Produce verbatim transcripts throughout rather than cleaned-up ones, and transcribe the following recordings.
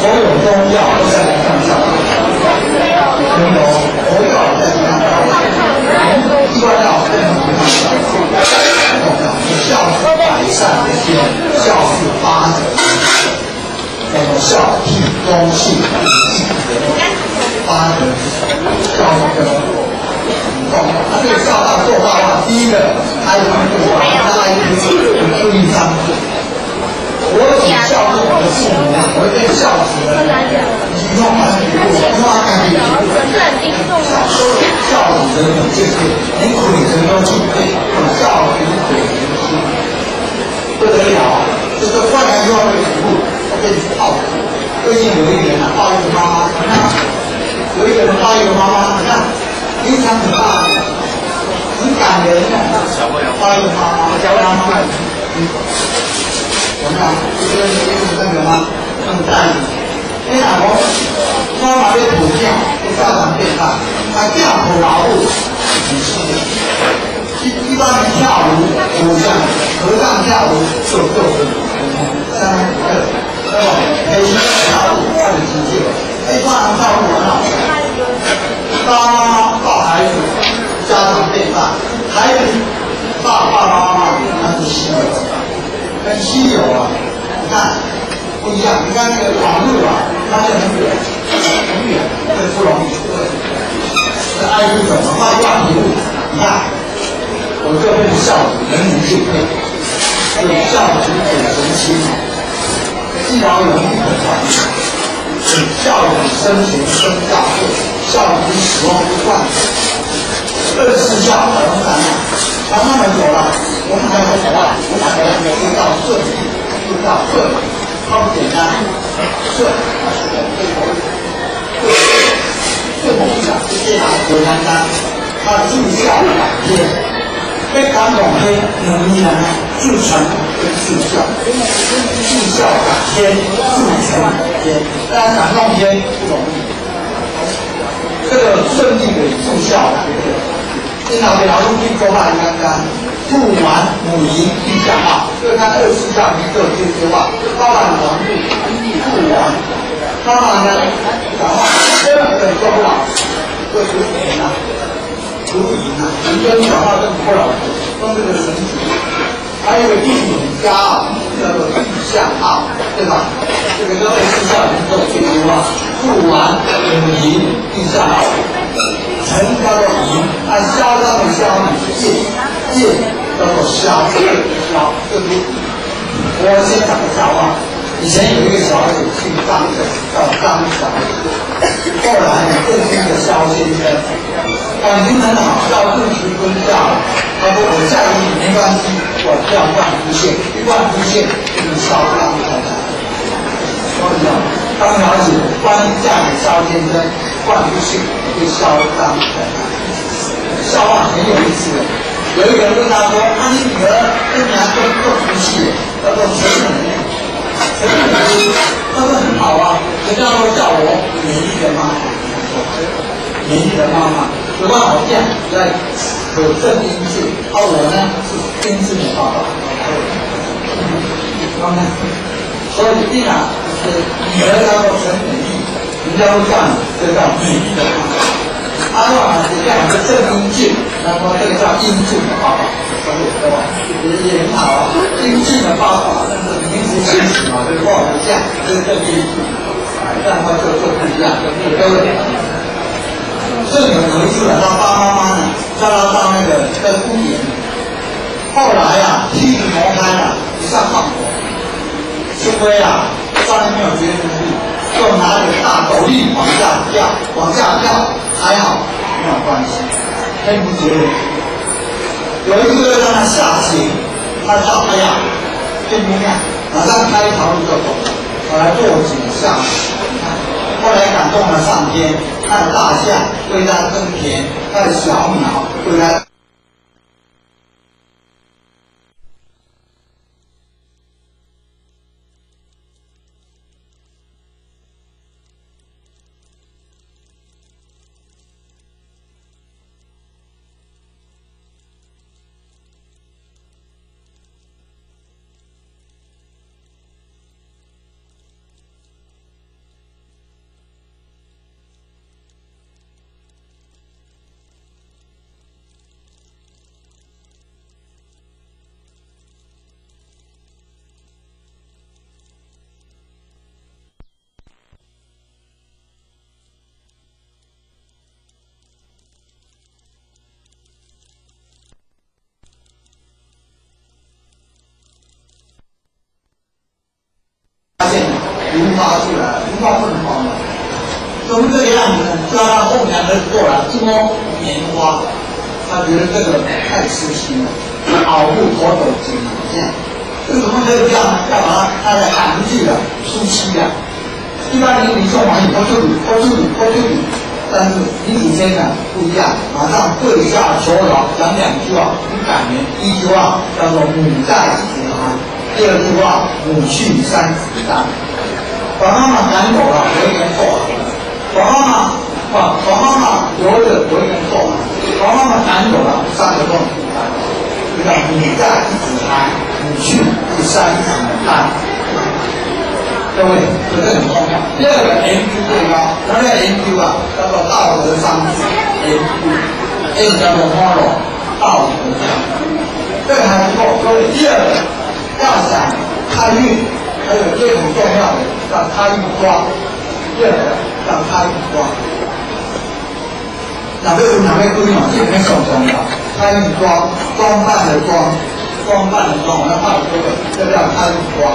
所有宗教都在来上教，只有佛教在上教，基督教在上教。孝是百善的先，孝是八德，叫做孝悌忠信义八德，孝是德。他这个孝道做到的话，第一个他有不管他有注意章。我只孝顺我的父母，我对孝子的以后还是我不妈干的孝孝子的就是连鬼神都敬佩，孝子鬼神心不得了，这个换来以后的礼物，我给你报的。最近有一个人啊，抱一个妈妈，你看，有一个人抱一个妈妈，你看，非常可怕，很感人的，抱一个妈妈，教他妈妈。怎么样？这个是那个吗？很在意。你哪个妈妈的土匠，给家长变大，他这样口劳务，很辛苦。一一般人跳舞，土匠、和尚跳舞就就是三个，对吧？培训跳舞很机械，一般人跳舞很好。爸妈抱孩子，家长变大，孩子爸爸妈妈那是稀有的。跟稀有啊，你看不一样。你看那个网络啊，它就很远，很远，这不容易。这爱是怎么发话题物？你看，我这份孝子人人敬佩，这孝子很神奇，既然有一可传，孝子生前生大贵，孝子死后不断。二十孝很难啊，他慢慢走了，我们才会走啊，我们才会遇到顺利，遇到顺，它不简单，顺，它是个对头，对，顺利啊，直接拿回单单，他尽孝感天，被感动天，能力呢，自成跟自孝，自孝感天，自成天，当然感动天不容易，这个顺利的自孝感天。经常给劳动力说话刚刚，父完母淫地下化，就看二十孝一个这句话，包含王父父完，妈妈呢讲话这两个说不好，会属于啊，属于啊，你跟讲话更不老实，都是个神奇。还有一个地很骄傲，叫做地下傲，对吧？这个跟二十孝一个这句话，父完母淫地下傲。成叫做淫，按嚣张的嚣你是戒，戒叫做嚣，这个嚣，这个我先讲个笑话。以前有一个小孩子姓张的，叫张小子，后来呢认识一个萧先生，感情很好，要入职婚嫁。他说我在意没关系，我要万不限，万不限就是萧张太太。我讲张小姐欢嫁给萧先生，万不限。就嚣张，笑话很有意思的。有一个人问他说：“啊，你女儿跟你还做做夫妻，叫做陈美丽。”陈美丽，他说很好啊，人家都叫我美丽的妈妈，美丽的妈妈，有办法这样在可正阴性，而我呢是阴性的爸爸。所以一啊，就是女儿叫做陈美丽。人家都叫你，这叫美丽的妈妈。阿诺呢是这样的正阴性，那么这个叫阴性的爸爸，所以对吧？也也很好啊，阴性的爸爸，但是名副其实嘛，就是抱不下，这是正阴性，这样的话就就不一样，对不对？所以有一次他爸妈妈呢叫他到那个在屋檐，后来啊梯子挪开了，一上放火，幸亏啊上面没有绝缘力。就拿着大斗笠往下跳，往下跳，还好没有关系，天不绝人。有一个让他下行，他说：“哎呀，天不亮，马上开一条路就走了。”后来落井下石，后来感动了上天，他的大象为他耕田，他的小鸟为他。 发出来了，无法不能放了。怎么这个样子呢？叫他后面儿子过来捉棉花，他觉得这个太痴心了，熬不脱手紧这样。这怎么可以这样呢？要把它他在韩剧的舒淇啊，一般人你做完以后就你，拖住你，拖住你。但是李祖先呢不一样，马上跪下求饶，讲两句话很感人。第一句话叫做母在子安，第二句话母去三子丹。把妈妈赶走了，我一人做好了；把妈妈把把妈妈留着，我一人做好了；把妈妈赶走了，三个都不干。这个母在子安，母去第三子丹。各位，这个很重要。第二个 M Q 最高，那个 M Q 啊，叫做道德章子 M Q，M 叫做 moral 道德章，这个还不够。各位，第二个要想开运，还有一个很重要的叫开运光。第二个叫开运光。哪位有哪位规定啊？这里面很重要。开运光，装扮的装，装扮的装，我们画这个，这叫开运光。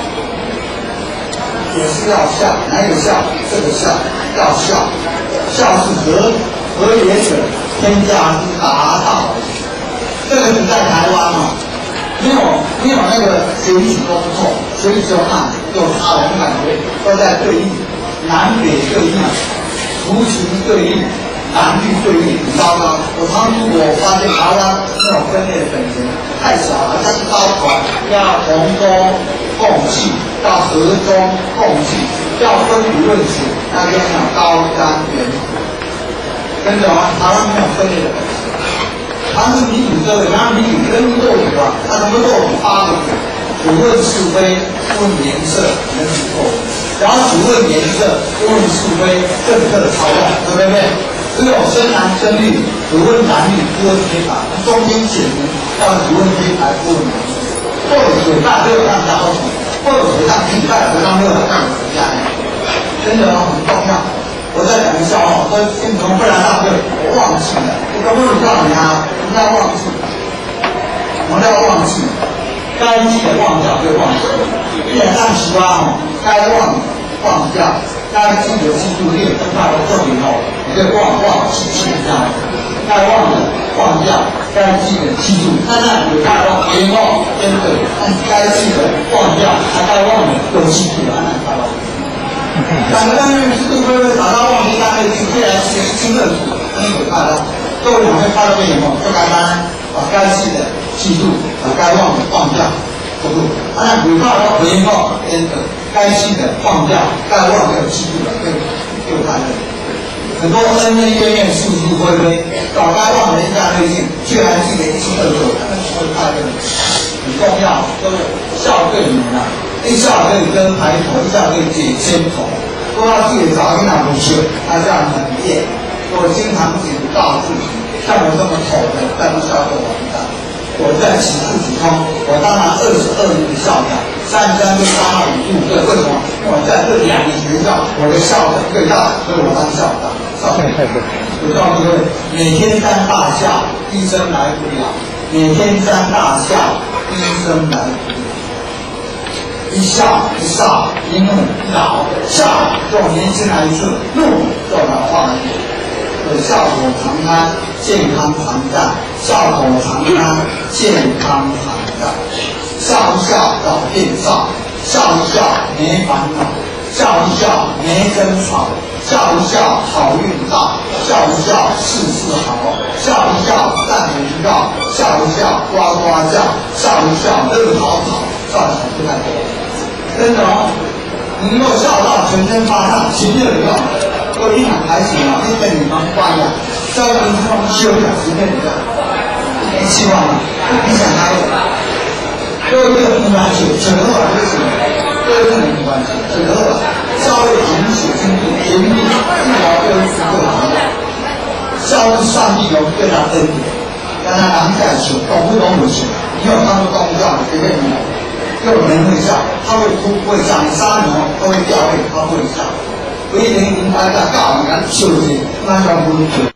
也是要孝，哪个孝？这个孝要孝，孝是和和也者，天下之大道。这个你在台湾嘛，没有没有那个选举都不错，选举就看就差，我们感觉都在对立，南北对立，族群对立，男女对立，很糟糕。我常出国，我发现台湾那种分裂的本钱太少了，像是高团要同舟共济，到河中共济，要分别论学，那边要高瞻远瞩。跟着吗？台湾没有分裂的本钱。他是民主社会，然后民主人民斗主啊，他能够斗主八个字：只问是非，不问颜色，人民斗主；然后只问颜色，不问是非，政策操弄，对不对？只有生男生女，只问男女，不问黑白，中间显明要只问黑白，不问颜色。或者水大没有让家好，或者水上地带，水上没有让国家，真的很重要。我再讲个笑话，说今从不然大会，我忘记了，我刚刚告诉你啊，不要忘记，我们要忘记，该记的忘掉就忘记，一点上十八哦，该忘的忘掉，该记的记住，列分派到这里后，你就忘忘记记这样，该忘的忘掉，该记的记住，看看有派到别忘真的，按该记的忘掉，还该忘的都记住了，按派到。两个单元是对不对？打到忘记单位去，虽然是清认识，很有快乐。各位两位快乐面以后，不该单把该记的记住，把该忘的忘掉，不住。按有快乐回应后，真的该记的忘掉，该忘的记住了，就就快乐。很多恩恩怨怨，是是非非，早该忘的一下内心，却还记得一清二楚，那是会快乐的。很重要，各位笑对你啊。一笑可以跟抬头，一笑可以解千头。都要自己找一两不修，他这样很厌。我经常警告自己，像我这么丑的，再不笑就完蛋。我在起自己通，我当然二十二年的校长，三十三跟三二五度，对，为什么？因为我在这两个学校，我的校长最大，所以我当校长。校长，我告诉各位，每天三大笑，医生来不了；每天三大笑，医生来不了。一笑一笑，一怒一恼，笑就年轻来一次，怒就老化一点。所以笑口常开，健康常在；笑口常开，健康常在。笑一笑老变少，笑一笑没烦恼，笑一笑没争吵，笑一笑好运到，笑一笑事事好，笑一笑赞人告，笑一笑呱呱叫，笑一笑乐淘淘，笑一笑不太多。真的哦，你能够笑到全身发烫，情热流，各位看还行啊，一跟你们不一样，笑到你这种修养十分的，没希望了，你想哪有？各位这个没关系，整个晚为什么？各位这个没关系，整个晚稍微贫血经度，甜蜜治疗各位是各行的，笑是上帝有对他恩典，让他难感受，懂不懂不行？你有看过宗教，绝对没有。就有人会笑，他会哭，会笑，你杀人都会掉泪，他会笑。所以人应该在告你们修行，那叫不是。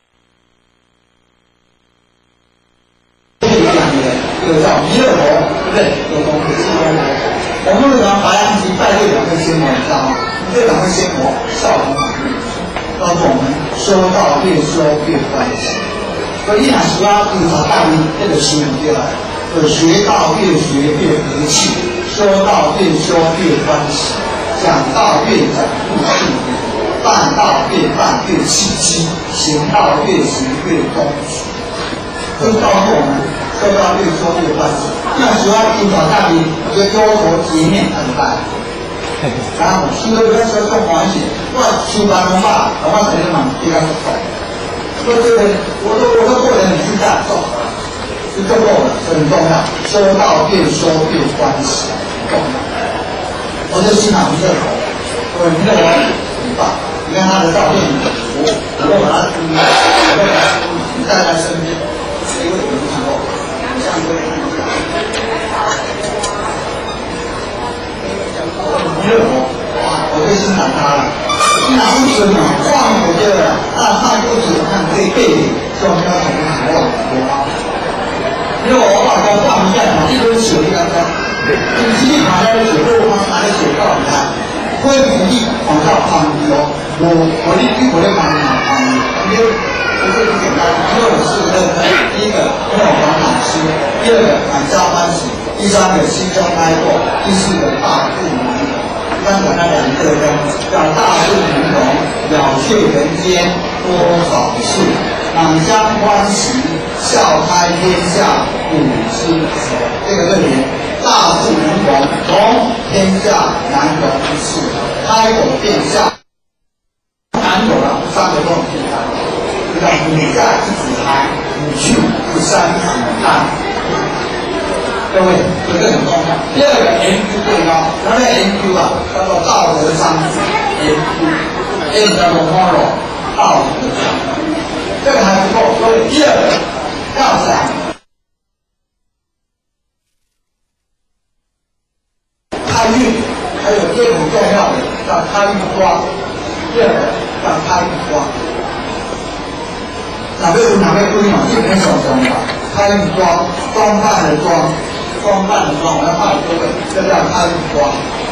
这两个人，一个叫弥勒佛，一对？有东西是功能。我们为什么白羊鸡带这两个仙魔，你知道吗？这两个仙魔效果很厉害，告诉我们修道越修越欢喜。所以一乃十八就是找大一这个词语就来，就学道越学越和气，修道越修越欢喜，讲道越讲越气，办道越办越契机，行道越行越恭喜。这告诉我们。修道越修越欢喜，那主要引导大理，就忧愁结面很大。然后修道越修越欢喜，我修班的话，我谁都蛮比较爽。我这个，我都我都过得很自在，做，就够了，很重要。修道越修越欢喜，重要。我就欣赏弥勒佛，我弥勒佛很棒，你看他的照片，我我都把他，我都把他带在身边，因为我没看过。弥勒佛，哇，我最欣赏他了。欣赏不准嘛，晃我觉得那那不止看这背影，就要从何往何方。因为我把它放一下嘛，一堆水一个个，你自己爬在水后方，拿着水告你看，会努力往上攀哦。我我一句我就攀爬攀，因为。这个简单，因为我是认真。第一个，没有黄老师；第二个，满教欢喜；第三个，心中开阔；第四个，大度融融；第三个，那两个呢，叫大度融融，了却人间多少事；满腔欢喜，笑开天下古今愁。这个对联，大度融融，融天下难容之事，开口便笑，难有了三个都很简单。叫母在之子孩，母去不三子诞。各位，这个很重要。第二个研究最高，那个研究啊，叫做道德章子研究，这个叫做 moral 道德章子，这个还不够。所以第二个要讲开运，还有第二个重要的叫开运光，第二个叫开运光。哪位哪位注意嘛？这边手中吧，开运装，装扮的装，装扮的装，我要告诉各位，这叫开运装，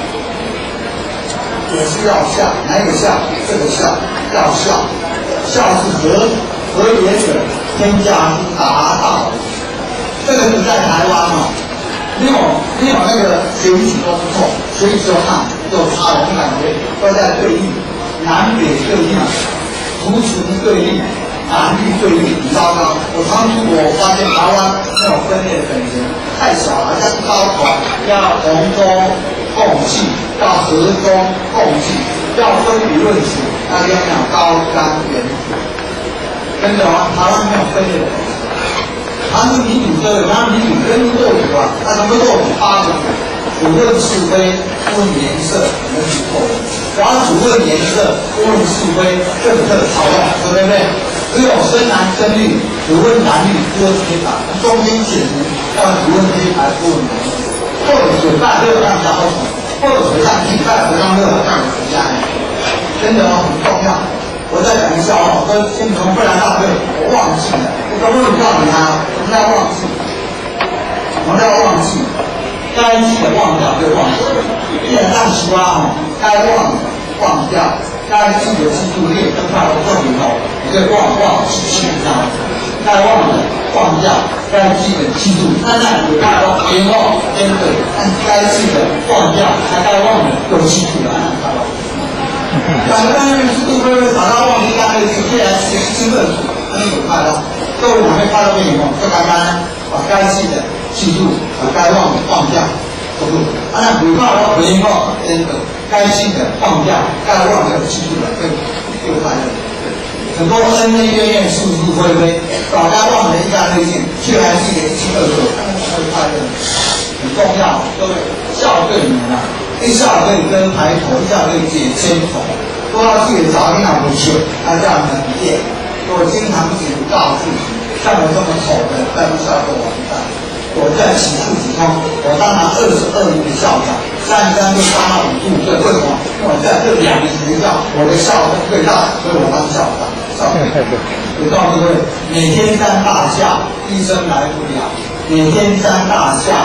也是要笑，哪个笑？这个笑要笑，笑是和和也者，天下之达道。这个是在台湾哦，没有没有那个选举都不错，所以说看有差的感觉都在对立，南北对立，族群对立。男女对立很糟糕。我常出国，我发现台湾那种分裂的等级太小了，像高考要同中共济，要和中共济，要分理论史，那要讲高瞻远瞩。真的吗？台湾没有分裂的等级，它是民主社会，它民主人民斗主啊，它能够斗主八个主，主论是非，不问颜色，能举错误。然后主论颜色，不问是非，政策讨论，对不对？只有生男生女，只问男女，不问天法。中间选人，要只问天才，不问男女。或者水半热让小丑，或者水上地半不让热让人家。真的很重要。我再讲一下哦，我跟新从会来大会，我忘记了，我刚刚有告诉他，我们要忘记，我们要忘记，该记的忘掉就忘记，一人让十八哦，该忘的忘掉。该记得记住，列更快的过程后，你可以忘忘记记这样子。该忘的忘掉，该记得记住。那那有大忘连忘连对，但该记得忘掉，还该忘的都记住了，按照他忘。反正那个是都会把它忘记，那个直接来写清本书，那有快乐。各位哪位快乐给你忘？就刚刚把该记的记住，把该忘的忘掉。不不，啊，那有快乐回应后，真的。该记的放掉，该忘的记住了，就就快乐。很多恩恩怨怨，是是非非，把该忘的一干二净，却还记得一清二楚，会快乐，很重要。各位，笑对你们啊，一笑可以跟抬头，一笑可以解千愁。都要记得找一两回去，那这样很贱。我经常警告自己，像我这么丑的，再不笑就完蛋。我在起诉之中，我当了二十二年的校长，三十三就当到五十五岁。为什么？我在这两个学校，我的校风最大，所以我当校长。校长，我告诉各位，每天三大笑，医生来不了；每天三大笑，医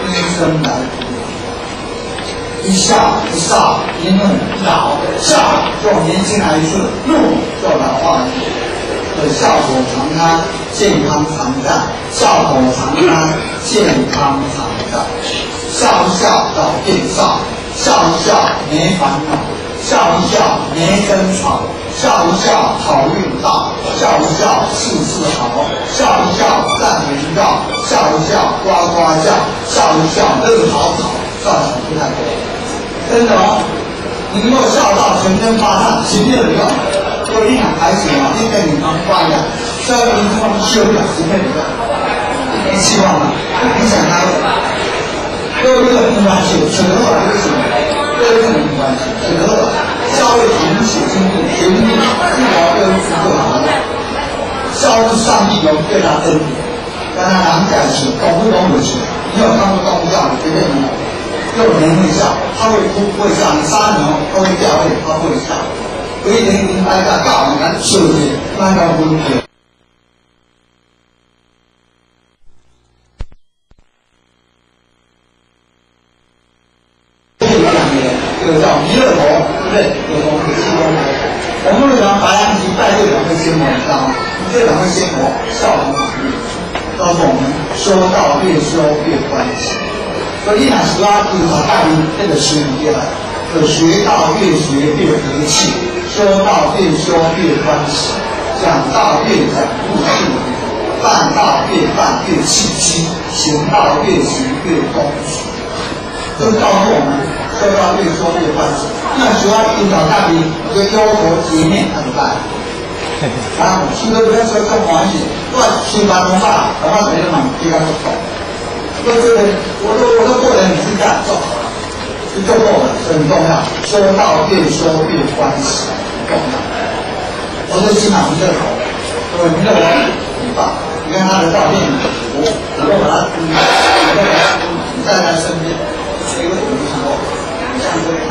生来读。一笑一少，一怒一老，笑就年轻来一次，怒就老化一次。所以笑口常开，健康常在；笑口常开，健康常在。笑一笑老变少，笑一笑没烦恼，笑一笑没争吵，笑一笑好运到，笑一笑事事好，笑一笑赞名告，笑一笑呱呱叫，笑一笑乐好吵，笑起来不太多。真的哦，你能够笑到全身发汗，行不有用。所以你想孩子嘛，一跟你们乖的，笑到你他们修养，行不有用。没希望了，影响他了。各位这个没关系，扯得我为什么？各位这个没关系，扯得我笑为贫血经病，血经病治疗各位就好了。笑是上帝有对他恩典，跟他两讲起，懂不懂我起？你有看过宗教，你绝对没有。幼年会笑，他会哭会笑，你杀牛他会掉泪，他会笑。有一天你大家教人家笑的，那个不对。这两年，这个叫弥勒佛，对不对？有从有气功的。我们为什么白羊鸡拜这两位仙佛，你知道吗？这两位仙佛笑容满面，告诉我们修道越修越欢喜。所以，那时啊，就是把大人这个学理来，就学道越学越和气，修道越修越欢喜，讲道越讲越顺利，办道越办越契机，行道越行越恭喜。就告诉我们，修道越修越欢喜。那时啊，就是把大人就要求洁面怎么办？啊，修道不要说更欢喜，我修完的话，的话谁能满这个不懂？就是我都我都过人，你是这样做，就做够了，很重要。修道越修越欢喜，很重要。我就欣赏弥勒佛，各位弥勒佛很棒。你看他的照片，我我都把他，我都把他在他身边，谁会怎么看过？像这个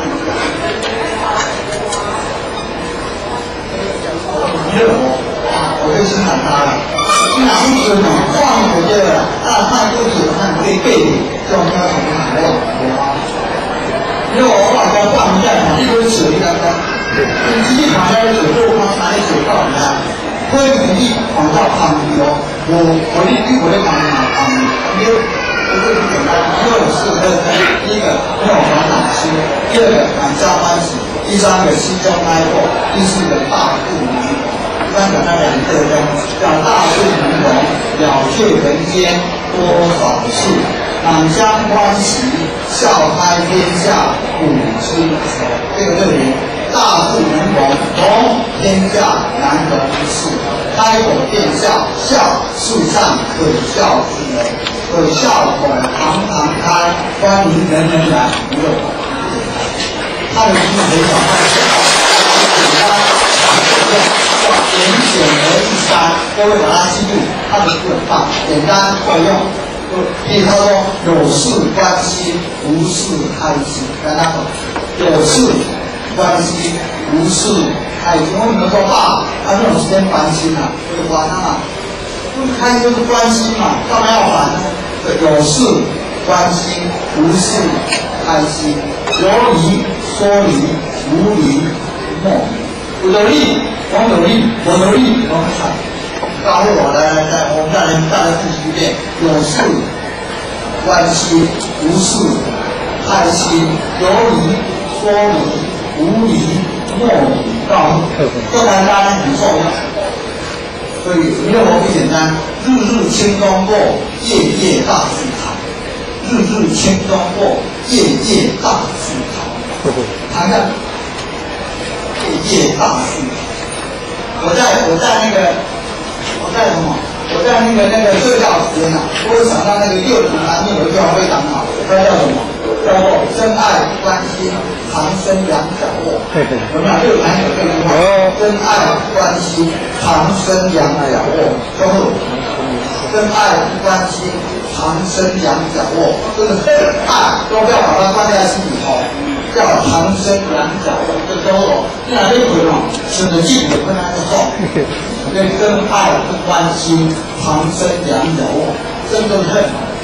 弥勒佛，我就欣赏他了。欣赏不止嘛，放我觉得啊，看不止看可以背的，这种要什么好啊？因为我把它放在嘛，一根手一根根，你自己旁边手就放哪里手到你看，会努力往上攀比哦。我我一句我就往哪攀比，因为这个很简单，因为我是个第一个没有烦恼心，第二个满家欢喜，第三个心中开阔，第四个大富能容。刚讲那两个人叫大富能容，了却人间多少事，满腔欢喜，笑开天下古之愁。这个这里大富能容，容天下难容事，开口便笑，笑世上可笑之人，可笑口常常开，欢迎人人来娱乐。他的经很少，简单简显而易删，各位把它记住，它的字很棒，简单快用。比如他说有事关心，无事开心，跟他说有事关心，无事开心。为什么说爸他这种时间烦心啊？就是烦啊，不开心就是关心嘛，干嘛要烦呢？有事关心，无事开心，有理说理，无理莫理。我有理，我有理，我有理，我很惨。告诉我来来来，我们再来再来复习一遍：有事关心，无事开心，有理说理，无理莫理。告诉这才大家很受用。所以弥勒佛不简单，日日轻功过，夜夜大智考。日日轻功过，夜夜大智考。谈看。夜大智考，我在我在那个我在什么？我在那个那个社教时间啊，我会想到那个幼童男面有一句话非常好，它叫什么？叫做真爱关心，长生两脚卧。有没有？幼童男有这句话，真爱关心，长生两脚卧。就是真爱关心，长生两脚卧，就是爱都不要把它关在心里头。叫长生两脚卧，这叫做你哪里回嘛？是的，记得跟他说，对真爱不关心，长生两脚卧，真的是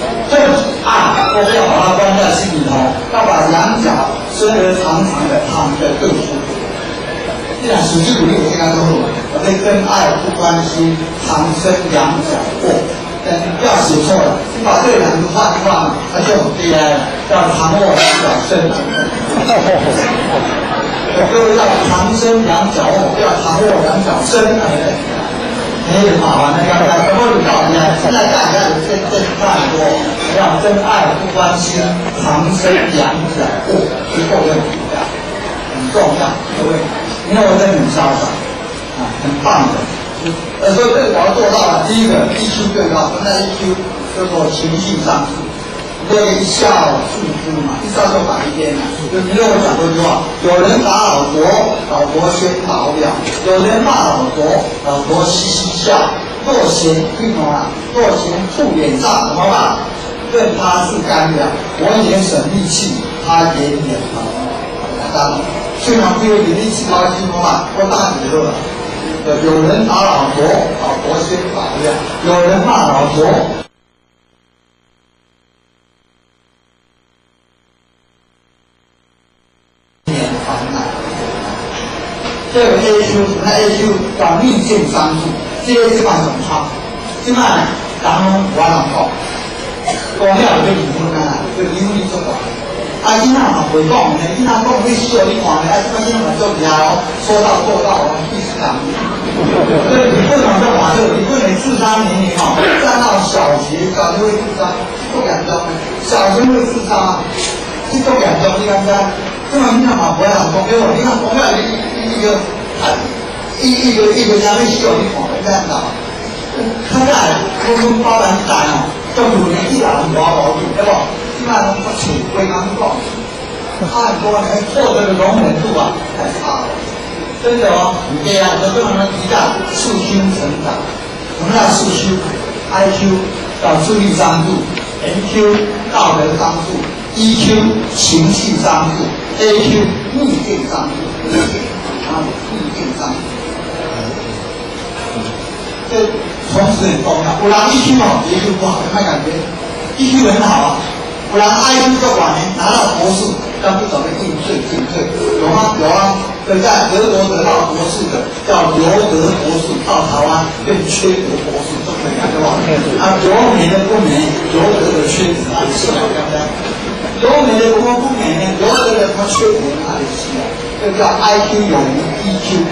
这爱我们要把它关在心里头，要把羊角伸得长长的，躺得更舒服。既然属基鼓励我应该说，我对跟爱不关心，长伸羊角过。但不要写错了，你把这两个换一换，它就很悲哀了。要长握羊角伸，各位要长伸羊角握，不要长握羊角伸。没有法完了，刚才什么你告诉你，现在大家有真正看多，要真爱不关心，长伸羊角过，是够问题的，很重要，各位，因为我在很潇洒啊，很棒的。呃，所以这个我要做到了。第一个 E Q 最高，什么叫 E Q？叫做情绪上诉。这个一笑诉诸嘛，一笑就白天了。就你跟我讲过一句话：有人打老婆，老婆先逃掉；有人骂老婆，老婆嘻嘻笑。若嫌听懂了？若嫌触脸上怎么办？任他是干粮，我也省力气，他也眼疼。当然，虽然不有点力气高兴嘛，我大几个了。有人打老婆，老婆先打掉；有人骂老婆，免烦恼。这个 A Q， 什么 A Q？ 叫逆境商助，这个基本上很差。今晚然后我老婆，我要有离婚啊，就离婚你做到。啊，今晚嘛回讲呢，今晚讲你需要你看的，啊，今晚今晚做不了，说到做到，必须讲。所以你不能在马上，你不能自杀年龄哈，站到小学小学会自杀，不敢当，小学会自杀，这不敢当，你敢不敢？今晚你看嘛，不要讲给我，你看我们一一个一一个一个家会需要你看，你看到？看来我们包办大哦，政府年纪大，我保证，对不？起码能不请归刚讲，差很多，还获得的容忍度啊，太差了。真的哦，对啊，我跟他们提到自修成长，什么叫自修 ？I Q 叫智力商助 ，M Q 道德商助 ，E Q 情绪商助 ，A Q 逆境商助，啊，逆境商助。这同时很重要。不然 E Q 好，也就不好，有没有感觉 ？E Q 很好啊。不然 I Q 做晚年拿到博士，但不懂得进退进退，有吗？有啊。对，在德国得到博士的叫留德博士，到台湾变缺德博士，都可以对吧？啊，留美的不美，留德的缺德，哪里是啊？对不对？留美的不不美呢，留德的他缺德，哪里是啊？这叫 I Q 有无 E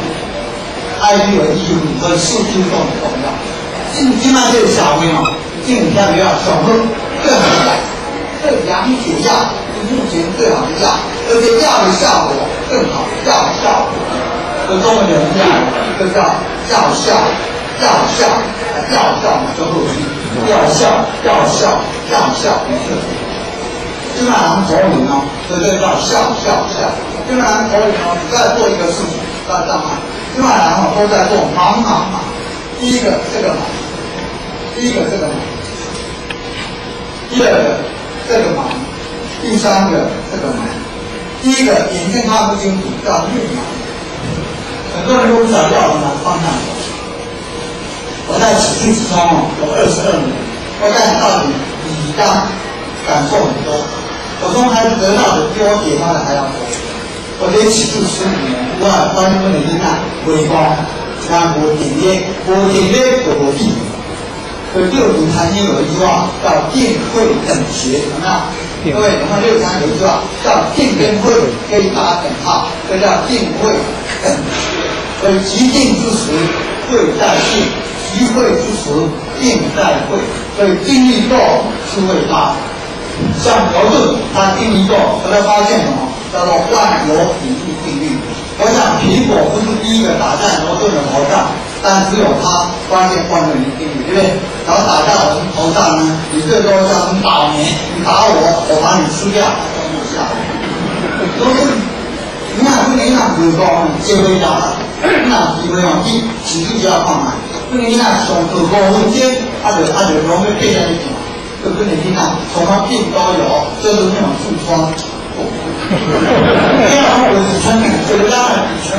Q，I Q 有 E Q， 和四 Q 都很重要。今今麦这个小朋友，进天不要小喝更好药，这羊血药是目前最好的药，而且药的效果更好，药效果。这中文有人讲，这叫药效，药效，药效就后期，药效，药效，药效一个。基本上口语呢，这就叫效效效。基本上口语呢，你再做一个事情，在干嘛？基本上都在做忙忙忙。第一个这个忙，第一个这个忙，第二个这个忙，第三个这个忙。第一个眼睛看不清楚叫目盲，很多人都不知道要往哪方向走。我在启智之中哦，有二十二年，我在道理理当感受很多。我从孩子得到的比我解放的还要多。我在启智十五年，我关于我的囡仔微光，像无点列，无点列就无地。所以六祖坛经有一句话叫定慧等学，有没有？各位，我们六祖坛有一句话叫定跟慧可以打等号，这叫定慧等学。所以即定之时，慧在定；即慧之时，定在慧。所以定力够，是慧大。像牛顿，他定力够，他就发现什么？叫做万有引力定律。我想苹果不是第一个打在牛顿的头上，但只有他发现万有引力定律，对不对？然后打在我们头上呢，你最多叫你打你，你打我，我把你吃掉，都没下来。牛顿，你看不能让牛高结尾掉了，那机会哦，一起就要放慢。不能让上头高空间，他就他就容易变在一起。就跟你听啊，什么病都有，就是那种痔疮。天然我是春的，这个当然比春的。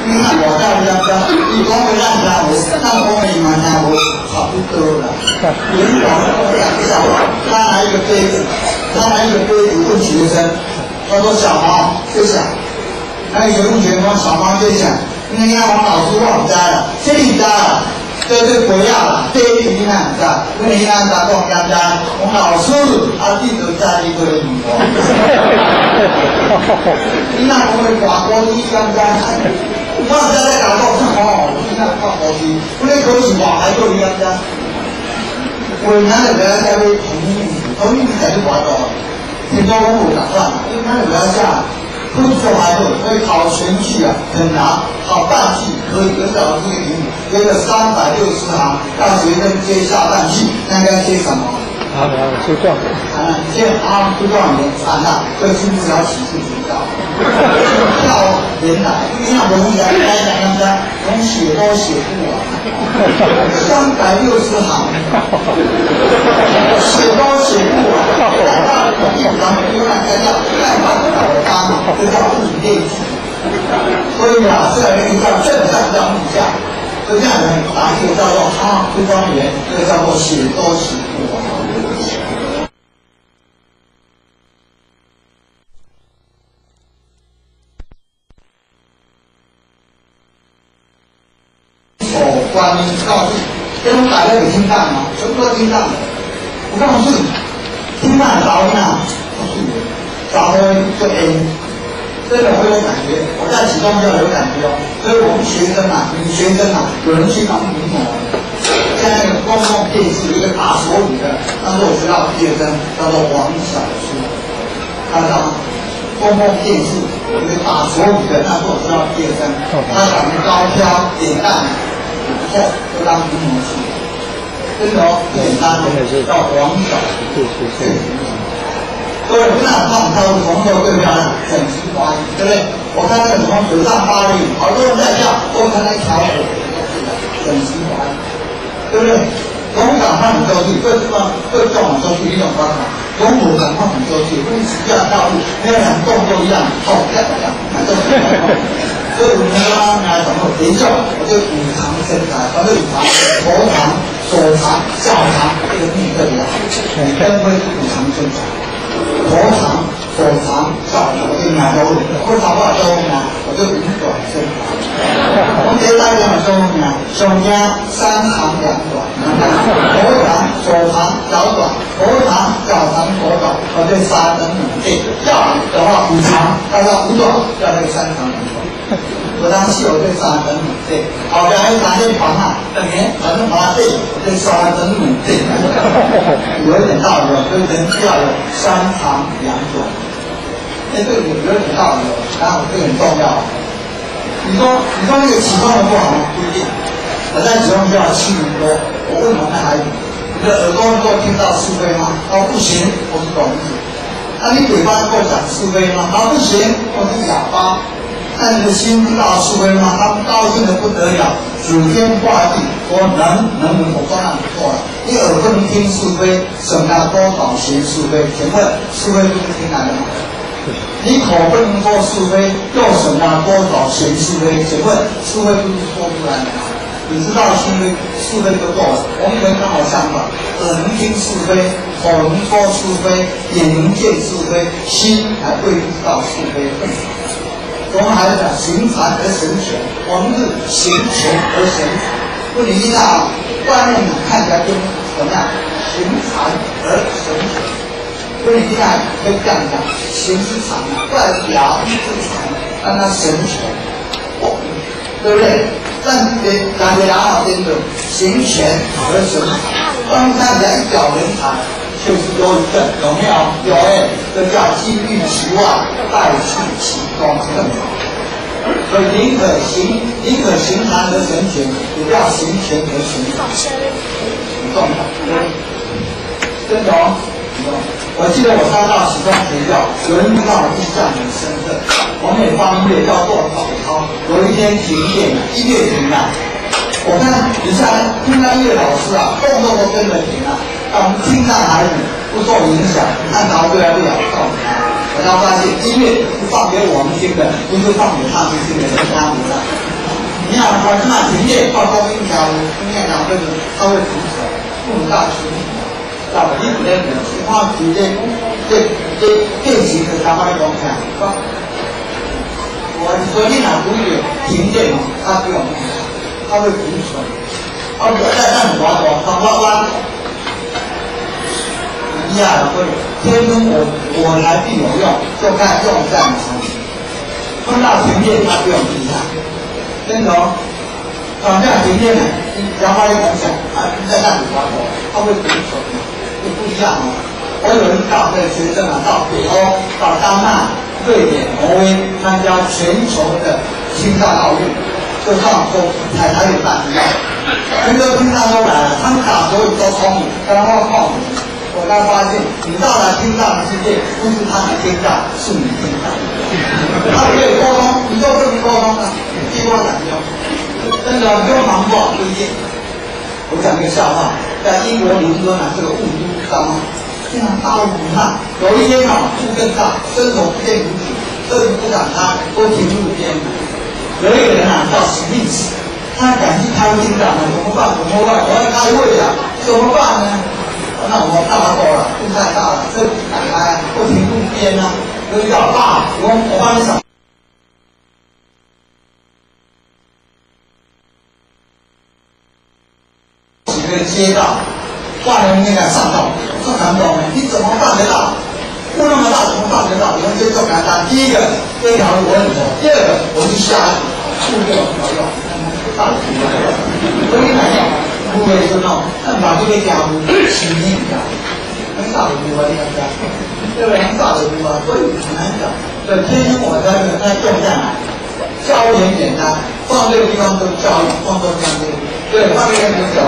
你看我教人家，你讲会让他我，那我们蛮难我差不多了。有一种两个小孩，他拿一个杯子，他拿一个杯子问学生，他说小毛就想，那个学问学说小毛就想，你看我老师忘家了，这里家了。这是不要了，这一定难的。我们安达讲人家，我老师他记得家里个人活。你那我们广播一样的，我现在搞到什么？你看广播机，我那口是话还都一样的。我那里边在为同意，同意才是广播。听说我不打算，因为那里边下。不说还会会考全句啊，很难，考半句可以，跟老师给你给了三百六十行，让学生接下半句，那该接什么？ 好，好，出状元。 啊，接啊，出状元，惨了，这是不是要起诉学校？要原来，因为文言来讲，人家从写都写不完，三百六十行，写都写不完，那一行不然该要盖板口单嘛，就叫物以类聚。所以啊，这人叫正上叫逆下，这样人拿这个叫做哈出状元，这个叫做写都写不完。观音告诉你，这种大家有听到吗？全部都听到。我告诉你，听到早呢，告诉你，早呢就 A， 真的会有感觉。我在其中就有感觉哦。所以我们学生啊，女学生啊，有人去当名模，在那个公共电视有一个打手语的，那是我学校毕业生，叫做王小书，看到吗？公共电视有一个打手语的，那是我学校毕业生，他长得高挑脸蛋。后就当名模去，真的哦，简单的叫王小对对对。各位，不但胖，他的红头最漂亮，整齐划一，对不对？我看那个什么水上芭蕾，好多人在跳，我看那一条腿，整齐划一，对不对？龙岗看很周去，这地方这种很周去一种方法，龙虎岗看很周去，跟其他道路没有两动作一样，好漂亮，那都是。所以我们刚刚来怎么等一下，我就五常身材，反正五常，头长、手长、脚长，这个命特别好。你跟会五常身材，头长、手长、脚长，我就两周，我长不了周呢，我就五短身材。我们这代表的周呢，手家三长两短，头长、手长、脚短，头长、脚长、手短，我这三等五对。要的话五长，要到五短，要那个三长两短。我当时有对三等五对，好在还拿这房啊，等于反正把它对，对三等五对，有一点道理，所以人要有三长两短，哎，这个有有点道理，然后这个很重要。你说你说那个启动的不好吗？不一定，我在启动就要七年多，我问我们孩子，你的耳朵能够听到是非吗？哦，不行，我是聋子。那你嘴巴能够讲是非吗？啊，不行，我是哑巴。那你的心知道是非吗？他们高兴的不得了，指天画地，说能能能，我当然不错了。你耳不能听是非，省了多少嫌是非？请问是非不是听来的吗？你口不能说是非，又省了多少嫌是非？请问是非不是说出来的吗？你知道是非是非就够了。我们人刚好相反，耳能听是非，口能说是非，眼能见是非，心还未必知道是非更少。我们还是讲行禅而神权，我们是行权而神禅。问题一大，外面呢看起来就怎么样？行禅而神权。问题一大，可以这样讲，行是禅，外表是禅，但它神权，哦，对不对？但也感觉良好点的行权而神禅，外面看起来一表人才。就是有一个有没有？有哎，这叫金玉其外，败絮其中，更好。所以宁可行，宁可行禅而神权，也不要行权而神禅，很重要。真的哦，我记得我刚到启东学校，有人知道我印象很深刻。我们也放音乐叫做早操，有一天停电了，音乐停了。我看底下听到音乐老师啊，动作都跟着停了。让我们听到孩子不受影响，按照越来越好告诉他，我才发现音乐是放给我们听的，不是放给他们听的，是他们的。 你看，我看停电到高音条，经验两分钟，它会停手，不能大声。到了一五年的情况直接对对电极的相关的东西啊，我说你哪不有停电哦，它不用，它会停手。我我在那我我我我我，一样会天生我我来必有用，就看用在哪里。碰到停电它不用停下，真的哦。啊，这样停电呢，然后一讲讲啊，在那里我我，它会停手。就不一样哦。我有一到的学生啊，到北欧、到丹麦、瑞典、挪威参加全球的青少奥运，就上说台台有办一样。很多青少都来了，他们打球都聪明，然后靠你。我刚发现，你到了青少的世界，不是他们听到，是你听到。他们可以沟通，你就这么沟通啊，激光感用。真的不用忙不好推荐。我讲一个笑话。在英国伦敦啊，这个雾都知道吗？非常大雾弥漫。有一天啊，雾更大，伸手不见五指，这里不敢开，都停路边。有一个人啊，叫史密斯，他赶去开会长了，怎么办？怎么办？我要开会啊，怎么办呢？那我大够了，雾太大了，这里不敢开，都停路边啊。有一个爸，我我帮你想。几个街道，万人应该上道，这难懂呢？你怎么办得到？雾那么大，怎么办得到？我们这做简单，第一个这条路我很走，第二个我去下去，雾就很好用，大路不要用。所以呢，雾也是弄，那把这个家务洗净一下，很少的地方你看看，对不对？很少的地方，所以很难讲。所以天生我在这个在用在哪？教育很简单，放这个地方都教育，放这个地方都。对，放这个地方叫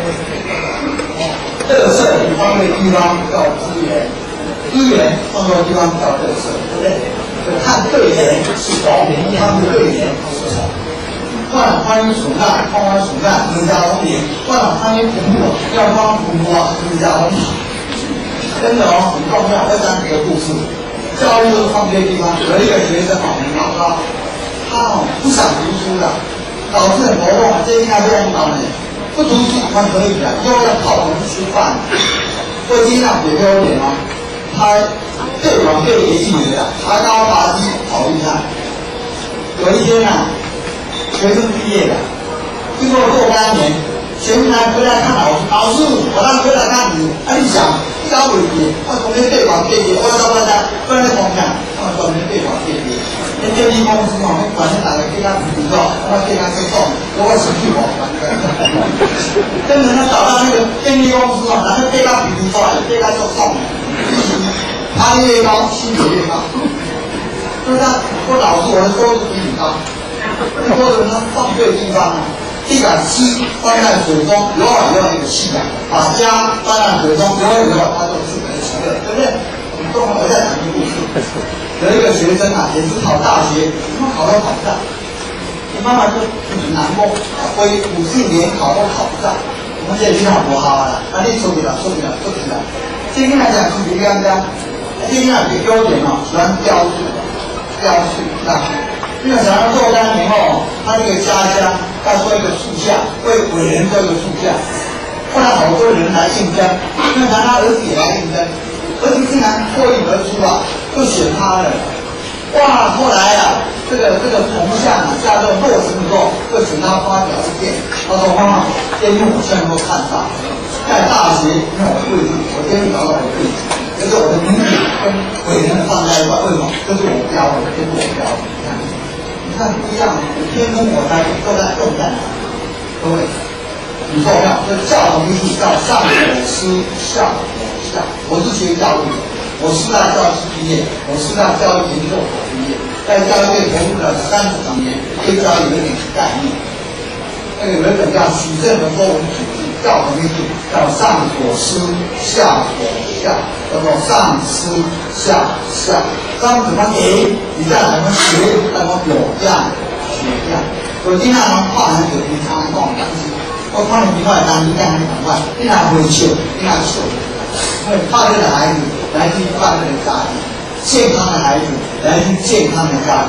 特色，你放这个地方叫资源，资源放这个地方叫特色，对不对？就看对人是否，看对人是否。万欢迎损害，欢欢损害，增加公平；万欢迎平和，要帮平和，增加公平。真的哦，很重要。再讲几个故事，教育都放这个地方。有一个学生哦，很糟糕，他哦不想读书了。老师很头痛，这应该这样搞呢。不读书还可以的，又要靠我们吃饭。我经常也优点哦，他越往越野性的，爬高爬低，好厉害。有一天啊，学生毕业了，经过若干年，前台回来看老师，老师，我让回来看你，啊，你想一搞问题，我从那对往对接，我到我在，不然在同讲，我从那对往对接。那电力公司嘛，那管那哪个给他比较，那给他是送，如果持续我反正，跟人家找到那个电力公司啊，然后给他比出来，给他就送，他越高，薪水越高。就是他，我老师我的收入比你高，那多人他放对地方啊，地把鸡放在水中，游啊游那个气啊，把家放在水中，游啊游，它就自然喜乐，对不对？我们中国在讲一个故事。有一个学生啊，也是考大学，怎么考都考不上，你妈妈就很难过，所以五四联考都考不上。我们这里好不好啊？那你受不了，受不了，受不了。今天来讲是一个样子，今天有个优点哦，喜欢雕塑，雕塑啊。因为想要若干年后，他这个家乡要做一个塑像，为伟人做一个塑像。后来好多人来应征，因为他儿子也来应征。儿子竟然脱颖而出啊，就选他了。哇！后来啊，这个这个铜像啊，下到落成以后，就请他发表意见。他说：“妈妈，监狱我现在都看到，在大学没有位置，我监狱找到我的位置，这是我的名字跟伟人放在一块，为什么？这是我标的，这是我标的。你看，你看不一样，天生我材都在用在哪？各位，很重要。这教统艺术叫上有师，下有下。我是学教育的，我师大教师毕业，我师大教育研究所毕业，在教育界投入了三十几年，对教育有点概念。那个有一种叫许正的多文组织，教统艺术叫上所师，下所下，叫做上师下下。当怎么给，你再怎么学，怎么有样学样。我经常看人就平常讲东西，我看你另外单一干你赶快，你哪会笑，你哪笑？因为快乐的孩子来自于快乐的家庭，健康的孩子来自于健康的家庭，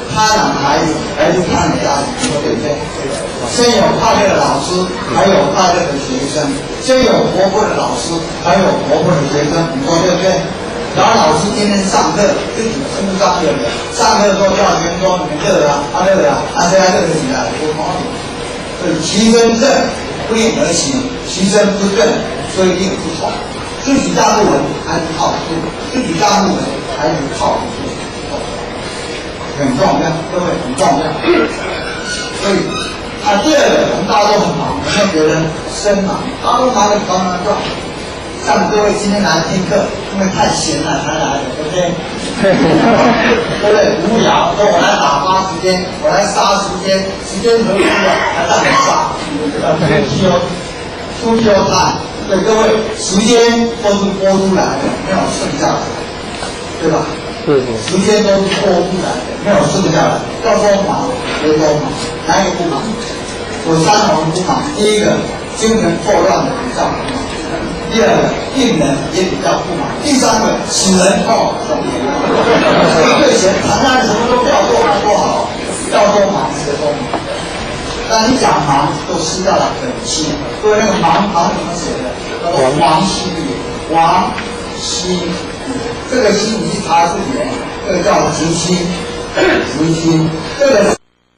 开朗的孩子来自开朗的家庭，对不对？先有快乐的老师，还有快乐的学生；先有活泼的老师，还有活泼的学生，你说对不对？然后老师今天上课自己出张的，上课的时候叫学生说你们热啊，他热啊，啊谁还热得起来？我考你。所以其身正不令而行，其身不正所以令不从。自己站不稳还是靠不住，自己站不稳还是靠不住，很重要，各位很重要。所以啊，第二个我们大家都很忙，有没有觉得生忙？大家都忙得团团转。像各位今天来听课，因为太闲了才来的，对不对？对不对？无聊，说我来打发时间，我来杀时间，时间很无聊，还让你杀，出去哦，出去哦看。对各位，时间都是拨出来的，没有剩下的，对吧？ 对。 时间都是拨出来的，没有剩下的。要说忙，谁都忙，哪一个不忙？有三种不忙。第一个，精神错乱的比较不忙；第二个，病人也比较不忙；第三个，死人哦，重点。所以对钱，谈谈什么都不要做多好，要多忙谁都忙。但你讲忙就失掉了本心，所以那个忙忙怎么写的？叫做王羲语，王羲语，这个羲你去查字典，这个叫直心，直心，这个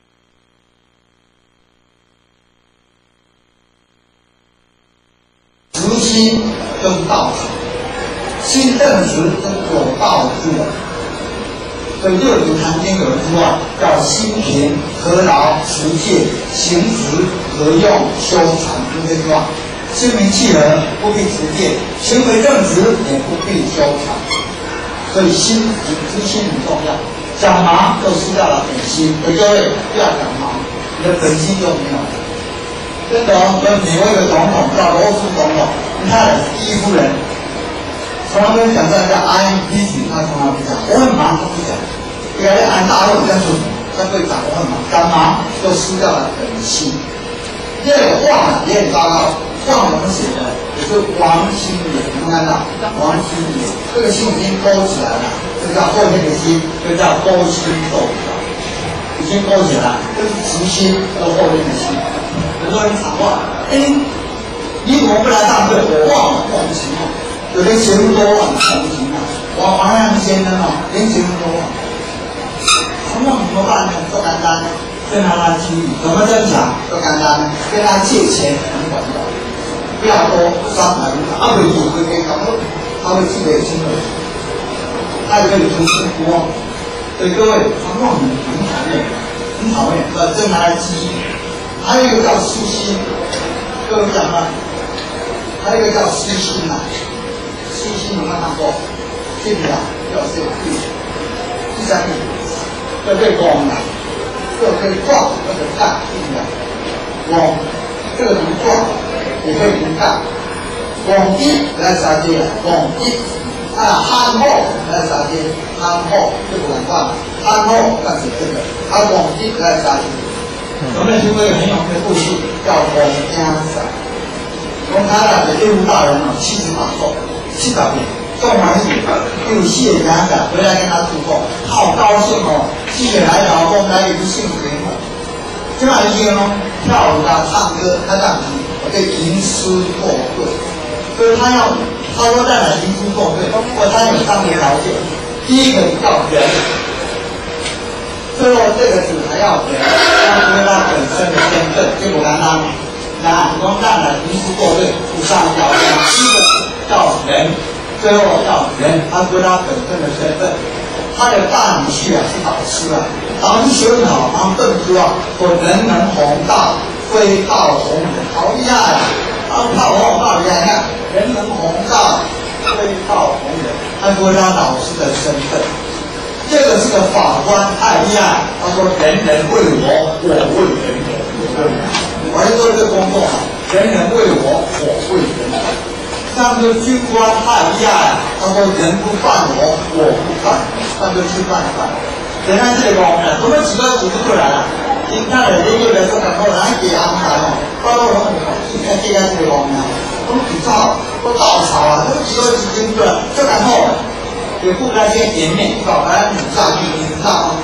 直心就是道场，心正直就是有道之人。所以六祖坛经有一句话叫心平何劳持戒，行直何用修禅，就这句话。心平气和不必持戒，行为正直也不必修禅。所以心直心很重要。讲忙就失掉了本心，所以各位不要讲忙，你的本心就没有了。真的哦，跟美国一个总统叫罗斯总统，你看第一夫人。从来没有讲这个 I am busy， 他从来不讲，我很忙，他不讲。原来俺大陆在说什么？他会讲我很忙，讲忙就失掉了本心。第二个忘了也很糟糕，忘了怎么写的？也是王羲也，你们看到王羲也，这个心已经勾起来了，这个叫后面的心，就叫勾心斗角，已经勾起来了，这是直心，这是后面的心。很多人常忘，哎，你怎么不来上课？我忘了，莫名其妙。有的节目都忘了，莫名其妙。王王阳明先生哦，连节目都忘了。他忘怎么办呢？做简单，跟他来提议，怎么增强？做简单呢？跟他借钱很管用，不要多，三百五百，啊不就会给搞到，他会记得清楚，他也可以重新不忘。所以各位，他忘很很讨厌，很讨厌，要真拿来记忆。还有一个叫私心，各位讲了，还有一个叫私心呐。私心有没有看过？这里啊，要是有地，第三个，要对光啊，要可以撞，要可以干，对不对？光，这个读撞，也可以读干。光一来啥接？光一啊，憨厚来啥接？憨厚就不敢干了，憨厚干是这个，啊，光一来啥接？我们听过一个很有名的故事，叫黄家伞。黄家伞的业务大人啊，七十八寿。七百年，送完礼，又谢家长回来跟他祝贺，他好高兴哦！谢来老公来一个幸福联盟，这样一天哦，跳舞啊，唱歌，他这样子，我就吟诗作对，所以他要他说再来吟诗作对，或他有三个条件，第一个要人，最后这个字还要人，要知道本身的身份，结果刚刚那光站来吟诗作对，不上条件，第一个叫人，最后叫人，他归他本身的身份。他的大女婿啊是导师啊，导师学问好，他笨书啊，说人能弘道，非道弘人，好厉害啊！他道弘道厉害，你看人能弘道，非道弘人，他归他导师的身份。这个是个法官，太厉害，他说人人为我，我为人人。我在做这个工作啊，人人为我，我为人人。上个军官太厉害了，他说人不犯我，我不犯。上个吃饭饭，人家这个呢，我们几个组织出来了，你看人家有的说然后哪给安排哦，包括我们你看这个这个呢，我们比较都稻草啊，都几个几斤对了，这然后也不该先颜面搞，反正你下去你知道吗？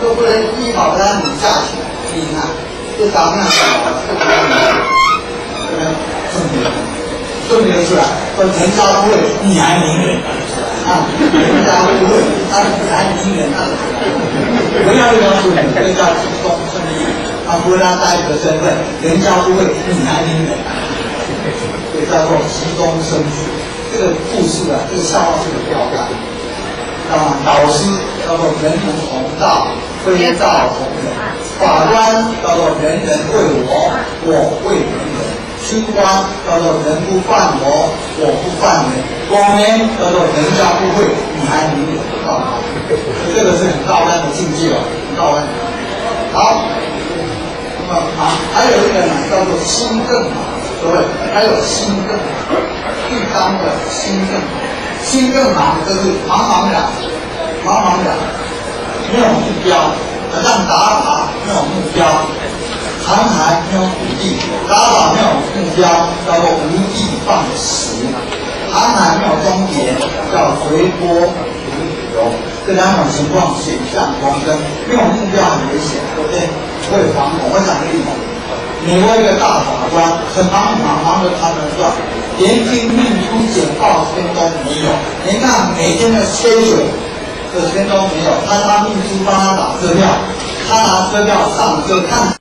都不能依法给他拟价钱，你看这当面讲，这个这个证明证明出来，说人家不会，你还名人啊？人家不会，他你还名人啊？不要要求你，这叫集中正义。他不会让他带一个身份，人家不会，你还名人啊？这叫做集中生死。这个故事啊，这个笑话是个标杆。啊，导师叫做人人同道，非道同人；法官叫做人人为我，我为人人；清官叫做人不犯我，我不犯人；公民叫做人家不会，你还明理不道。这个是很高端的境界哦，很高端。好，那么啊，还有一个呢，叫做心正嘛，各位，还有心正，一纲的心正。心更忙就是茫茫然，茫茫然，没有目标，好像打靶没有目标，航海没有土地，打靶没有目标，叫做无地放矢；航海没有终点，叫随波逐流。这两种情况险象同生，没有目标很危险，对不对？会惶恐。我讲个例子。美国一个大法官很忙很忙，忙着他们算，连听命书简报时间都没有，连看每天的schedule的时间都没有。他拿秘书帮他打车票，他拿车票上车看。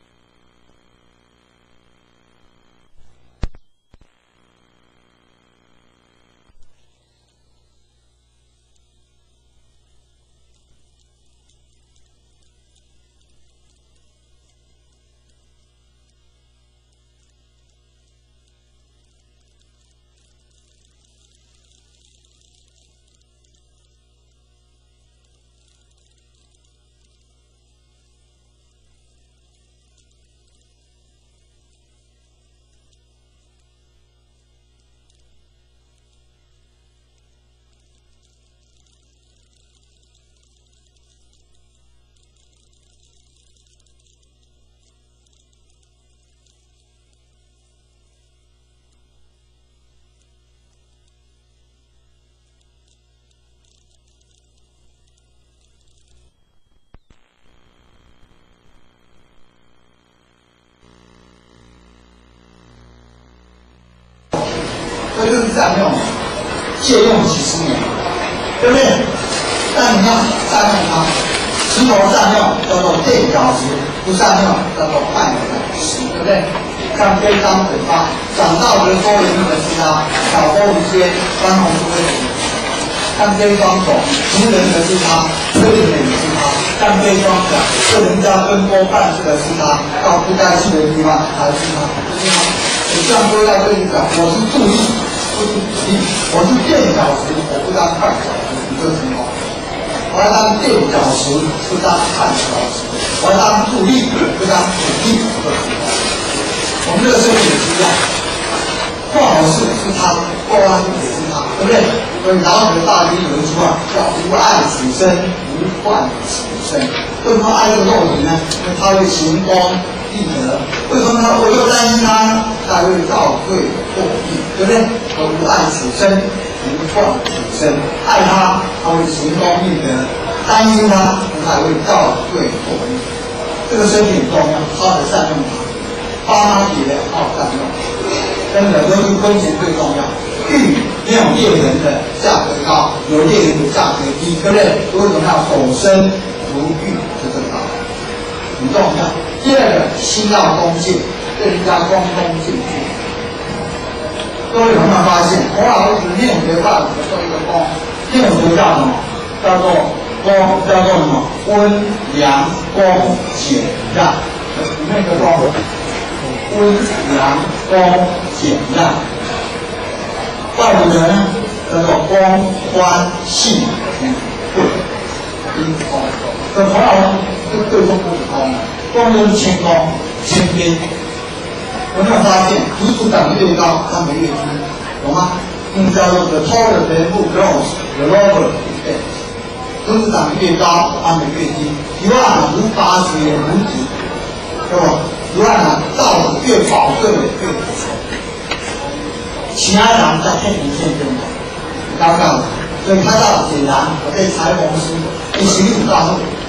这就是占用，借用几十年，对不对？但你要占用它，石头占用叫做垫脚石，不占用叫做绊脚石，对不对？像悲伤嘴巴，长大的多人的是他，小多一些，翻红不会死。像这双手，穷人的是他，罪人的是他；像这双脚，是人家奔波办事的是他，到不该去的地方还是他，是吗？你这样都要对你讲，我是注意。不是主力，我是垫脚石，我不当绊脚石，你这什么？我要当垫脚石，不当绊脚石；我要当助力，不当主力，这什么？我们这个生命也是一样，做好事是他，做坏事也是他，对不对？所以老子的大经有一句话叫“无爱此生，无患此生”。为什么爱这个肉体呢？因为他会行功立德。为什么他我又担心他？他会造罪获利，对不对？无爱此生，无患此生。爱他，他会行功立德；担心他，他会造罪获利。这个身体很重要，好好善用它，帮他也好好善用。真的，尤其婚前最重要。玉没有猎人的价格高，有猎人的价格低，对不对？为什么要守身如玉？就这个道理，很重要。第二个，心要恭敬，对人家恭恭敬敬。各位有没有发现，孔老师念学法只做一个恭，念学叫什么？叫做恭，叫做什么？温良恭俭让。里面一个恭，温良恭俭让。道理呢，叫做恭欢信与贵，因恭。这孔老师是对中不恭的，恭就是谦恭、谦卑。有没有发现，组组长越高，他们越低，懂吗？因为叫做 the taller the who grows, the lower it gets。组组长越高，他们越低。一万无法学无敌，对吧？一万道越宝贵的越不错。其他人在天平线中，刚刚，所以看到显然我对裁缝师，你行不告诉我，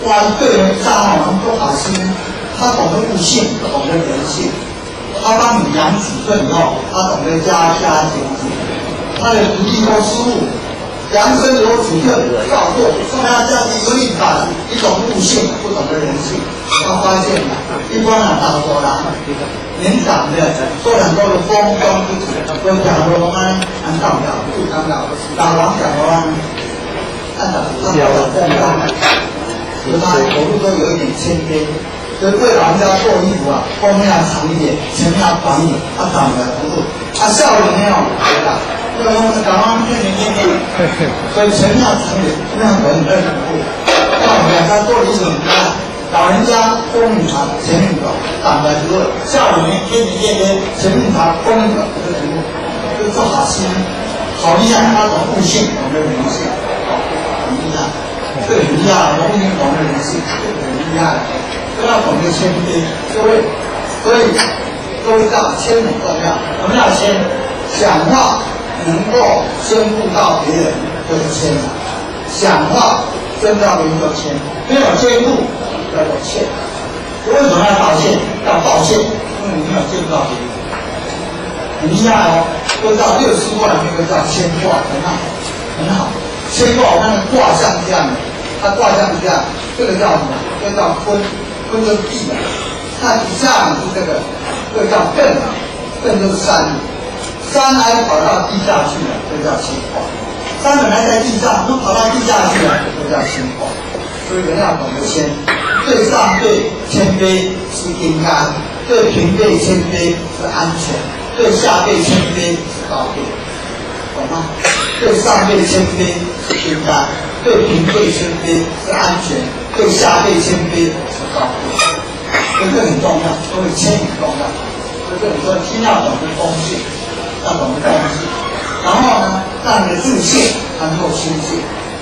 哇，对人家哦，不好心，他懂得悟性，懂得人性，他帮你养子孙以后，他懂得家家节俭，他的徒弟或师傅。扬声有主客，照做，说他这样子有理法，一种悟性，不懂得人性。他发现了，一般人大多啦，年长的做很多的风光之事，都讲说安安道了，不当了，老王讲说安，按照他做的风光，所以他头部都有一点谦卑。所以为老人家做衣服啊，后面要长一点，前面要短一点，他长得不错，他笑容没有回答。因为我们刚刚面面面面，所以前面要长点，后面要短一点，二十步。那我们他做衣服，你看，老人家后面长，前面短，长得不错，笑容面面面面，前面长，后面短，这个题目，就做好心，好厉害，他懂悟性，懂得人性，很厉害，这个很厉害，懂悟性，懂得人性，这个很厉害。都要懂得谦卑，各位，所以各位知道谦很重要。我们要谦，讲话能够兼顾到别人，就是谦了。讲话兼顾到别人就谦，没有兼顾叫做歉。为什么要道歉？要道歉，因为你没有兼顾到别人。很厉害哦，都知道六十卦里面有个叫谦卦，很好，很好。谦卦我看的卦象这样的，它卦象是这样，这个叫什么？这个叫坤。坤就是地的，那底下是这个，这个叫艮啊，艮就是山，山还跑到地下去了，这叫乾卦。山本来在地上，都跑到地下去了，这叫乾卦。所以人要懂得谦，对上对谦卑是应该，对平辈谦卑是安全，对下辈谦卑是高贵，懂吗？对上辈谦卑是应该，对平辈谦卑是安全。对下辈谦卑是高贵，所以这很重要，所以谦很重要。所以这里说，先要懂得恭敬，要懂得恭敬，然后呢，让你的自信能够清净。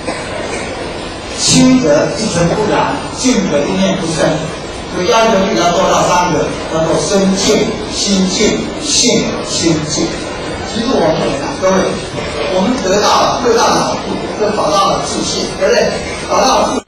清则一尘不染，净则一念不生。所以要求你要做到三个，叫做身净、心净、性清净。其实我们各位，我们得到了最大的好处，就找到了自信，对不对？找到了自信。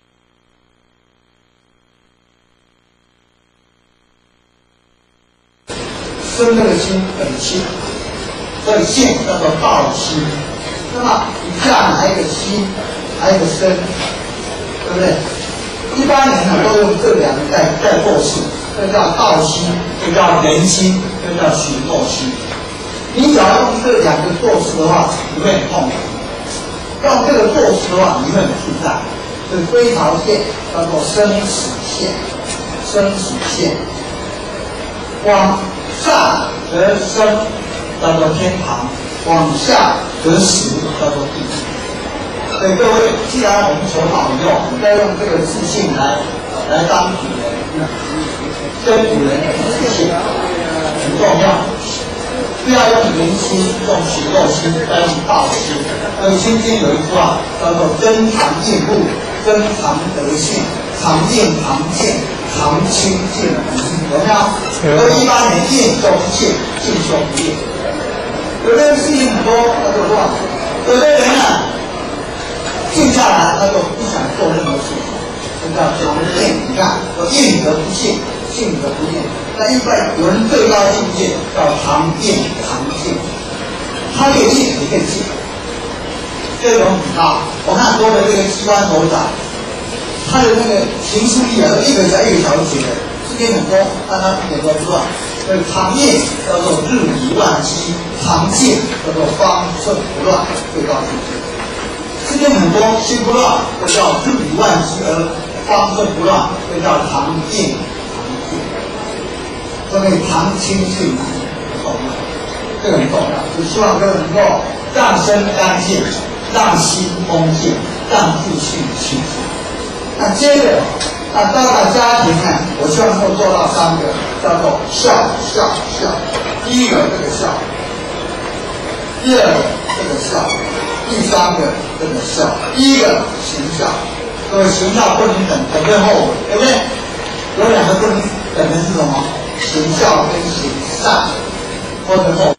生这个心本性，所以性叫做道心。那么以下还有一个心，还有一个身，对不对？一般人呢都用这两个在在做事，这叫道心，这叫人心，这叫行动心。你只要用这两个做事的话，你会很痛苦；用这个做事的话，你会很自在。所以归巢线叫做生死线，生死线，往上则生，叫做天堂；往下则死，叫做地狱。所以各位，既然我们求好用，要用这个自信来来当主人，跟主人自信很重要。不要用人心，用血肉心，要用道心。所以《心经》有一句话叫做“增长进步，增长德性，常进常见，常清净无”，有没有？而一般人见就不见，见就不见。有的人事情很多，他就乱；有的人呢，静下来他就不想做任何事情，这叫常见。你看，我见则不见，见则不见。那一般有人最高境界叫常见常见，他可以见，也可以见，这种很高。我看很多的这个机关首长，他的那个行事力啊，一个小一个小写的，时间很多，但他一点都不乱。所以常见叫做日理万机，常见叫做方寸不乱，最高境界。时间很多，心不乱，这叫日理万机而方寸不乱，这叫常见常见。所以常清净很重要，这个很重要。就希望各位能够让身干净，让心恭敬，让自信清净。那接着，那到了家庭呢，我希望能够做到三个，叫做孝孝孝。第一个这个孝，第二个这个孝，第三个这个孝。第一个行孝，各位行孝不能等，等最后悔，对不对？有两个不能等的是什么？行孝跟行善，或者后。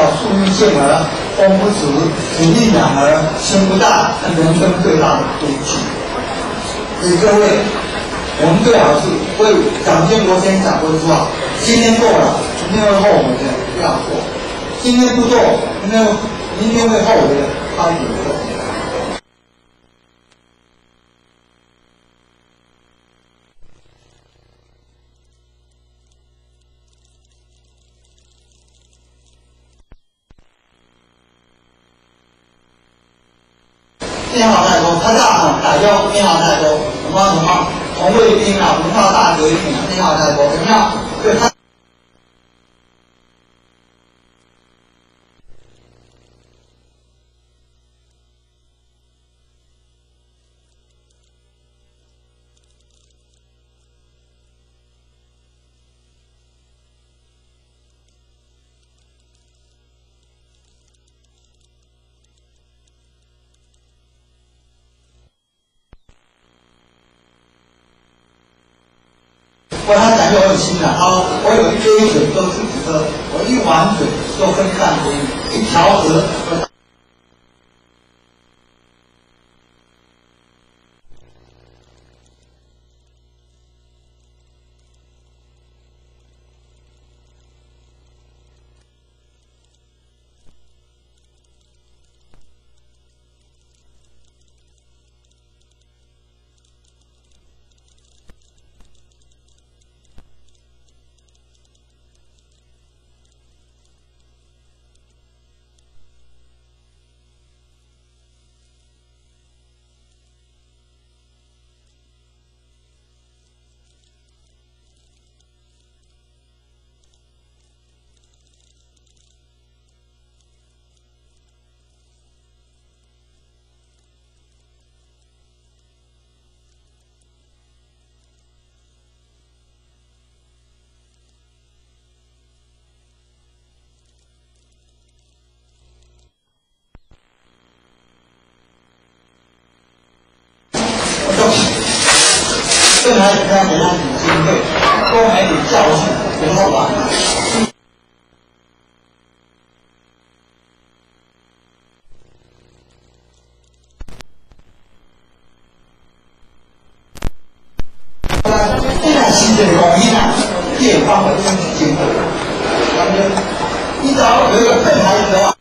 树欲静而风不止，土地养而心不大，是人生最大的悲剧。所以各位，我们最好是为蒋经国先生讲过一句话：今天做了，明天会后悔的，不要做；今天不做，明天明天会后悔的，他也做。变化太多，他大打掉变化太多，什么什么红卫兵啊，文化大革命啊，变化太多，怎么样？对他。我他讲究我有心的，好，我有一杯水都自己喝，我一碗水都分散给你，一条河。更还得要给他点经费，多买点教训，不要玩了。现在新的供应啊，地方的经济经费，咱们你只要有一个正牌的话。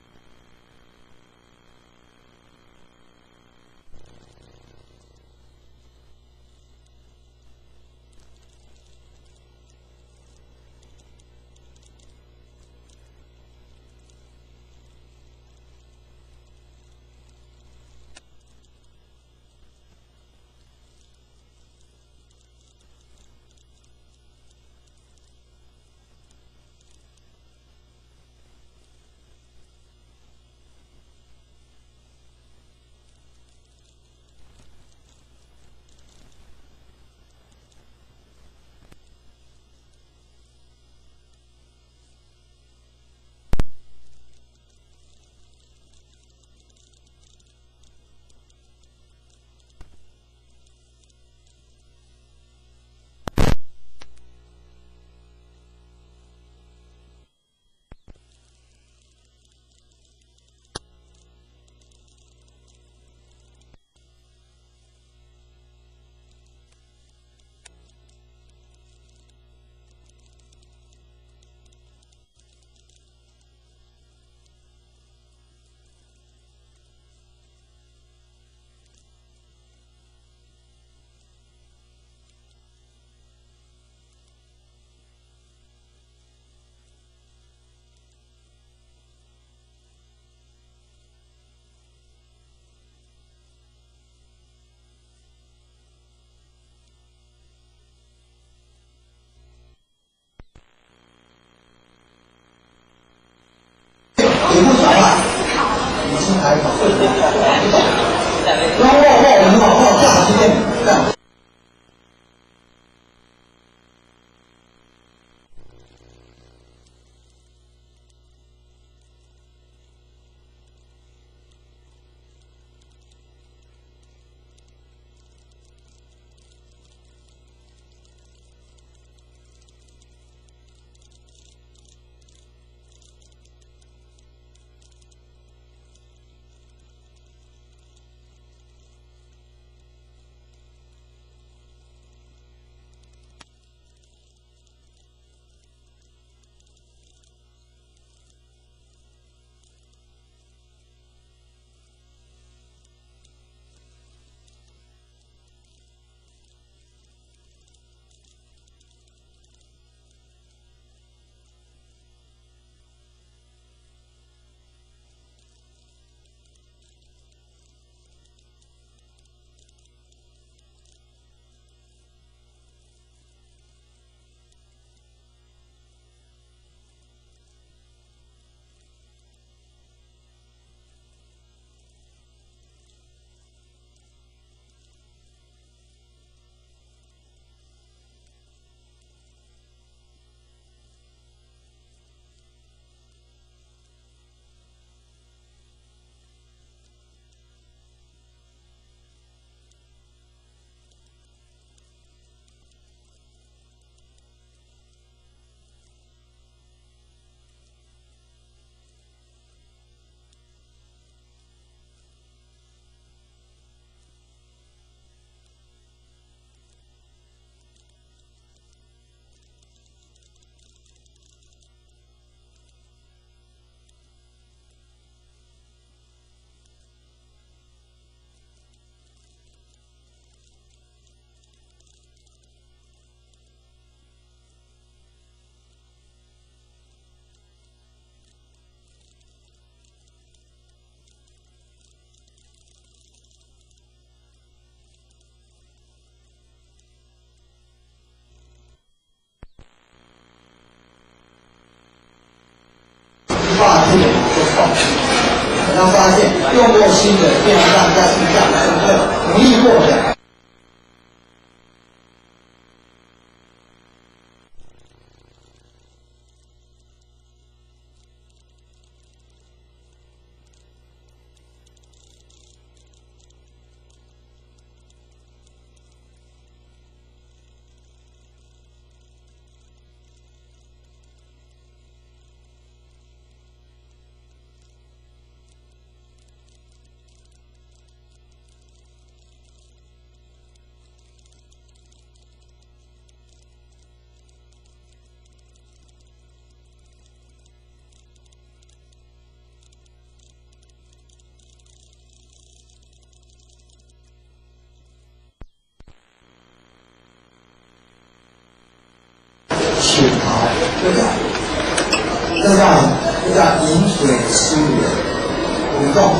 也不少了，已经还好，然后往后我们往后下时间这样。 他发现用过新的电风扇加气象是会不易过的。潜逃，这叫这叫这叫饮水思源，不动。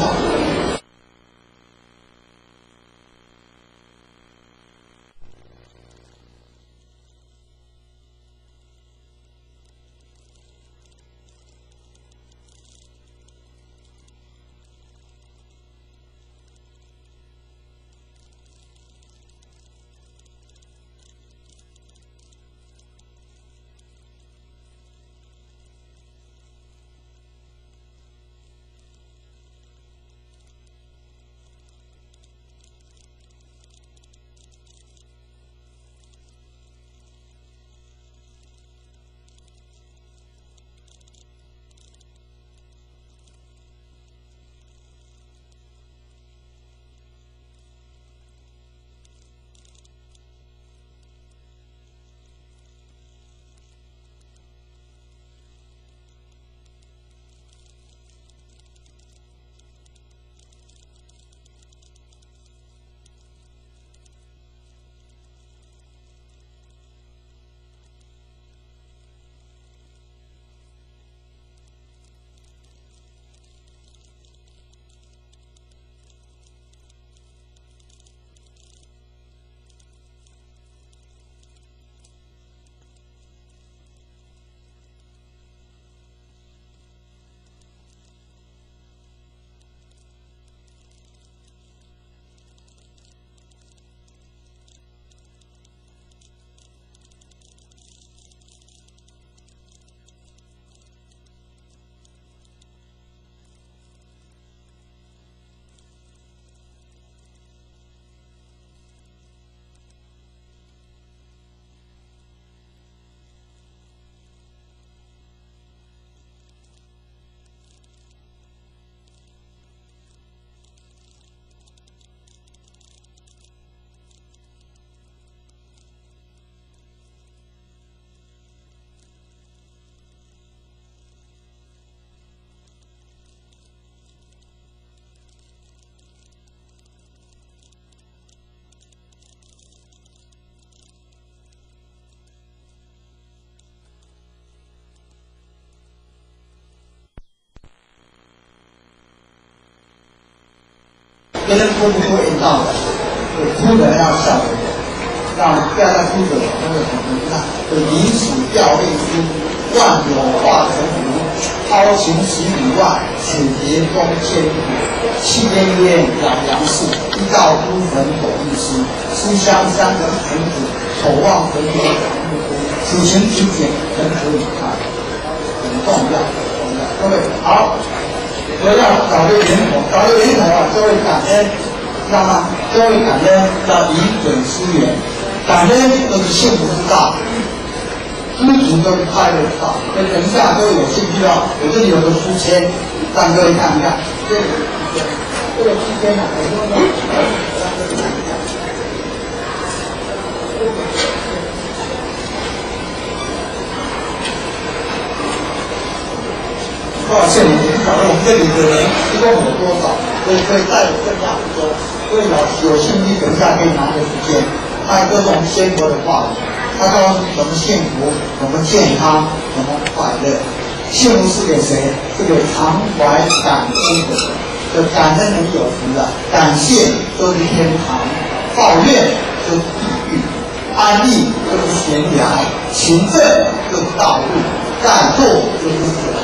别人说不说引导的，哭的要笑的，让不要再哭着了，真的很你看，有临死调令书，万有化成符，抛情十里外，此别中千古。气烟烟养阳世，一道孤坟口一诗，书香三人童子，守望坟边两木枯。此情此景人可以看，很重要，很重要。各位好。我要找个源头，找个源头啊！各位感恩，知道吗？各位感恩要饮水思源，感恩就是幸福之道，知足就是快乐之道。所以等一下各位有兴趣啊，我这里有个书签，让各位看一看。这个这个书签呢，我用的，让各位看一看。多少线？你不晓得我们这里的人一共有多少，所以可以带有更大的多。所以老师有兴趣，等一下可以拿个时间，还有各种鲜活的话语，他告诉你怎么幸福，怎么健康，怎么快乐。幸福是给谁？是给常怀感恩的人。就感恩人有福了，感谢就是天堂，抱怨就是地狱，安逸就是悬崖，勤政就是道路，怠惰就是死。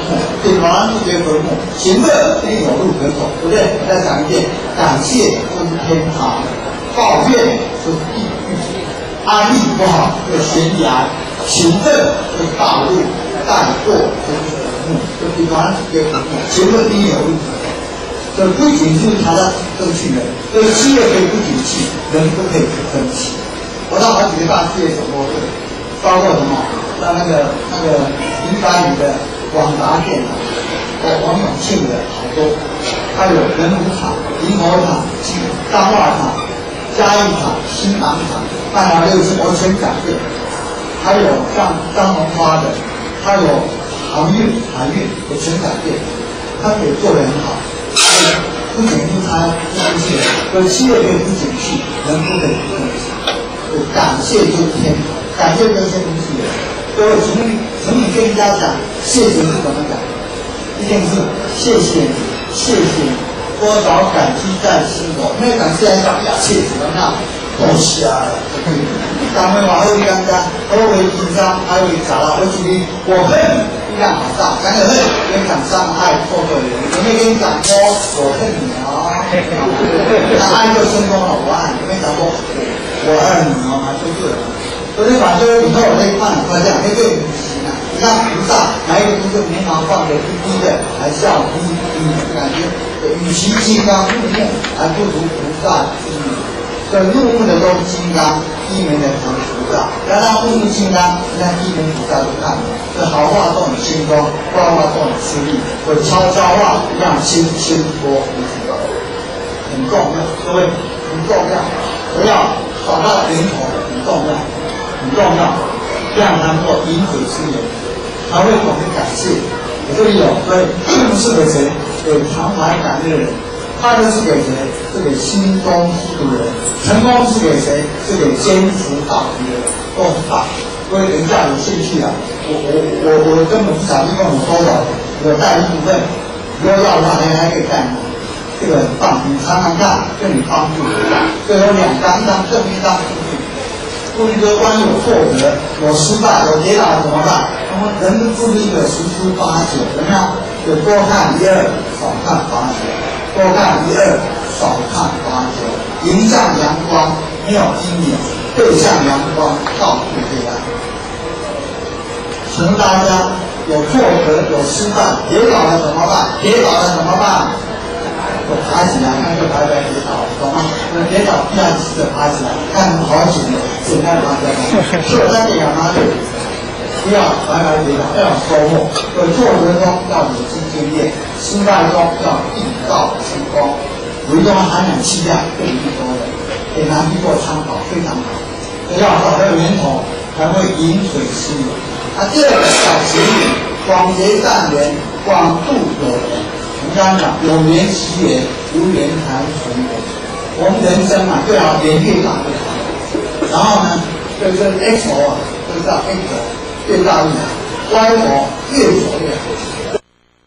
木，顶完不觉和睦，行乐必有路可走，对不对？我再讲一遍，感谢就是天堂，抱怨就是地狱，安逸不好就是悬崖，行正就是道路，带过就是和睦，就顶完不觉和睦，行乐必有路可走。所以不仅是他的争取人，所以企业可以不景气，人都可以不争气。我到好几个大企业走过，包括什么？到那个那个一百里的广达电脑，哦，王永庆的好多，还有人武厂、银河厂、彰化厂、嘉义厂、新港厂，大家六是我全讲对。还有像张荣发的，还有航运、海运，我全讲对，他也做得很好。不景气他不争气，所以企业可以不景气，人不可以不争气。感谢就是天，感谢就是天不是人。所以从从你跟人家讲谢谢是怎么讲？一定是谢谢你，谢谢你，多少感激在心头。没有感谢来讲呀，谢谢怎么样？多谢啊！咱们往后刚刚，我为紧张，还有啥了？我举例，我恨力量好大，讲个恨，跟讲伤害错错的人，有没有跟你讲过我恨你哦？那爱就成功了，我爱有没有讲过我爱你哦？就对了。所以把这个以后我这一看，我讲那个不行啊！你看菩萨哪一个不是眉毛放得低低的，还笑眯眯，感觉与其金刚入目，还不如菩萨之目。所以入目的都是金刚，一门的成菩萨。让他入目金刚，那一门菩萨就看了。这好话都很轻松，坏话都很吃力。所以悄悄话让轻轻多无情，很重要，各位很重要。不要找到源头，很重要。很重要，这样才能够饮水思源，才会懂得感谢。我这里有，所以并不是给谁，给常怀感恩的人；快乐是给谁？是给心中知足的人；成功是给谁？是给坚持到底的人。都是大，所以人家有兴趣啊，我我我我根本不想利用我多少，我带一部分，如果要的话，还可以带你。这个很棒，你常常看，对你帮助很大。所以有两张，一张正面，一张负面。顾虑这关于有挫折、有失败、有跌倒怎么办？那么人的注意力十之八九，怎么样？就多看一二，少看八九；多看一二，少看八九。迎向阳光，没有阴影；背向阳光，到处黑暗。请大家有挫折、有失败、跌倒了怎么办？跌倒了怎么办？我爬起来，看就白白跌倒，懂吗？那跌倒第二次就爬起来，看好紧的，简单爬起来。是我在点哪里？不要白白跌倒，要有收获。所以挫折中要有经经验，失败中要缔造成功。有一种含氧气量更多的，给南帝做参考，非常好。所以要找到源头，才会饮水思源。那第二个叫结缘，广结善缘，广度有缘。我们刚刚讲有缘其缘，无缘才存缘。我们人生啊，最好缘越大越好。然后呢，这个 X 轴啊，这个叫 X 轴，越大越好，Y 轴越走越好。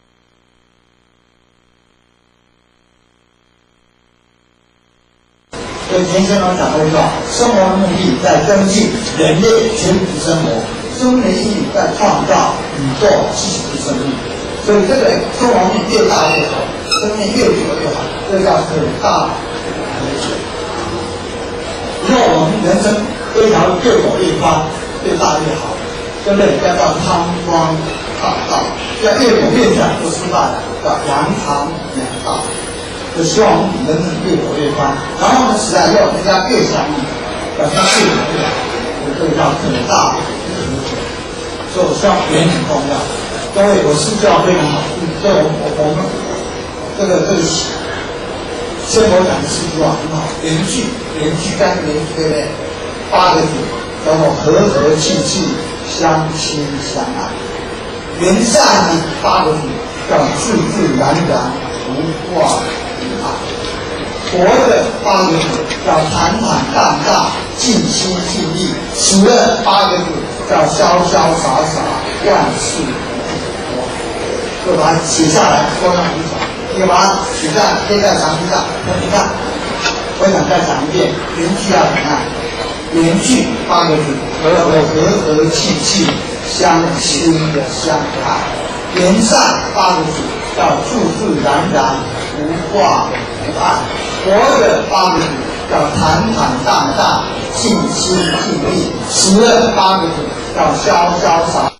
所以田先生讲过一句话：生活的目的在增进人类全体生活，生命的意义在创造宇宙积极生命。所以这个生活面越大越好，生命越久越好，这叫很大和谐。以后我们人生这条路越走越宽，越大越好，对不对？要叫康庄大道，要越走越窄不失败了，叫扬长远大。就希望我们人生越走越宽，然后呢，时代要人家越相应，要他越走越好，这个叫很大和谐。所以我希望缘很重要。各位，我是教非常好，所以我我我们这个这个生活讲的四句话很好，连续连续三个连续对不对？八个字叫做和和气气，相亲相爱。缘善呢八个字叫自自然然，无挂无碍。活着八个字叫坦坦荡荡，尽心尽力。死了八个字叫潇潇洒洒，万事。就把它写下来，收上纸上，你把它写在贴在墙壁上。你看，我想再讲一遍，连续要怎样？连续八个字，和和和和气气，相亲的相爱。 言善八个字叫处处然然，无挂无碍；活着八个字叫坦坦荡荡，尽心尽力；死了八个字叫潇潇洒。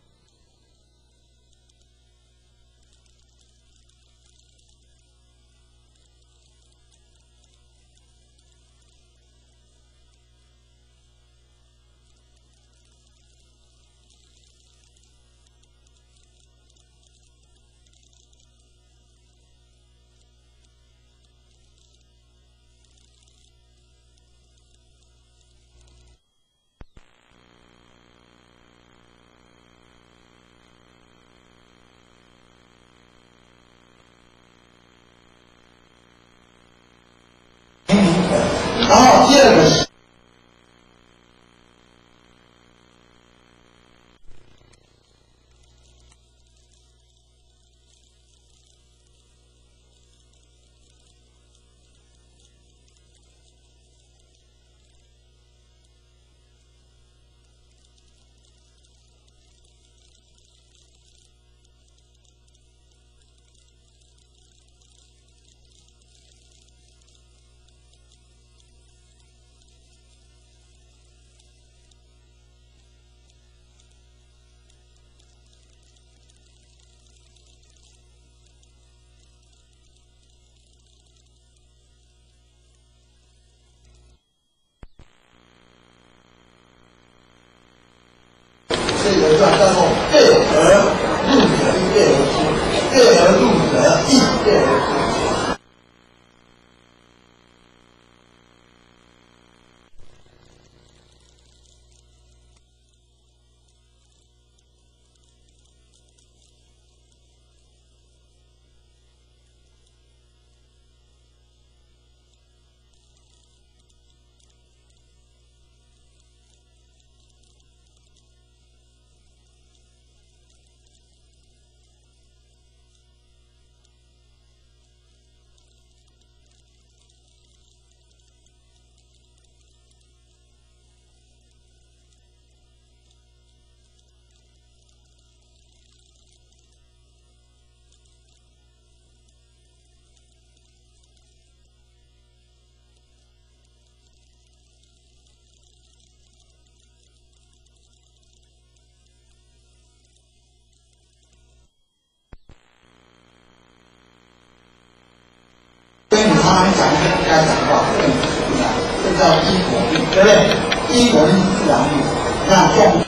然后第二个是这有一段叫做“对而入者一对而出，对而入者亦对而出”。所以你常常讲一些不该讲的话，这个是不然，这叫因果律，对不对？因果律是自然律，那重。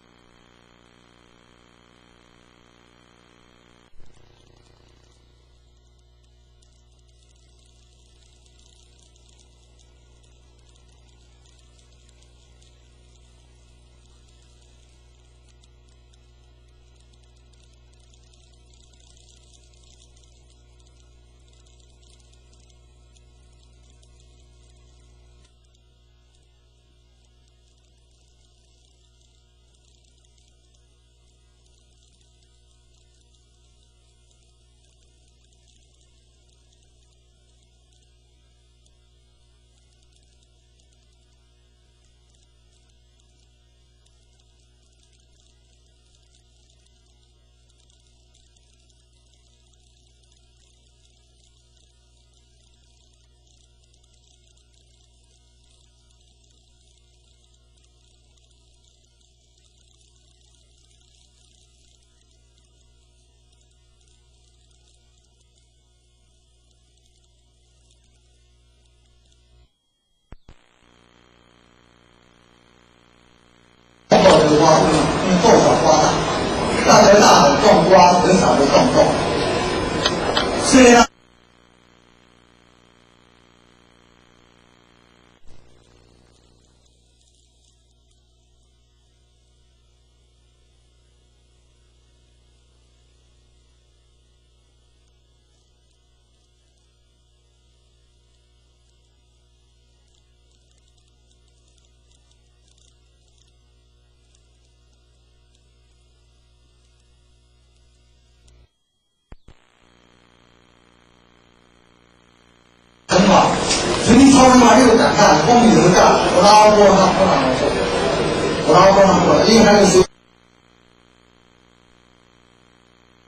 瓜，因为豆小瓜大，大的大的种瓜，很少的种豆，所以呢。很好，曾经超人马六感叹，风雨而战，我拉波他不让我做，我拉波他不让，因为他就是。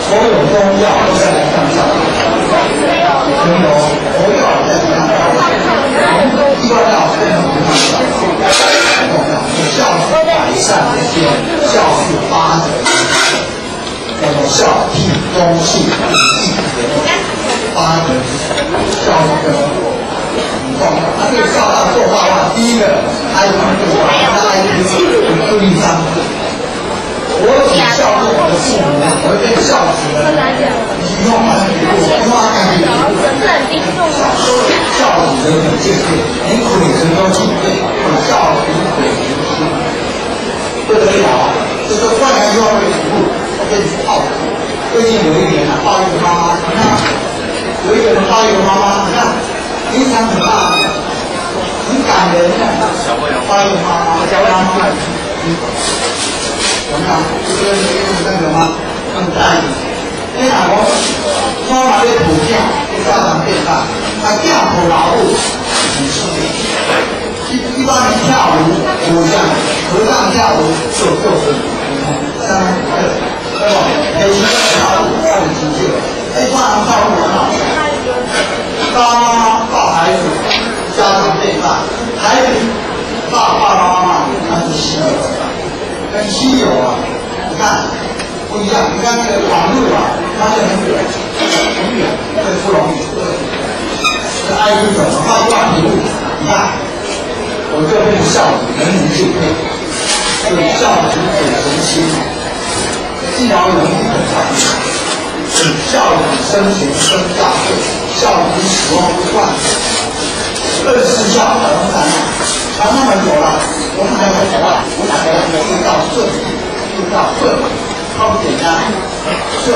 所有中药都是来上效的，所有佛药在上效的，医药药非常非常少，效是百善之先，效是八者，叫做孝悌忠信义德八德，孝是很重要。那这个孝要做到的话，第一个哀公度亡，那哀公是故意伤害。我只孝顺我的父母，我会变孝子的。以后马上给我，以后他赶紧给我。孝子的很敬佩，连鬼神都敬佩，孝子鬼神心，不得了。就是万人要被服务，要被报复。最近有一年啊，抱一个妈妈，你看，有一个人抱一个妈妈，你看，影响很大，很感人的。抱一个妈妈，教妈妈。怎么样？这个是那个吗？很在意。你哪个妈妈在补觉，家长变大，他掉头劳碌，很顺利。一一般人跳舞，舞像和尚跳舞就就是相当不对，对吧？每一个跳舞他很亲切，哎，帮人跳舞很好。爸爸妈妈抱孩子，家长变大，孩子抱爸爸妈妈，那是稀有的。跟稀有啊，你看不一样。你看那个网路啊，它是很远，很远，这不容易。这爱因怎么画挂屏幕？你看，我这边孝子人人敬佩，这个孝子很神奇，一条龙很长，孝子生前生大贵，孝子死后不断，二十孝很难。谈那么久了，我们还没什么？我们还没遇到顺，遇到顺，超不简单。顺，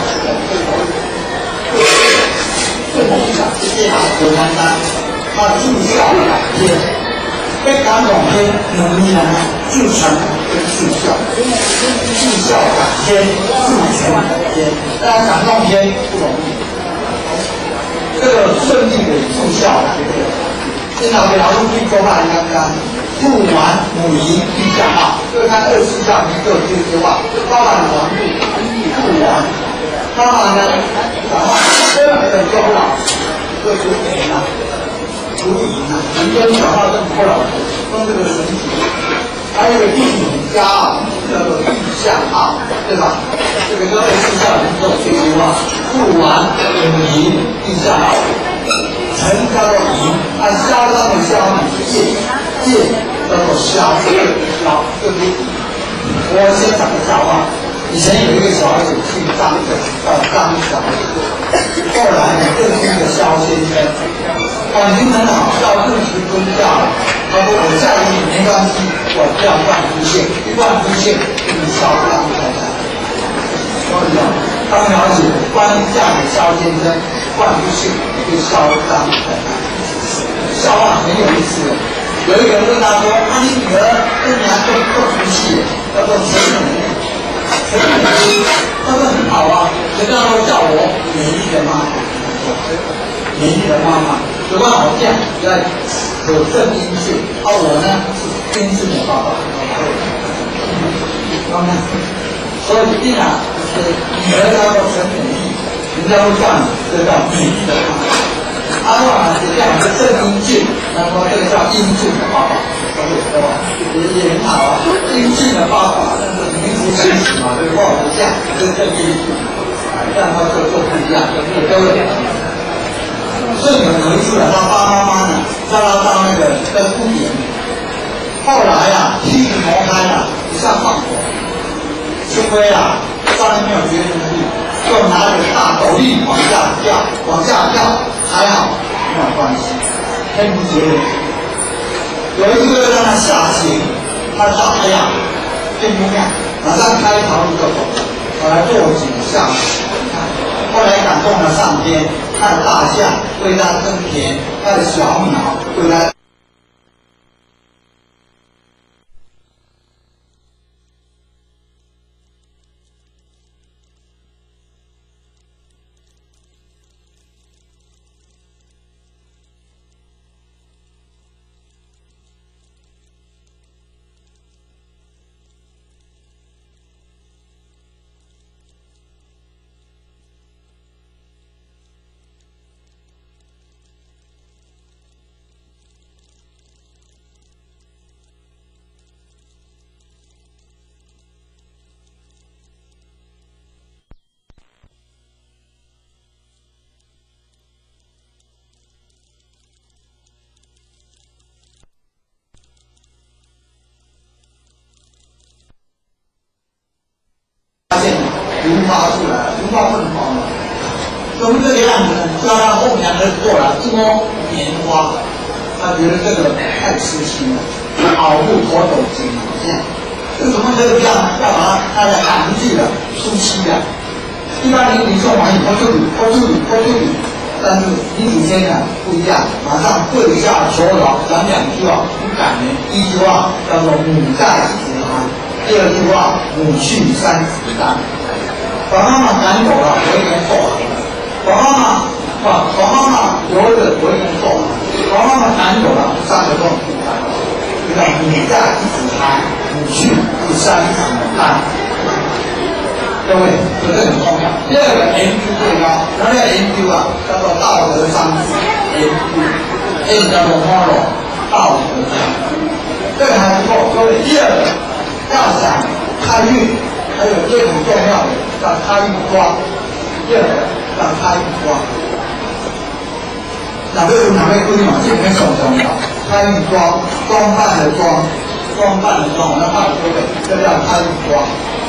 顺统一场是这样河南山，他助孝改天，被感动天，能力呢助成跟助孝，助孝改天，助权改天，当然感动天不容易。这个顺利的助孝改天。经常给劳动力做饭，刚刚父完母仪必相好，就看二十孝一个这句话，包含王父父完，妈妈呢讲话根本做不了，就主语啊，主语啊，你跟讲话都不了，用这个神奇。还有一个地名家傲，叫做地相傲，对吧？这个跟二十孝一个这句话，父完母仪必相傲。成叫做仪，按嚣张的嚣呢是业，业叫做嚣，这个嚣，对不对？我先讲个笑话。以前有一个小孩子姓张的，叫张小子，后来呢认识一个萧先生，感情很好，到认识宗教了。他说我嫁给你没关系，我不要断夫线，一断夫线就是嚣张太太。所以呢，当了解关于嫁给萧先生，断夫线。就嚣张的，笑话很有意思。有一个人问他说：“啊，你女儿跟你还做做夫妻，叫做陈美丽。”陈美丽，他说很好啊，人家都叫我美丽的妈妈，美丽的妈妈，有办法这样来有正阴性，而我呢是阴性的爸爸。所以一定啊，就是女儿叫做陈美丽。人家会叫你，这叫美丽的妈妈。阿罗汉是这样的正阴性，那么这个叫阴性的爸爸，所以说也也很好啊。阴性的爸爸，但是名副其实嘛，对不对？这样跟正阴性，让他就做不一样，对不对？所以有一次啊，他爸妈妈呢，让他当那个在屋檐，后来啊，梯子挪开了，不像放火，幸亏啊，上面没有绝缘力。就拿着大斗笠往下掉，往下掉，还好没有关系，天不绝人。有一个让他下行，他说：“哎呀，天不亮，马上开一条路就走了。”后来落井下石，后来感动了上天，他的大象为他耕田，他的小鸟为他。 怎么这个样子呢？叫他后娘儿过来一摸棉花，他觉得这个太痴心了，熬不脱斗筋了，这样，这怎么可以这样呢？要把他大家赶出去了，出妻了。一般你你送完以后就你拖出你拖出你，但是李祖先呢不一样，马上跪下求饶，讲两句话很感人。第一句话叫做母在子安，第二句话母去三子丹。把妈妈赶走了，我已经做好了。把妈妈把把妈妈留着，我已经做好了。把妈妈赶走了，三个都不干了。这叫母在子安，母去第三子丹。各位，这个很重要。第二个研究最高，然后要研究啊，叫做道德章子研究，这叫做 moral 道德章。这个还不够，各位，第二个要想开运，还有一个很重要的叫开运光。第二个叫开运光。哪位有哪位规嘛？这里面很重要。开运光，装扮的装，装扮的装，我要告诉各位，这叫开运光。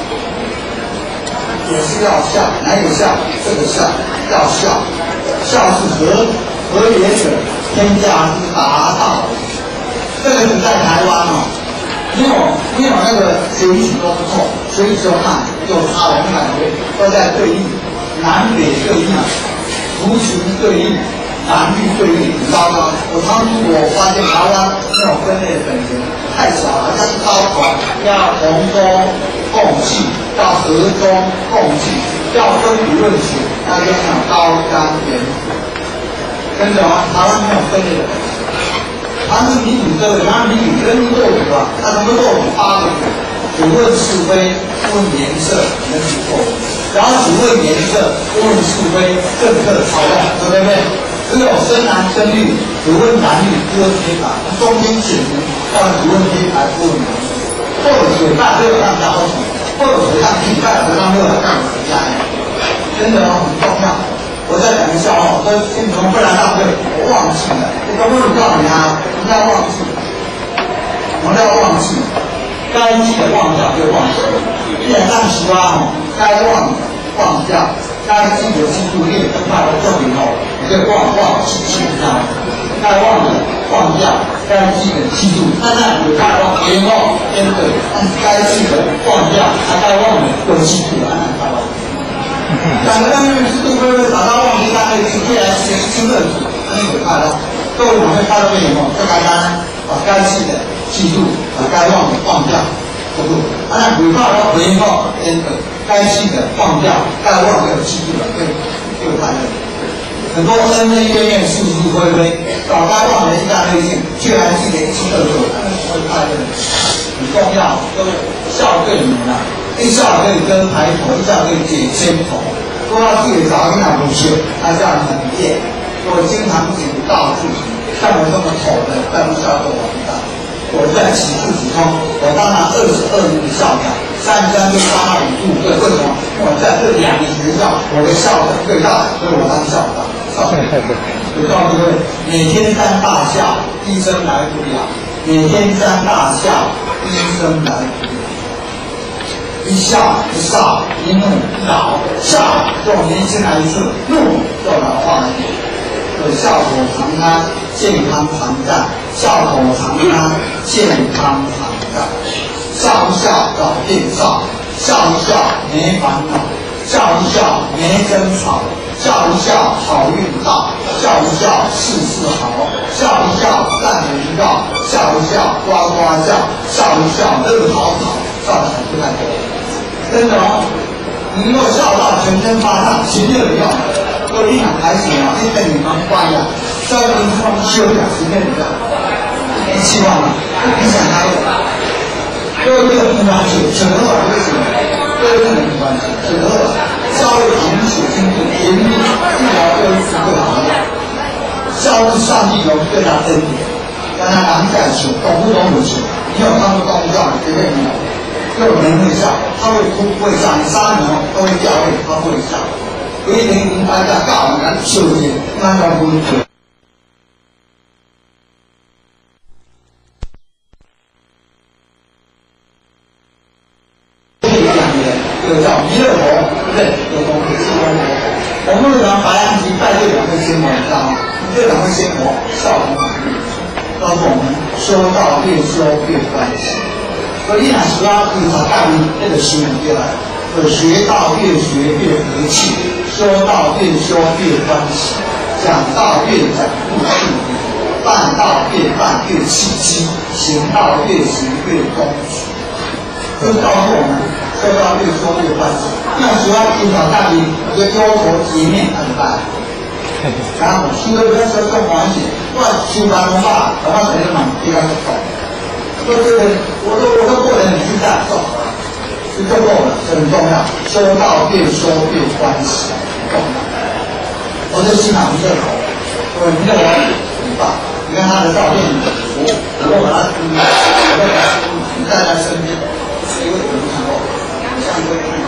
也是要孝，哪有孝？这个孝要孝，孝是和和也者，天下之达道。这个你在台湾哦，没有没有那个学习都不错，学习就看就差我们两位都在对立，南北对立，族群对立，男女对立，很糟糕。我常出国发现台湾那种分类的本钱太少了，像是高团要红中共济。要和中共济，要分理论学，要跟上高瞻远瞩。跟着啊，台湾没有分类的，他是民主社会，他民主人民做主啊，他能够做主八个主，只问是非，不问颜色，人民做主；然后只问颜色，不问是非，政策操弄，对不对？只有生男生女，只问男女，不问天白，中间选民，当然只问天白，不问颜色，或者水大就让他好处。或者水上地带，水上热来干什么家呀？真的很重要。我在讲个笑话，说先从不然大会，我忘记了。我刚刚告诉你啊，不要忘记，不要忘记，该记的忘掉就忘记。既然让时啊，该忘的忘掉，该记的记住，列分派的证明哦，你可以忘忘记记这样子。该忘的忘掉，该记的记住。那那有看到别忘边对，但是该记的忘掉，还该忘的都记住了，按照他忘。讲的当然是对不对？找到忘记，大概是未来是一清二楚，那有看到。各位有没有看到没有？这该单把该记的记住，把该忘的忘掉，不不。按照有看到别忘边对，该记的忘掉，该忘的记住了，对，就看到。很多恩恩怨怨，是是非非，搞该忘的一大堆事，却还记得一清二楚，那是会快乐，很重要。各位，孝对你们啊，一孝可以跟抬头，一孝可以解千头。都要自己找一两不缺，还叫人很厌。我经常警告自己，像我这么丑的，再不孝都完蛋。我在起自己通，我当了二十二年的校长，三十三岁当了五十五岁，为什么？我在这两个学校，我的校长最大，所以我当校长。我告诉各位，每天三大孝，医生来不了；每天三大孝，医生来不了。一孝一少一怒一老，孝就年轻来一次，怒就老化一点。所以孝口常开，健康常在；孝口常开，健康常在。孝一孝老变少，孝一孝没烦恼，孝一孝没争吵。孝一孝好运到，孝一孝事事好，孝一孝善人告，孝一孝呱呱叫，孝一孝乐好跑，孝起不太多。真的哦，你能够孝到全身发烫，行乐有用。各位想还行啊，现在你们乖呀，稍微你放休养时间比较，没期望了，你想他的。各位这个没关系，扯了为什么？各位这个没关系，扯了。稍微饮水精度严密，治疗各一次更好一点。孝是上帝有对他恩典，让他难感受，懂不懂母亲？你有看过宗教，绝对没有。有人会笑，他会哭不会笑，你杀人都会掉泪，他会笑。有一天你大家告人受刑，那要不会。这个叫弥勒佛，对不对？有东西是佛。 我们为什么白羊鸡带这两个心魔？你知道吗？这两个心魔效果很厉害，告诉我们修道越修越欢喜。所以呢，主要就是他带领这个心越来，所以学道越学越和气，修道越修越欢喜，讲道越讲越顺利，办道越办越契机，行道越行越恭喜。这告诉我们，修道越修越欢喜。那主要引导大家一个忧头结面很大。然后修到这修更欢喜，我修完的话，我把谁的忙比较少。我这个我都我都过了年这样做，这就够了，这很重要。修道越修越欢喜，很重要。我就欣赏这个，我这个我很棒。你看他的照片，我我都把它，我都把它带在身边，因为我们看过，像这个。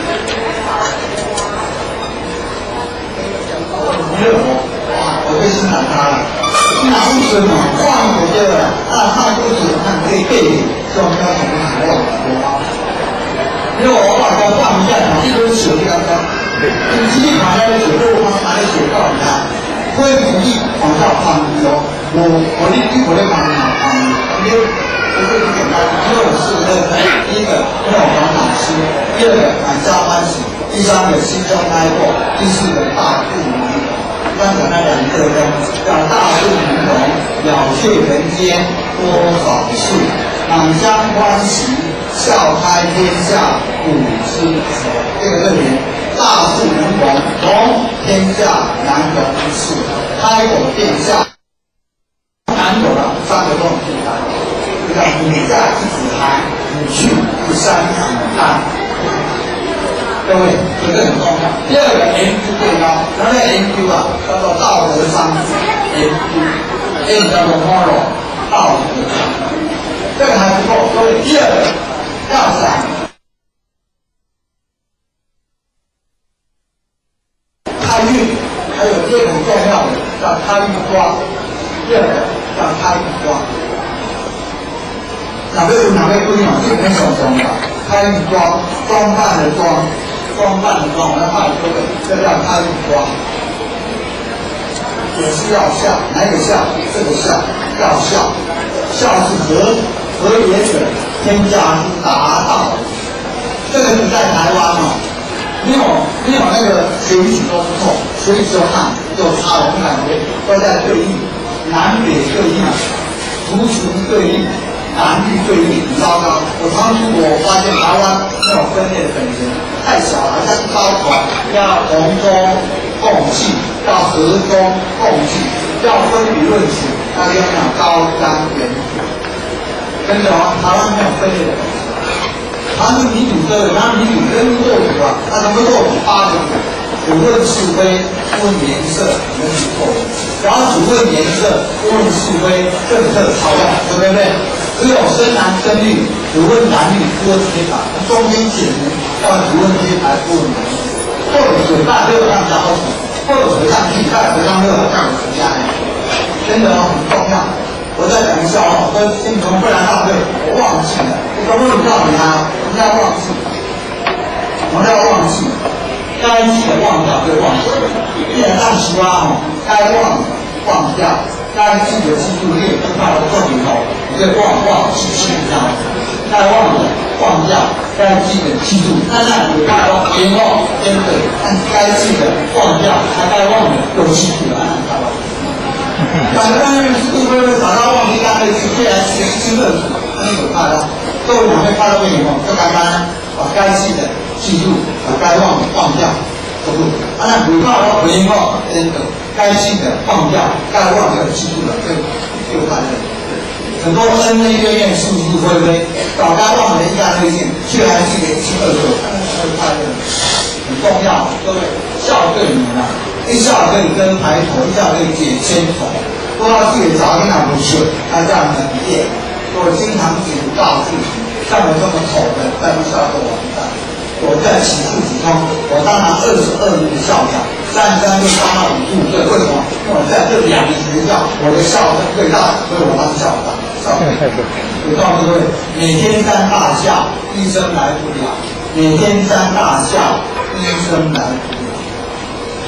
热火，哇！我最欣赏他了。哪不准嘛？换我这个，那看不准，看可以背影，就要什么海浪多。因为我把它放一下，这都是手这样的。你机器爬下来，水都往哪里水到你看，会鼓励往下放油。我我的我的旁边旁边，因为这个很简单，因为我是那个第一个没有黄老师，第二个满家欢喜，第三个心中开阔，第四个大度无比。刚才那两个人叫大度无容，了却人间多少事，满腔欢喜，笑开天下古之首。这个论点，大度无容，容天下难容之事，开口天下难有了三个都很简单。这叫你在一子寒，你去第三场淡。各位，这个很重要。第二个 M Q 最高，什么叫 M Q 啊？叫做道德商举 M Q，M 叫做 moral， 道德商举。这个还不够，所以第二个要想开运，还有第二个很重要的叫开运光。第二个叫开运光。哪位有哪位不一样？这个很手中的开运光，装扮的装。装扮的装，我要画一个，这叫开运光，也是要笑，哪个笑？这个笑要笑，笑是和和也者，天下之达道。这个你在台湾哦，没有没有那个选举都不错，所以就看就差我们感觉都在对立，南北对立，族群对立。男女对立很糟糕。我常出国，我发现台湾那种分裂的本钱太小了，像高管要同舟共济，要和衷共济，要分别论取，那就讲高瞻远瞩。跟着啊，台湾没有分裂的本钱。台湾是民主社会，然后民主人民做主啊，那什么做主？八个主，主问是非，不问颜色，人民做主。然后主问颜色，不问是非，政策操用，对不对？只有生男生女，只问男女，不问阶级，中间解决，要只问阶级，不问男女。或者嘴巴热让家伙或者嘴上去，看嘴上热让人家呢，真的很重要。我再讲一下哦，我先从不然大会，我忘记了，我刚刚有告诉他，我们要忘记，我们要忘记，该记的忘掉就忘记，一点上十八哦，该忘的忘掉。该记得记住，列出来的做以后，你就忘忘记记这样子。该忘的忘掉，该记得记住。那那你看到以后真的，按该记得忘掉，还该忘的都记住了，按看到。反正是不会找到忘记，大概是越来越清热楚，那有看到。各位哪位看到没有？就刚刚把该记的记住，把该忘的忘掉。不是，啊，那你看到回后真的。该记的忘掉，该忘的记住了，就就快乐。很多恩恩怨怨，是是非非，早该忘的一干二净，却还记得一清二楚，那就快乐。很重要，各位笑对你们啊，一笑可以跟抬头，一笑可以解千愁。不知道自己早跟哪不是，他这样很贱。我经常警告自己，像我这么丑的，再不笑就完蛋。我在起诉其中，我当然二十二年的校长。三十三就当到五十五岁，为什么？因为我在这两个学校，我的校声最大，所以我当校长。校长，我告诉各位，每天三大笑，医生来不了；每天三大笑，医生来不了。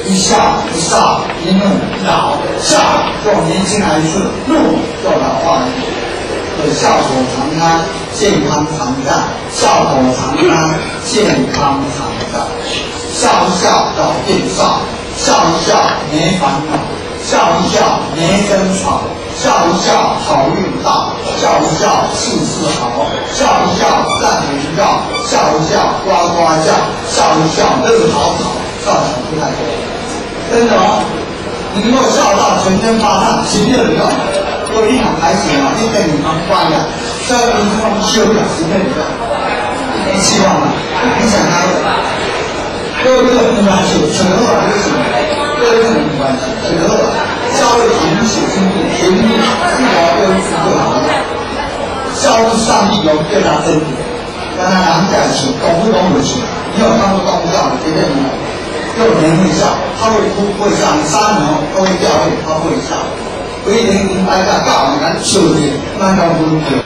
一笑一少一怒一老，笑就年轻来顺，怒就老化一点。所以笑口常开，健康常在；笑口常开，健康常在。笑一笑老变少，笑一笑没烦恼，笑一笑没争吵，笑一笑好运到，笑一笑事事好，笑一笑赞名绕，笑一笑呱呱叫，笑一笑乐好吵，笑起来不太多。真的哦，你能够笑到全身发烫，情乐流，各位好开心啊！你跟你们关呀，这个地方修养是对的，没希望了，你想他的。各位这个不关系，扯后来为什么？各位这个不关系，扯后来稍微平息心地，平地自我跟自就好了。效率上帝有对他真理，让他难感情，懂不懂我情？你有当过宗教的，绝对没有。六年会笑，他会哭会笑，你三年都会掉泪，他会笑。唯一明白个教你敢受的，那叫不对。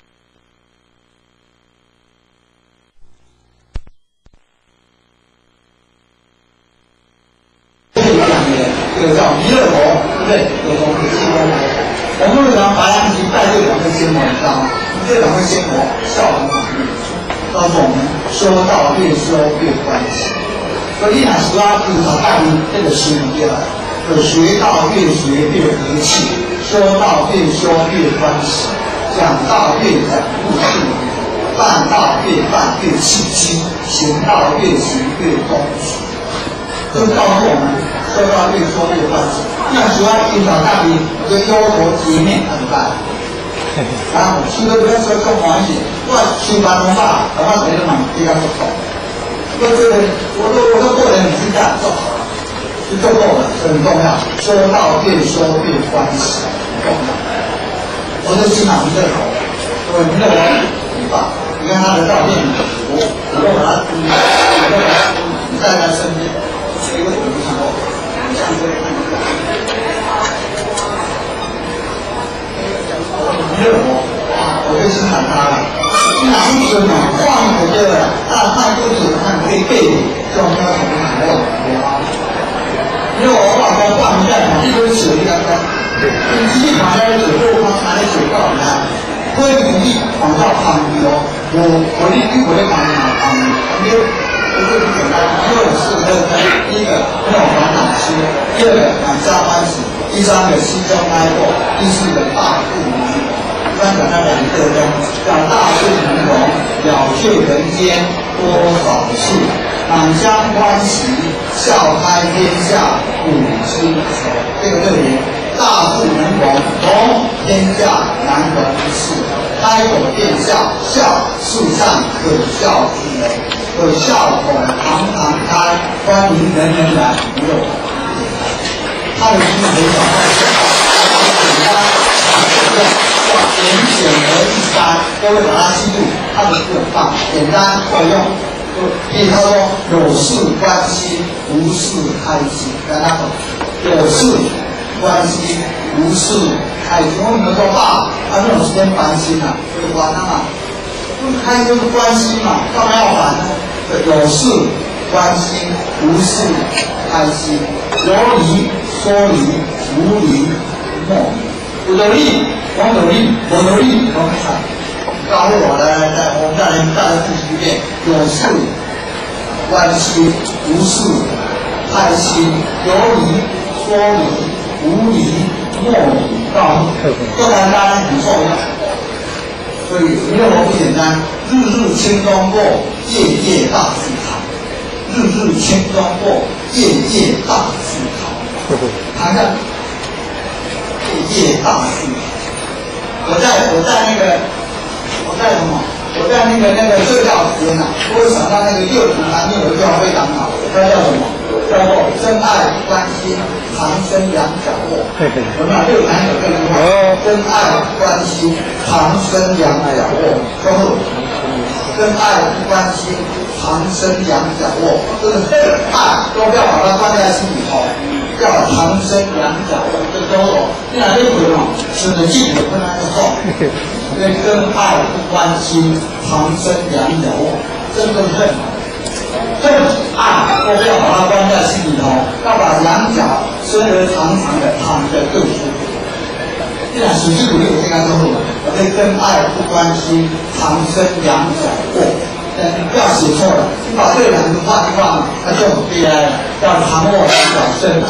这个讲的，这个叫弥勒佛，对不对？有从器官来的。我们为什么白羊鸡带这两个仙魔，你知道吗？这两个仙魔笑容满面，告诉我们修道越修越欢喜。所以呢，主要就是找大明这个词语来，就学道越学越和气，修道越修越欢喜，讲道越讲越顺利，办道越办越刺激，行道越行越恭喜。就告诉我们，修道越说越欢喜。那主要寻找大明跟忧国结面很大。啊，修道不要说更欢喜，我修办文化，文化谁都蛮比较不懂。我觉得我都我都过人很自在，做好了就做够了，很重要。说到越说越欢喜，很重要。我就欣赏弥勒佛，因为弥勒佛很棒。你看他的照片，我我都把他，我都把他带在身边，谁都没看过，像这个看过。弥勒佛，哇，我就欣赏他了。哪一尊呢？放一个这个，大看肚子，看可以背的，这种叫什么海浪？因为我老公放在哪一堆水刚刚，你机器旁边的水库，他拿的水到你看，会努力往上攀比哦。我我的我的旁边旁边旁边，不是很简单，因为我是那个第一个没有烦恼心，第二个满家欢喜，第三个心中开阔，第四个大富民。刚讲那两个中，叫大富民荣，了却人间多少事，满腔欢喜，笑开天下五之愁。这个对联，大富民荣，荣天下难得一事，开口便笑，笑世上可笑之人，可笑口常常开，欢迎人人来娱乐。他的心很小，简单。简简而易删，各位把它记住，它的字很棒，简单好用。比如他说有事关心，无事开心，跟他说有事关心，无事开心。为什么说爸他没有时间烦心啊？就管他嘛，不是开心就是关心嘛，干嘛要烦呢？有事关心，无事开心，有理说理，无理莫理。有努力，我努力，我努力，我很惨。告诉我来来来，我们再来再来复习一遍：有事关心，无事开心，有理说理，无理莫理。告诉不单单很重要，所以弥勒佛不简单。日日轻松过，夜夜大思考。日日轻松过，夜夜大思考。谈谈。夜大事，我在我在那个我在什么？我在那个那个睡觉时间呐、啊，我会想到那个幼童旁边有一句话非常好，它叫什么？叫做真爱关心，长生养脚卧。有没有？六男有这句话，真爱关心，长生养脚卧。之后，真爱关心，长生养脚卧，这个爱都不要把它放在心里头。要长生养脚卧，这都有。你哪里有嘛？吃的进也不能动。所以真爱不关心，长生养脚卧，真正认。这爱都不要把它关在心里头，要把养脚处之鼓励我应该说什么？我对真爱不关心，长生两脚过。不要写错了，你把这两个换一换，那就很悲哀了。要长卧两脚生，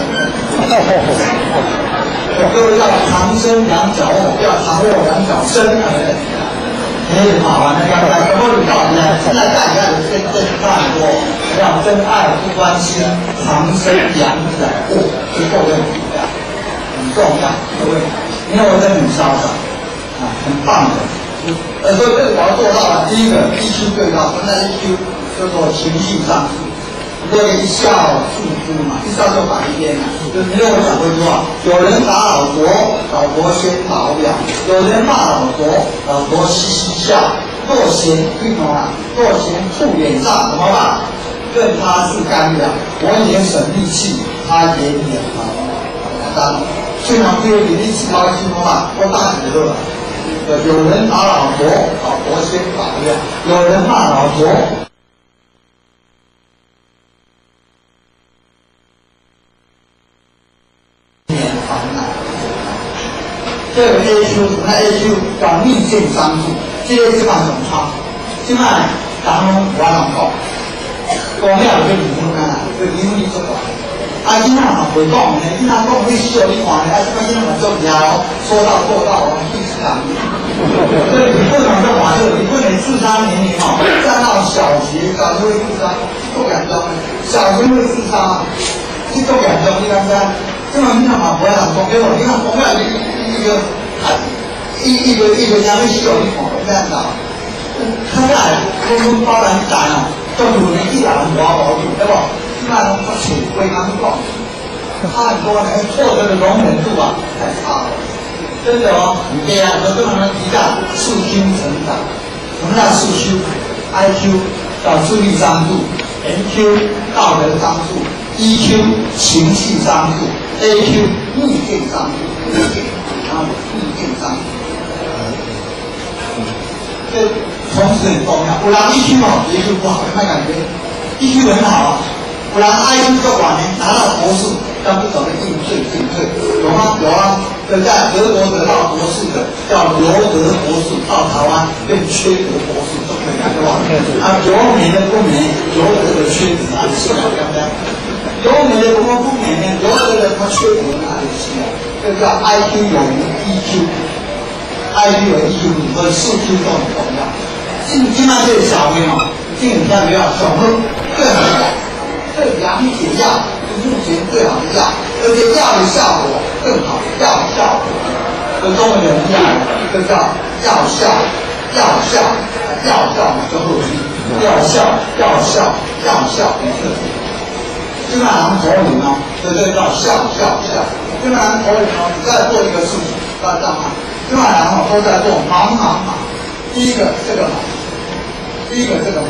各位要长生两脚卧，不要长卧两脚生。哎，好玩的，刚才什么领导呢？现在大家有这这大很多，要真爱不关心，长生两脚卧，这够认很重要，很重要，各位，因为我真的很潇洒啊，很棒的。呃，所以这个我要做到了。第一个 E Q 最高，什么叫 E Q？叫做情绪上诉。如果一笑诉诸嘛，一笑就反一边了。就你跟我讲过一句话：有人打老婆，老婆先打表；有人骂老婆，老婆嘻嘻笑。若嫌一毛啊，若嫌触脸上怎么办？任他是干粮，我也省力气，他也脸红。简单。经常对你力气高兴的话，我打几个。有人打老婆，老婆先打掉；有人骂老婆，免烦恼。这个 A Q， 什么 A Q？ 叫逆境商助，这个基本上差。现在咱们我能讲，讲了就离婚啊，就离婚你做法。啊，今天嘛袂讲呢，今天讲你需要你看呢，啊，今天嘛做了，说到做到，我们必须讲。所以你不能这么玩，你不能自杀年龄哦，站到小学小学会自杀，做两周，小学会自杀，去做两周，你看看，这么你看嘛，不要讲公标，你看公标一一个一一个一个人会需要你看，这样子，他来公公包人大哦，都有年纪人无保住，对不？那种不起规刚讲，差很多呢，挫折的容忍度啊太差了。真的哦，对啊，我跟他们提到四 Q 成长，什么叫四 Q？ I Q 叫智力商助 ，M Q 道德商助 ，E Q 情绪商助 ，A Q 逆境商助，然后逆境商助。这同时很重要。有人 E Q 好 ，E Q 不好，有没有感觉 ？E Q 很好啊。不然 I Q 做管呢，拿到博士，但不懂得应对进退，有吗？有啊。这在德国得到博士的叫罗德博士，到台湾变缺德博士，都可以看得到。啊，有美的不美，有德的缺德哪里是啊？对不对？有美的不不美呢，有德的他缺德哪里是啊？这叫 I Q 有无 E Q，I Q 有 E Q， 和四 Q 都很重要。今今晚这个小朋友，今天不要小朋友更好。这养血药是目前最好的药，而且药的效果更好，药效。和中文人一样，这叫药效，药效，药效就后续，药效，药效，药效一个。基本上口语呢，这这叫效效效。基本上口语呢，你再做一个事情，要这样看。基本上都在做忙忙忙。第一个这个忙，第一个这个忙，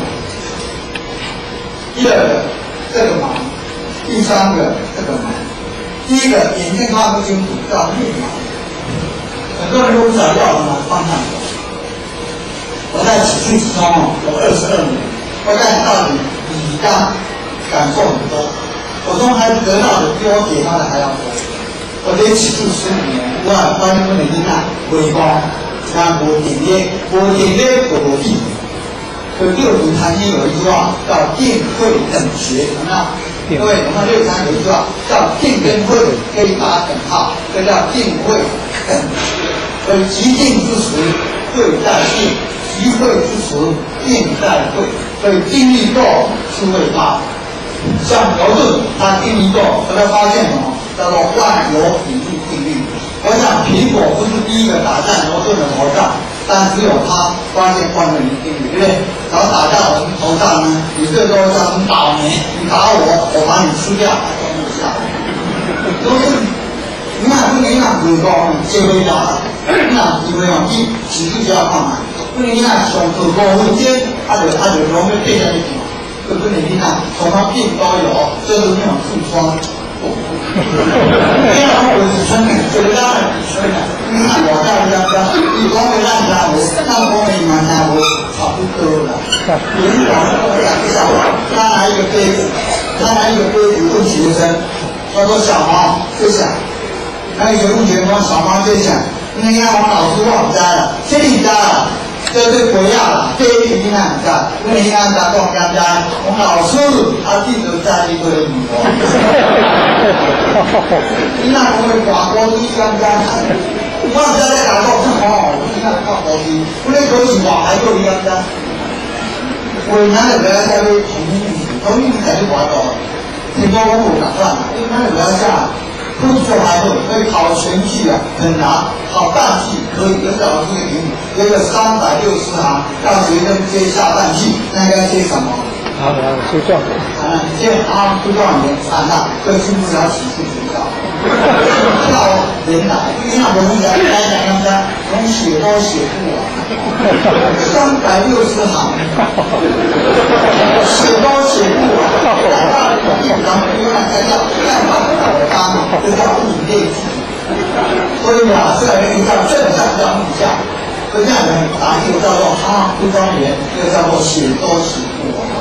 第二个。这个忙，第三个这个忙，第一个眼睛看不清楚叫面盲，很多人都不知道要往哪方向走。我在体育之中哦，有二十二年，我在到底理纲感受很多，我从孩子得到的比我给他的还要多。我得起诉十五年，我还发现不能听啊，微光，看我点列，我点列我地。所以六祖坛经有一句话叫定慧等学，有没有？各位，我们六祖坛有一句话叫定跟慧可以打等号，这叫定慧等学。所以即定之时，慧在定；即慧之时，定在慧。所以定力够是慧发。像牛顿，他定力够，他发现什么？叫做万有引力定律。我想苹果不是第一个打在牛顿的头上。但只有他发现万有引力定律，对不对？然后打在我们头上呢，你这时候叫很倒霉，你打我，我把你吃掉，装不下。都是你看，不能让鬼高结尾打，你看因为哦，一起诉就要看嘛，不能让上头高会尖，他就他就容易变在一起嘛，对不对？你看从他病都有，这是那种痔疮。这样我是真的，这个当然是的。你看我在这边，你光会让他我，那光会让他我差不多了。有一晚上我两个小孩，他拿一个杯子，他拿一个杯子问学生，他说小毛就想，那个学问学生小毛就想， 你看我老师我唔知啦，这你知啦，这是鬼啊，这你应该唔知，因为应该知讲应该知，我老师他记得在一个女的，你那我们广播一应该知，我唔知在讲讲哦，你看广播一，我那口是话喺度應該知，為乜嚟嘅在同意同意才是廣播，聽說我冇講錯，因為乜嚟嘅下。不做还会，所以考全句啊很难，考大句可以。有老师给你有个三百六十行，让学生接下半句，那应该接什么？ 好的，出状元。 啊，接啊出状元，惨了，这进不了体育学校。跳人来，你看我们来来讲讲讲，从写多写不完，三百六十行，写多写不完，来到一张不用再要，再把我当这叫物类句。所以啊，这个人叫正上叫逆下，所以这样的答题叫做哈不庄园，这个叫做写多写不完。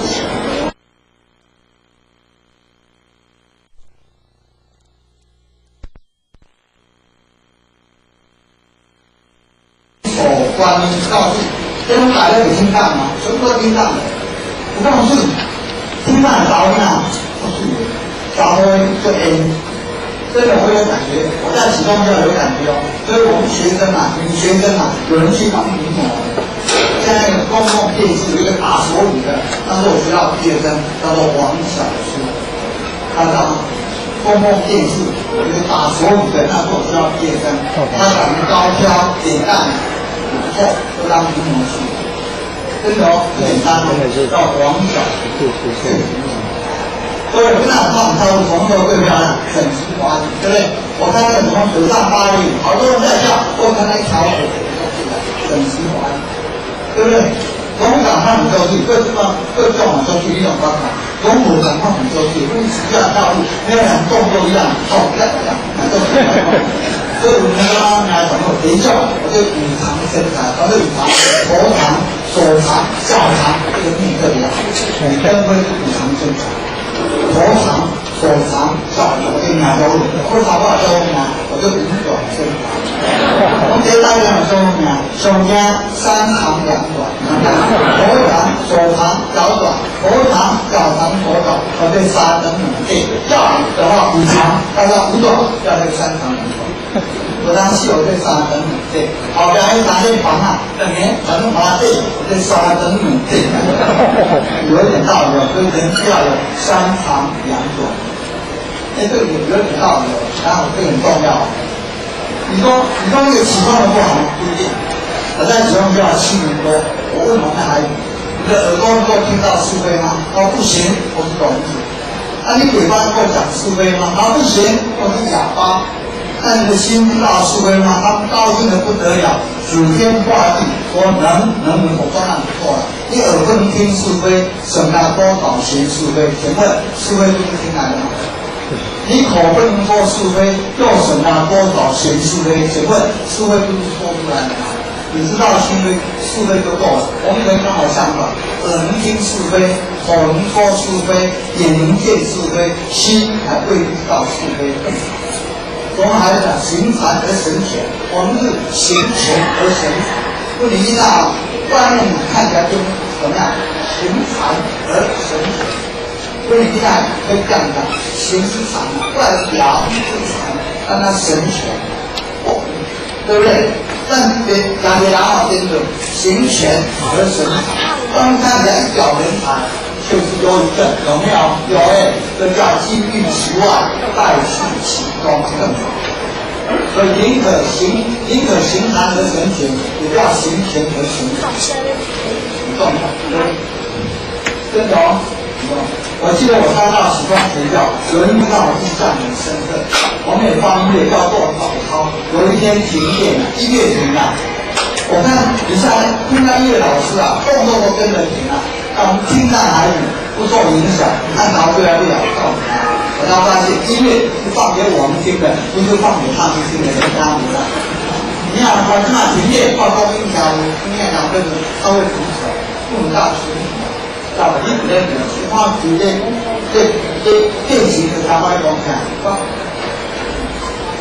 关于告诉，这种打的有听到吗？什么叫听到？我告诉你，听到早呢，告诉你，早会就 N， 真的会有感觉。我在启动就有感觉哦。所以我们学生嘛，女学生嘛，有人去当名模。现在那个公共电视有一个打手语的，那是我学校毕业生，叫做王小书，看到吗？公共电视有一个打手语的，那是我学校毕业生，他长得高挑脸蛋。不错，都当名模去，真的哦，不简单的，叫王小对对对，各位不但胖，他的红头最漂亮，整齐划一，对不对？我看那个什么水上芭蕾，好多人在跳，我看那一条腿，整齐划一，对不对？龙岗看很周去，各地方各种很周去一种方法，龙虎岗看很周去，不是这样道路，没有很动作一样，好漂亮，很动作。所以我们刚刚来讲过，等一下我就五常身材，我就五常，头长、手长、脚长，这个命特别好，你根本是五常身材，头长、手长、脚长，我给你拿周路，会考多少周路吗？我就五短身材。我们这大家有周路没有？首先三长两短，头长、手长、脚短，头长、脚长、手短，我这三等五对。要的话五长，大家五短，要这三长两短。我当时有这三等五对，后边还打这房啊，等年反正把对，这三等五对，有点道理，所以人需要有三长两短。哎，这个有有点道理，然后这个很重要。你说你说那个启动的不好不一定，我在启动就要七年多，我问我那孩子，你的耳朵能够听到是非吗？他说不行，我是聋子。那你嘴巴能够讲是非吗？他说不行，我是哑巴。那你的心知道是非吗？他们高兴的不得了，指天画地，说能能能，我说那你错了，你耳不能听是非，省了多少嫌是非？请问是非就是听来的吗？你口不能说是非，又省了多少嫌是非？请问是非就是说出来的吗？你知道是非是非就够了。我们人刚好相反，耳能听是非，口能说是非，眼能见是非，心还未必知道是非。我们还是讲行禅而神权，我们是行权而神禅。问题一到外面看起来就怎么样？行禅而神权。问题一看可以这样讲，行是禅，外表是禅，但它神权，哦，对不对？但别两个两好颠倒，行权而神禅，当看起来一表人才。就是忧郁症，有没有？有哎，这叫金玉其外，败絮其中，更好。所以宁可行，宁可行禅而神权，也不要行权而神禅。很重要，真的哦。我记得我刚到启光学校，有人让我印象很深刻。我们也放音乐要做早操，有一天停电了，音乐停了。我看你下来听到音乐老师啊，动作都跟着停了。让我们听到孩子不受影响，按照对来不了告诉他。我才发现音乐是放给我们听的，不是放给他们听的，跟他们的。你想我看停电放高音调，听见两个人他会怎么想？不能大声，叫你不能其他直接对对电行的他会讲讲。我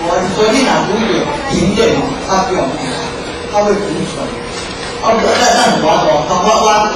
我昨天啊，如果停电哦，它不用停，它会储存。啊，我再让你玩我，它挖挖。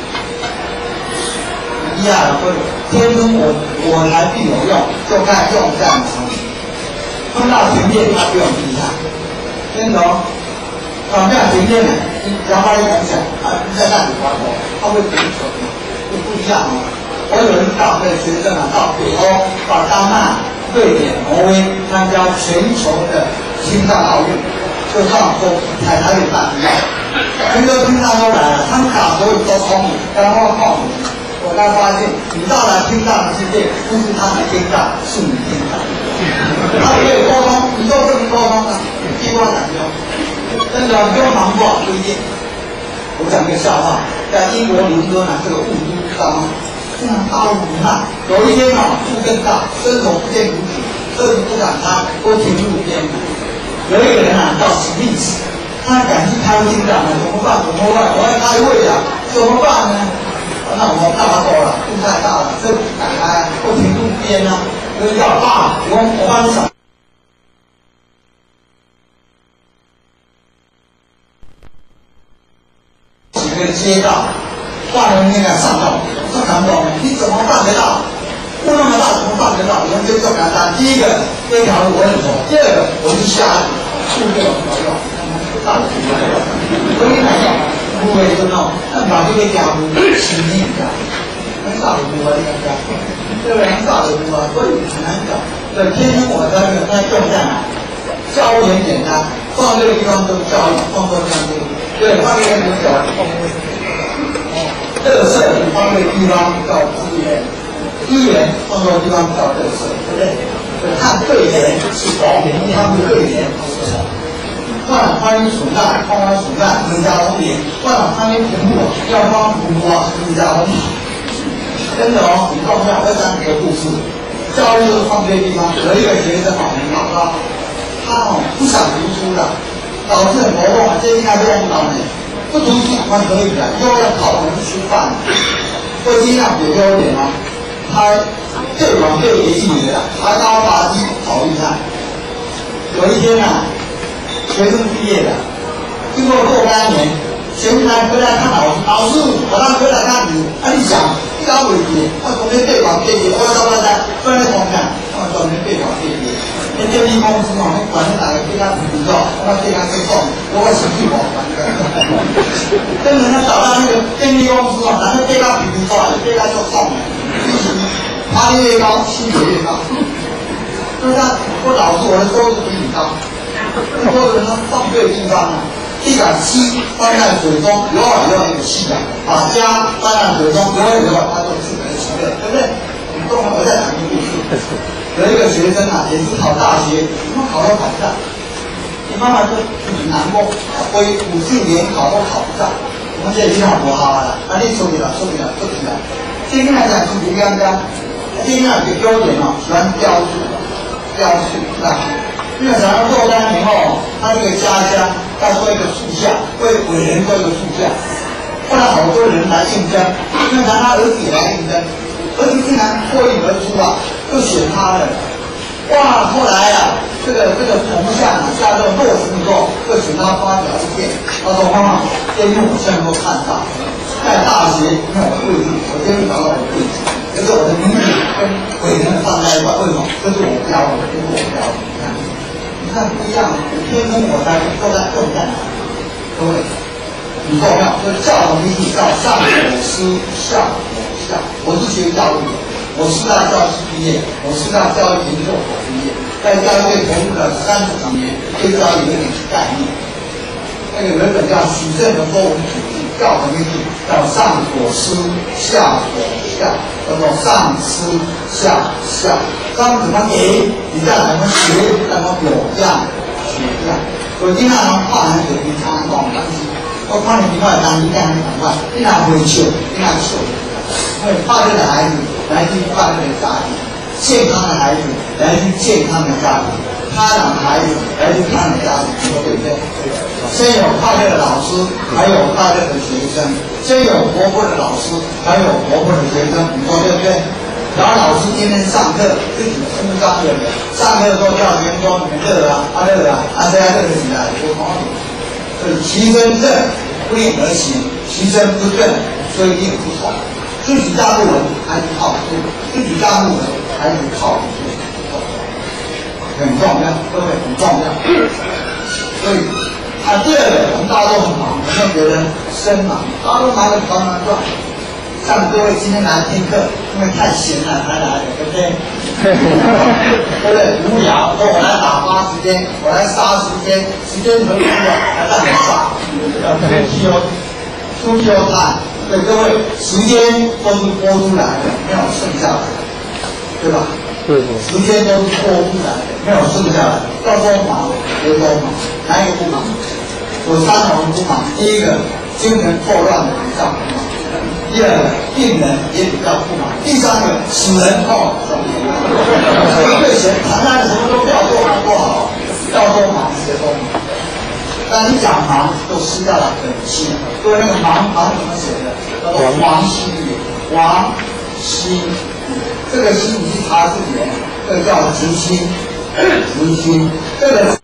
一样会，天生我我来必有用，就看用在哪里。碰到停电，它不用理它，真的哦。啊，没有停电了，你只要把你讲讲，啊，在那里玩我，它会储存，就不一样哦。我有一到的学生啊，到北欧、到丹麦、瑞典、挪威参加全球的青藏奥运，就上说海苔也办不到，很多青藏都来了，他们打所有都聪明，然后报名。我才发现，你到了青藏的世界，不是他们青藏，是你青藏。他可以沟通，你都不能沟通啊，激光感觉。真的，不用忙不好推荐。我讲个笑话，在英国伦敦啊，这个雾都知道吗？非常大雾弥漫，有一天啊，雾更大，伸手不见五指，车子不敢开，都停路边。有一个人啊，叫史密斯，他赶去开青藏了，怎么办？怎么办？我要开会啊，怎么办呢？那我大够了，雾太大了，车不敢开，都停路边啊。我就叫爸，我我帮你扫。几个街道，换了那个上道，上长道，你怎么办得到？雾那么大，怎么办得到？我们就做简单，第一个这条路我很走，第二个我是瞎子，树这种条路，大的土来了，所以来讲，不会就闹，那把这个家务洗净一下。很少有多这个家，对不对？很少有多，所以很难找。对，天生我的那个它用在哪？教育很简单，放这个地方就是教育，放这个地方就是对，放这个地方就是教育。特色你放这个地方叫资源，资源放这个地方叫特色，对不对？看对人是宝，他们对人是什么？万欢迎鼠蛋，欢欢鼠蛋，人家红脸；万欢迎苹果，要帮苹果，人家红脸。真的哦，很重要。我讲几个故事，教育就是放这些地方。有一个学生啊，很好啊，他哦不想读书了，老师很头痛啊，这应该这样搞呢。不读书还可以的，又要考我们吃饭，会尽量有优点哦。他最晚最爷一年了，爬高爬低考虑看。有一天啊，学生毕业了，经过若干年，学生来回来看老师，老师，我让回来看你，啊，你想？搞问题，我从那对方对接，我到现在不能同样，我从那对方对接。那电力公司嘛，你管你哪个对他比较，我对他最重，我是最好管的。跟人家找到那个电力公司嘛，哪个对他比不出来，对他就重了。爬得越高，薪水越高。就是他，我老师我的收入比你高，很多人他放对地方啊。一把鸡放在水中，游啊游有气的；把虾放在水中，游啊游它就自然起来，对不对？你懂吗？我在讲一个故事。有一个学生啊，也是考大学，怎么考都考不上。你妈妈就很难过，我五四年考都考不上。我们这已经好多好了，啊，你受不了，受不了，受不了。今天来讲是不一样的，今天有个优点哦，喜欢雕塑，雕塑是吧？因为常常做单以后，他这个家乡要做一个塑像，为伟人做一个塑像。后来好多人来应征，因为他儿子也来应征，儿子竟然脱颖而出啊，就选他了。哇！后来啊，这个这个铜像啊，下到落实以后，就请他发表意见。他说：“妈妈，今天我现在都看到，在大学没有位置，我今天找到我的位置，这是我的名字跟伟人放在一块，为什么？这是我标的，这是我标的。”你看。看不一样，天生我材都在都在哪？各位，很重要。就是教育理念叫上我师，下我下。我是学教育的，我师大教师毕业，我师大教育研究所毕业，在教育界投入了三十几年，对教育有点概念。那个有一本叫许正的多文主义教育理念，叫上我师，下我下，叫做上师下下。当怎么给，你再怎么学，怎么有样学样。我经常跨男水平常常跟我们关系，我跨年平快单，你干很快，你哪会秀，你哪秀？因为快乐的孩子来自于快乐的家庭，健康的孩子来自于健康的家庭，开朗的孩子来自于开朗的家庭，你说对不对？先有快乐的老师，还有快乐的学生；先有活泼的老师，还有活泼的学生，你说对不对？ 然后老师天天上课自己铺张的，上课的时候叫员工你们热啊，啊热啊，啊这样热起来，多好。所以其身正不令而行，其身不正所以令不从。自己大不稳还是靠书，自己大不稳还是靠书，很重要，各位很重要。所以啊，第二个，我们大家都很忙，有没有觉得身忙？大家都忙得团团转。像各位今天来听课，因为太闲了才来的，对不对？对不对？无聊，说我来打发时间，我来杀时间，时间很多了，还让你杀，要出去哦，出去哦看。所以各位，时间都是拨出来的，没有剩下来的，对吧？ 对。 时间都是拨出来的，没有剩下来的。到时候忙，别都忙，哪一个不忙？有三种人不忙，第一个精神错乱的比较不忙。第二个，病人也比较不忙；第三个，死人哦，一对钱，谈谈什么都不要做，多好，要多忙谁都忙。但你讲忙，就失掉了本心。所以那个忙忙怎么写的？叫做王心语，王心语。这个心你去查字典，这个叫直心，直心。这个。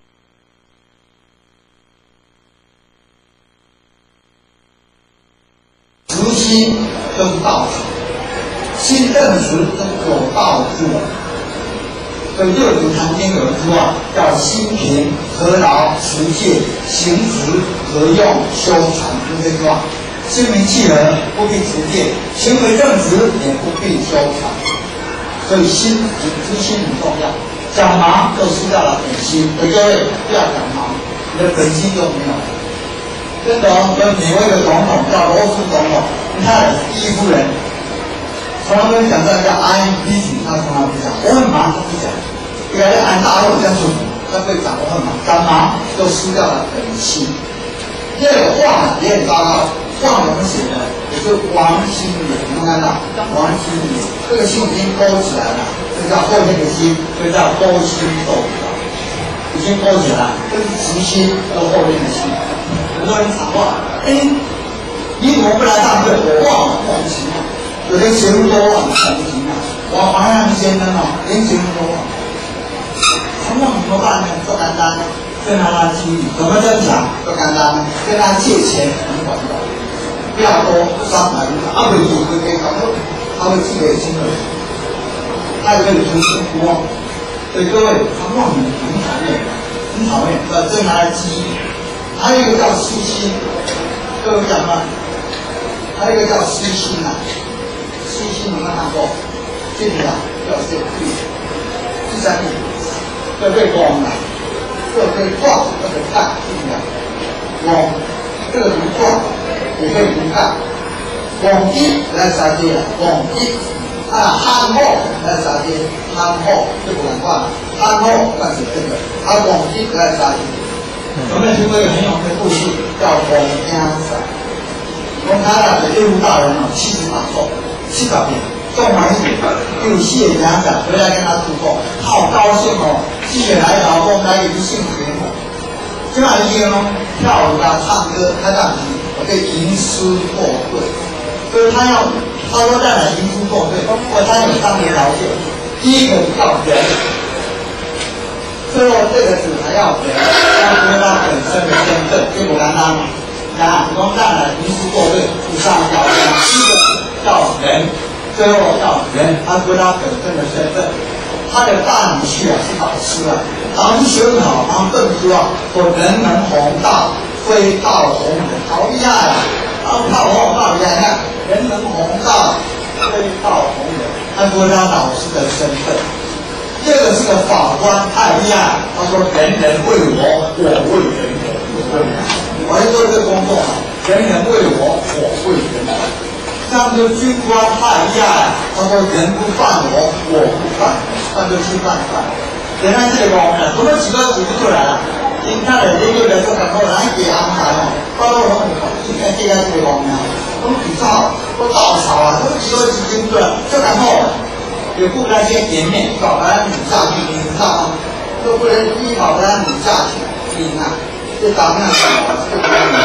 直心就是道场，心正直就是有道之人。所以六祖坛经有一句话叫“心平何劳持戒，行直何用修禅”，就这句话。心平气和不必持戒，行为正直也不必修禅。所以心直心很重要。讲忙就失掉了本心，所以各位不要讲忙，你的本心就没有了。真的哦，有美国一个总统叫罗斯总统，你看第一夫人，从来没有讲到叫 I am busy， 他从来不讲，我很忙，他不讲，因为按大陆这样做，他会讲我很忙，讲忙就失掉了本心。第二个忘也很糟糕，忘怎么写的？也是王心远，能看到王心远，这个心已经勾起来了，这叫后面的心，这叫勾心斗角，已经勾起来，这是直心，这是后面的心。很多人常忘，哎，你怎么不来上课？我忘了，莫名其妙。有的节目都忘了，莫名其妙。我黄亮先生哦，连节目都忘了，他忘怎么办呢？做简单，跟他他机遇，怎么增强？做简单，跟他借钱很管用，不要多三百五百，啊不，你会给搞到，他会寄给亲人，他也可以重新不忘。所以各位，他忘你很讨厌，很讨厌，要增强他的记忆。还有一个叫私心，各位讲了，还有一个叫私心呐、啊，私心你们看过？这里啊，要是对，第三点，要对光的，要对撞，要对看，是不是？光，这个读撞，也可以读看。光一来啥子啊？光一啊，憨厚来啥子？憨厚就不难挂了，憨厚那是这个，啊，光一来啥子？有没有听过一个很有名的故事，叫《洪家散》？洪家散的业务大人哦，七十把中，七百遍，中完一点，又谢家长回来跟他祝贺，他好高兴哦，心血来潮，说来一个幸福联盟，这样一天哦，跳舞啊，唱歌，开大集，我可以吟诗作对，所以他要，他说再来吟诗作对，我他有三个条件，第一个要人。最后这个字还要人，要说他本身的身份，就不单单嘛。那从上来吟诗作对，第三条第一个叫人，最后叫人，他说他本身的身份。他的大女婿啊是老师啊，老师学不好，然后证书啊说人能弘道，非道弘人，好厉害啊！然后道弘道厉害，你看人能弘道，非道弘人，他说他老师的身份。第二个是个法官，太厉害，他说人人为我，我为人人。我在做这个工作啊，人人为我，我为人人。像这个军官太厉害，他说人不犯我，我不犯人，那就去犯犯。人家这个工呢，什么几个举不出来了？你看人家有的时候感觉哪给安排哦，包括我们今天这个这个工呢，我们比较都稻草啊，都几个几斤出来，就感觉。也不能先颜面，搞把它拧下去，你知道吗？都不能一毛把它拧下去，拧啊，这打不上去，这不能拧，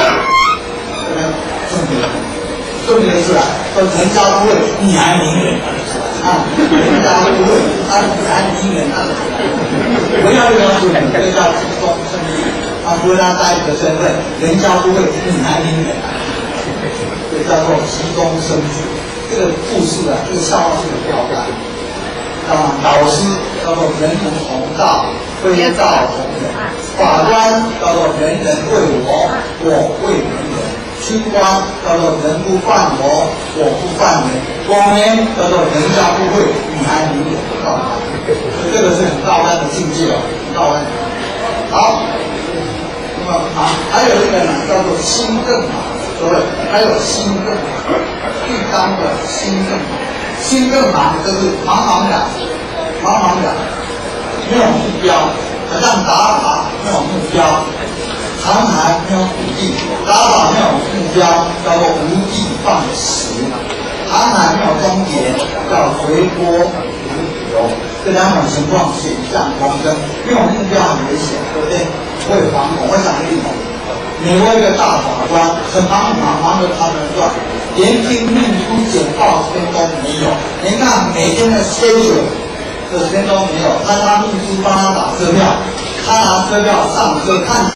这个重点，重点是啊，说人家不会，你还拧人， 啊，人家不会，安安因人安。不要这个这个叫集中胜利啊，不会让大家一个身份，人家不会，你还因人。这叫做集中生智。这个故事啊，这个笑话是个标杆。啊，老师叫做人人弘道，非道弘人；法官叫做人人为我，我为人人；军官叫做人不犯我，我不犯人；公员叫做人家不会，你还你也不告他。所以这个是很高端的境界哦，很高端。好，那么啊，还有一个呢，叫做心正法。各位，还有心正法，第三个心正法。心更忙就是茫茫然，茫茫然，没有目标，好像打法没有目标，航海没有土地，打法没有目标，叫做无地放矢；航海没有终点，叫随波逐流。这两种情况险象环生，没有目标很危险，对不对？会惶恐，会想立恐。美国一个大法官很忙很忙，忙得团团转。连听命书简报时间都没有，您看每天的 schedule 的时间都没有，他拿秘书帮他打车票，他拿车票上车看。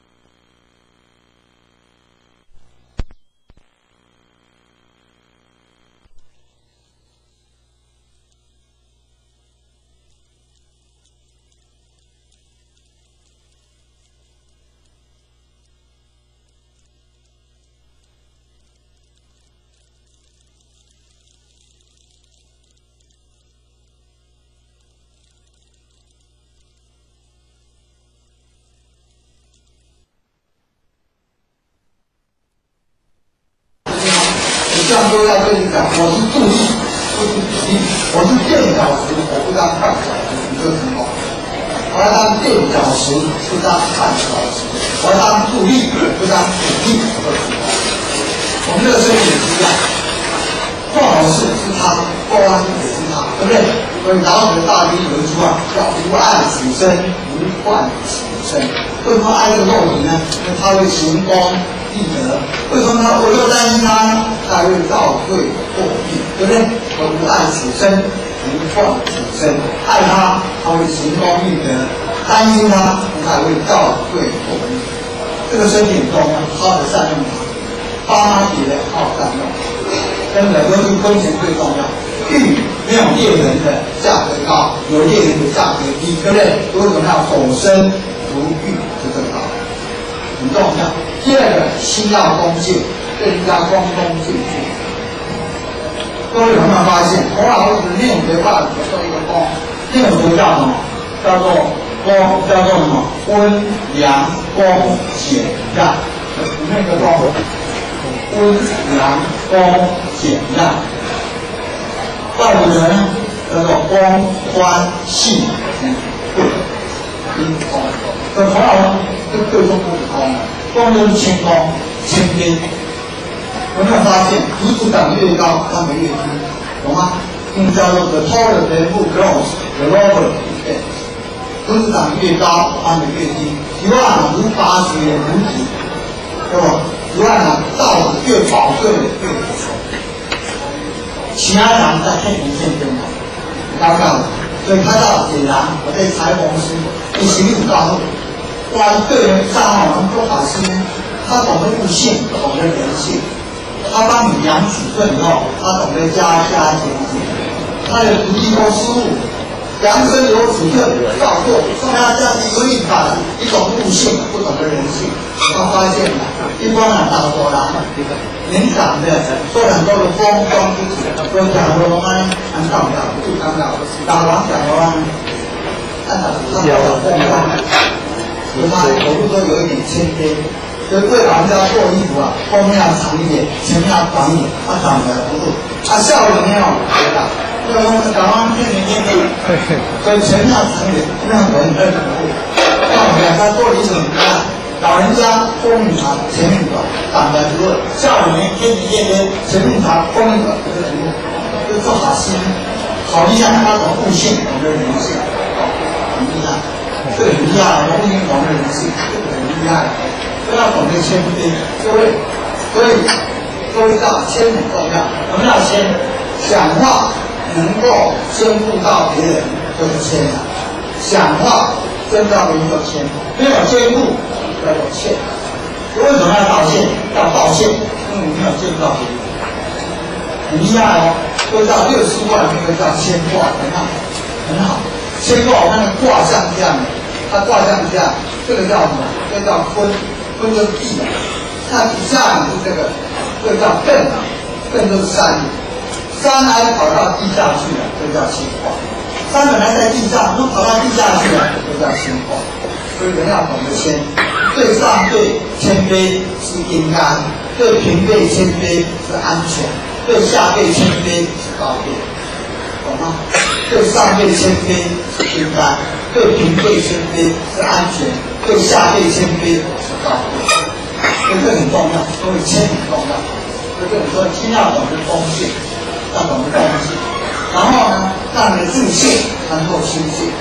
这样都要跟你讲，我是助力，不是主力，我是垫脚石，我不当绊脚石，你就成功。我要当垫脚石，不当绊脚石；我要当助力，不当主力，我就成功。我们这个生意也是一样，做好事是他，做坏事也是他，对不对？所以老子的大义有一句话叫“无爱己身，无患己身”。为什么爱这个肉体呢？因为他会行功立德。为什么他我又担心他呢？他会造罪作弊，对不对？我无爱己身，无患己身。爱他，他会行功立德；担心他，他会造罪作弊。这个身体很重要，好好善用它，帮他别人好好善用。真的，尤其婚前最重要。玉没有猎人的价格高，有猎人的价格低，对不对？为什么要守身如玉？就这个道理，很重要。第二个，心要恭敬，对人家恭恭敬敬。各位有没有发现，孔老子念学话里说一个恭，念学叫什么？叫做恭，叫做什么？温良恭俭让。那个恭，温良恭俭让。道理呢，叫做恭欢喜贵宾恭。这孔老师这对中不是恭，恭就是谦恭、谦卑。有没有发现，族子长越高，他们越低，懂吗？因为叫做 the taller the who grows, the lower it gets。族子长越高，他们越低。一万如拔雪如子，对吧？一万呢，稻子越宝贵的越不错。其他人在天平线中嘛，高高的，所以看到解人，我对裁缝师，你行不高度，哇，一个人上好能做法师，他懂得悟性，懂得人性，他帮你量尺寸以后，他懂得加加减减，他的徒弟都失误，量身有尺寸，照做，送他这样一个立法，你懂悟性，不懂得人性，他发现了，一般人打多了。年长的做很多的风光之子，所以讲说我们很少的不当了，打完讲的话，按照他们的风光，所以他口述都有一点谦卑，所以为老人家做衣服啊，后面要长一点，前面要短一点，他长的幅度，他效果没有觉得，这个东西打完天天天天，所以前面要长一点，后面要短一点的幅度，那我们他做衣服怎么样？老人家后面长，前面短，长得如果下午年天体夜天，前面长，后面短，这个图就做好心，好厉害，他懂悟性，懂得人性，很厉害，这个很厉害，懂悟性，懂得人性，这个很厉害，都要懂得谦卑，各位，所以各位知道谦很重要，我们要谦，讲话能够兼顾到别人就是谦啊，讲话真到别人就谦，没有兼顾叫做欠。为什么要道歉？要道歉，因为你没有兼顾到别人。很厉害哦，都叫六七卦里面都叫牵卦，很好，很好。牵卦我看那卦象这样的，它卦象这样，这个叫什么？这个叫坤，坤就是地啊。那底下是这个，这个叫艮啊，艮就是山，山还跑到地下去了，这叫牵卦。山本来在地上，都跑到地下去了，这叫牵卦。所以人要懂得谦，对上对谦卑是应该，对平辈谦卑是安全。对下辈谦卑是高贵，懂吗？对上辈谦卑是应该，对平辈谦卑是安全，对下辈谦卑是高贵。所以这很重要，所以谦很重要。所以我说谦要懂得恭敬，要懂得恭敬，然后呢，让你的自信能够清净。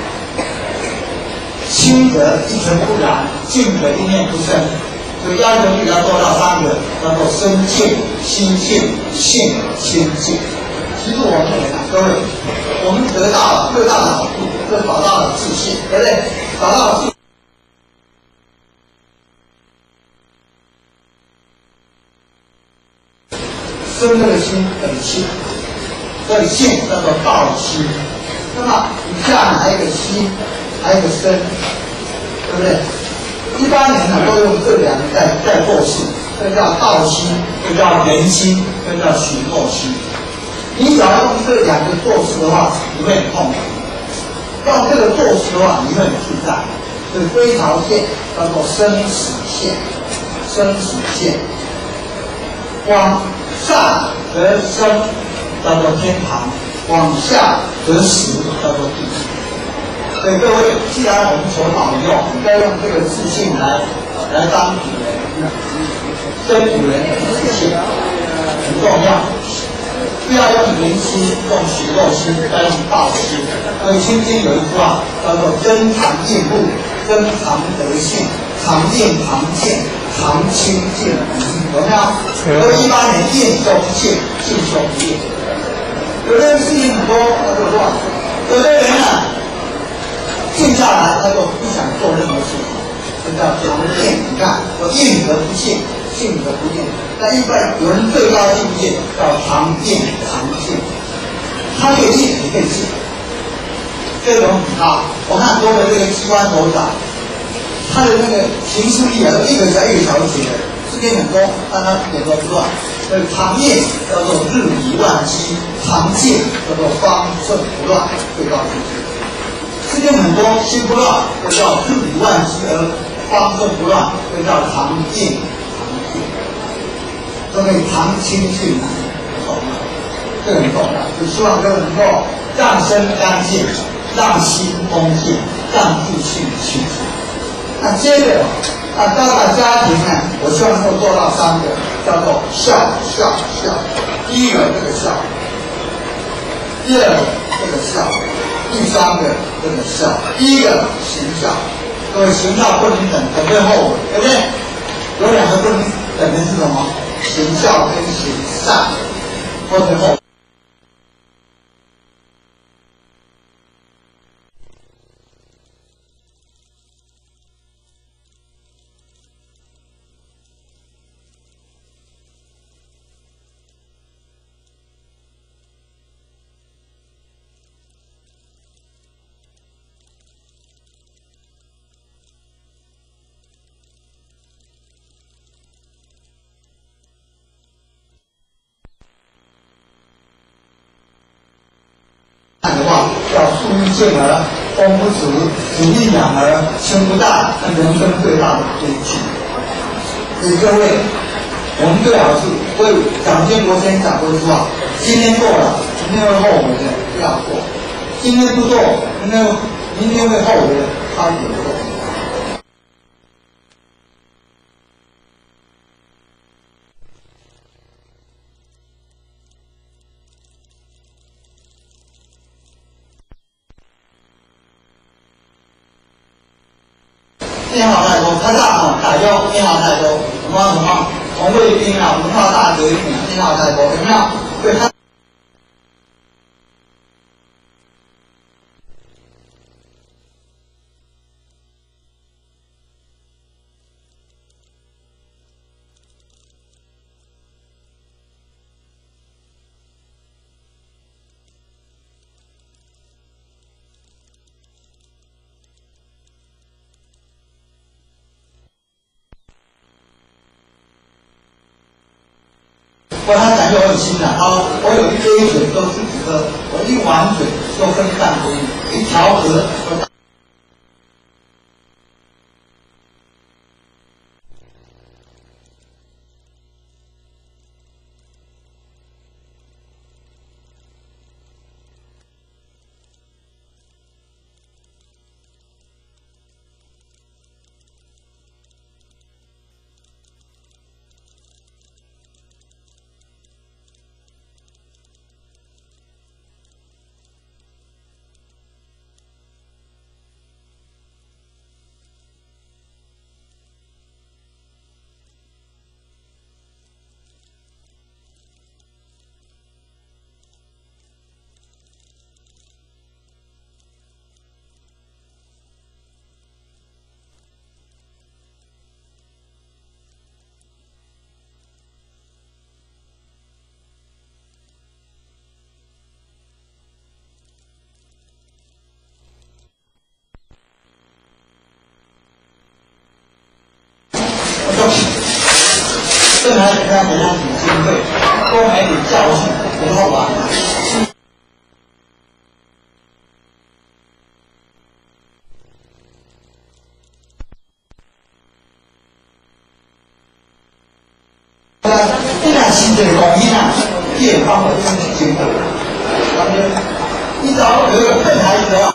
清则一尘不染，净则一念不生。所以要求你要做到三个，叫做身净、心净、性清净。其实我们也看，各位，我们得到了最大的好处，就找到了自信，对不对？找到了自信。生这个心很轻，所以性叫做道心。那么以下还有一个心，还有一个身，对不对？一般人呢都用这两个在在做事，这叫道心，这叫人心，这叫许诺心。你只要用这两个做事的话，你会很痛苦；用这个做事的话，你会很自在。所以这一条线叫做生死线，生死线。往上得生，叫做天堂；往下得死，叫做地狱。所以各位，既然我们求好用，应该用这个自信来来当主人，真主人的自信很重要。不要用人心，用血肉心，要用道心。所以《心经》有一句话叫做“增长进步，增长德性，常进常见，常清净无异”，有没有？而一般人见就不见，见就不见。有的人事情很多，他就乱；有的人呢，静下来，他就不想做任何事情，这叫常见。你看，我见则不见，见则不见。但一般有人最高境界叫常见常见，他可以见，也可以见，这种很高。我看很多的这个机关首长，他的那个行事力啊，一个小一个小写的，事情很多，但他点都不乱。所以常见叫做日理万机，常见叫做方顺不乱，最高境界。事情很多，心不乱，就叫日理万机而方顺不乱，就叫常见常见。所以常清净很重要，这很重要。就希望各位能够让身干净，让心恭敬，让自信清净。那接着啊，到了家庭呢，我希望能够做到三个，叫做孝孝孝。第一个这个孝，第二个这个孝，第三个这个孝。第一个行孝，各位行孝不能等，等会后悔，对不对？有两个不能等的是什么？行孝跟行善，或者后。的话叫树欲静而风不止，子欲养而亲不待，那人生最大的悲剧。所以各位，我们最好是为蒋经国先生讲过一句话：今天做了，明天会后悔的，不要做；今天不做，明天明天会后悔的，他也做。你好，太多，他大啊，大优，你好，太多，什么什么，红卫兵啊，文化大革命啊，你好，太多，有没有？对他。 过他感觉我很欣赏，他说我有一杯水都自己喝，我一碗水都分散出去，一条河都。这还得让人家挺经费，多买点教训，不好玩。这样新的供应啊，地方的经济经费，他们一早有个更还得。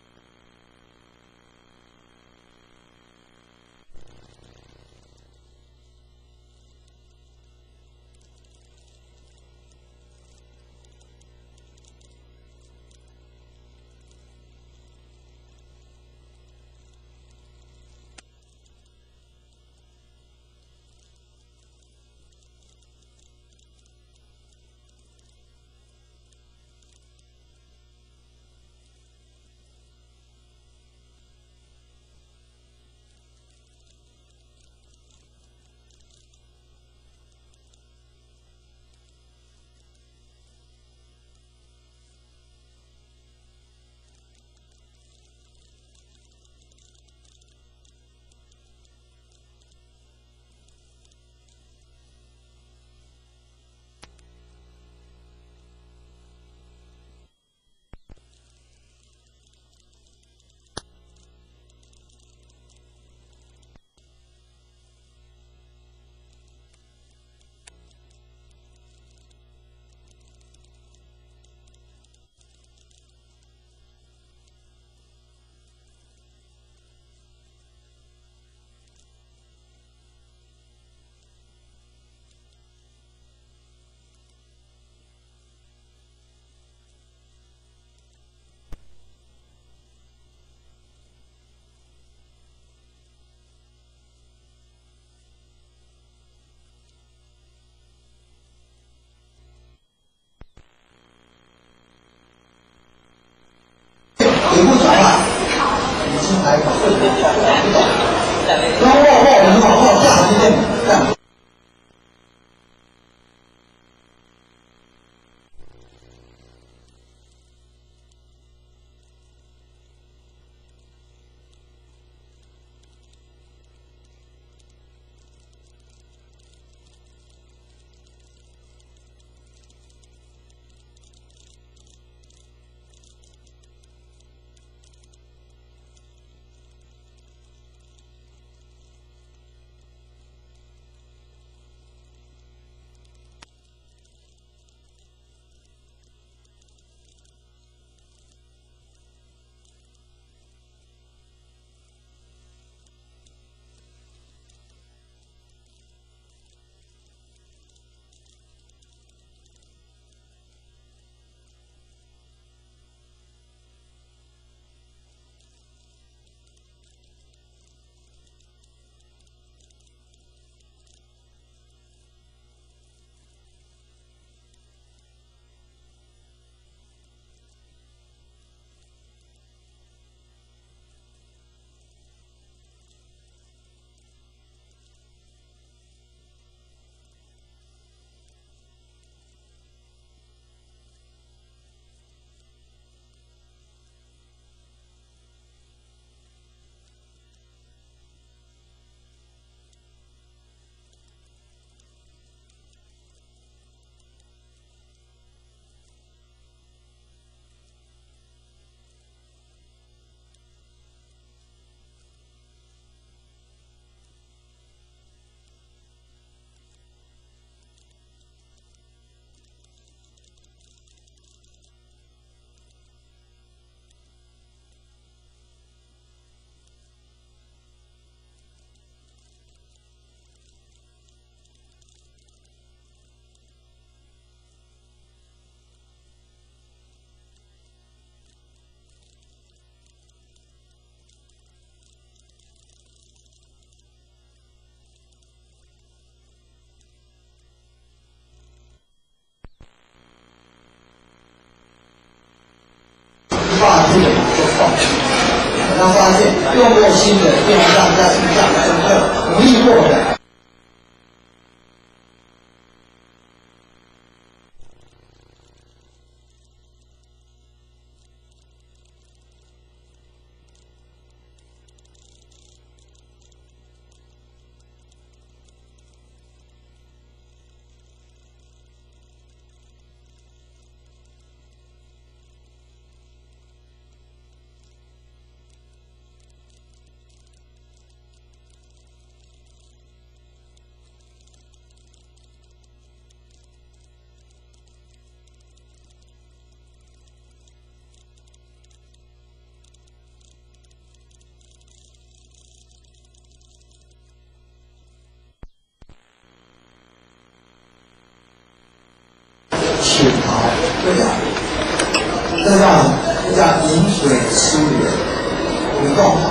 回不着了，已经还搞不懂，然后我我们往后下一遍这样。 的就送。他发现用过新的电商加印象深刻，无意获得。潜逃，这叫这叫这叫饮水思源，不动法。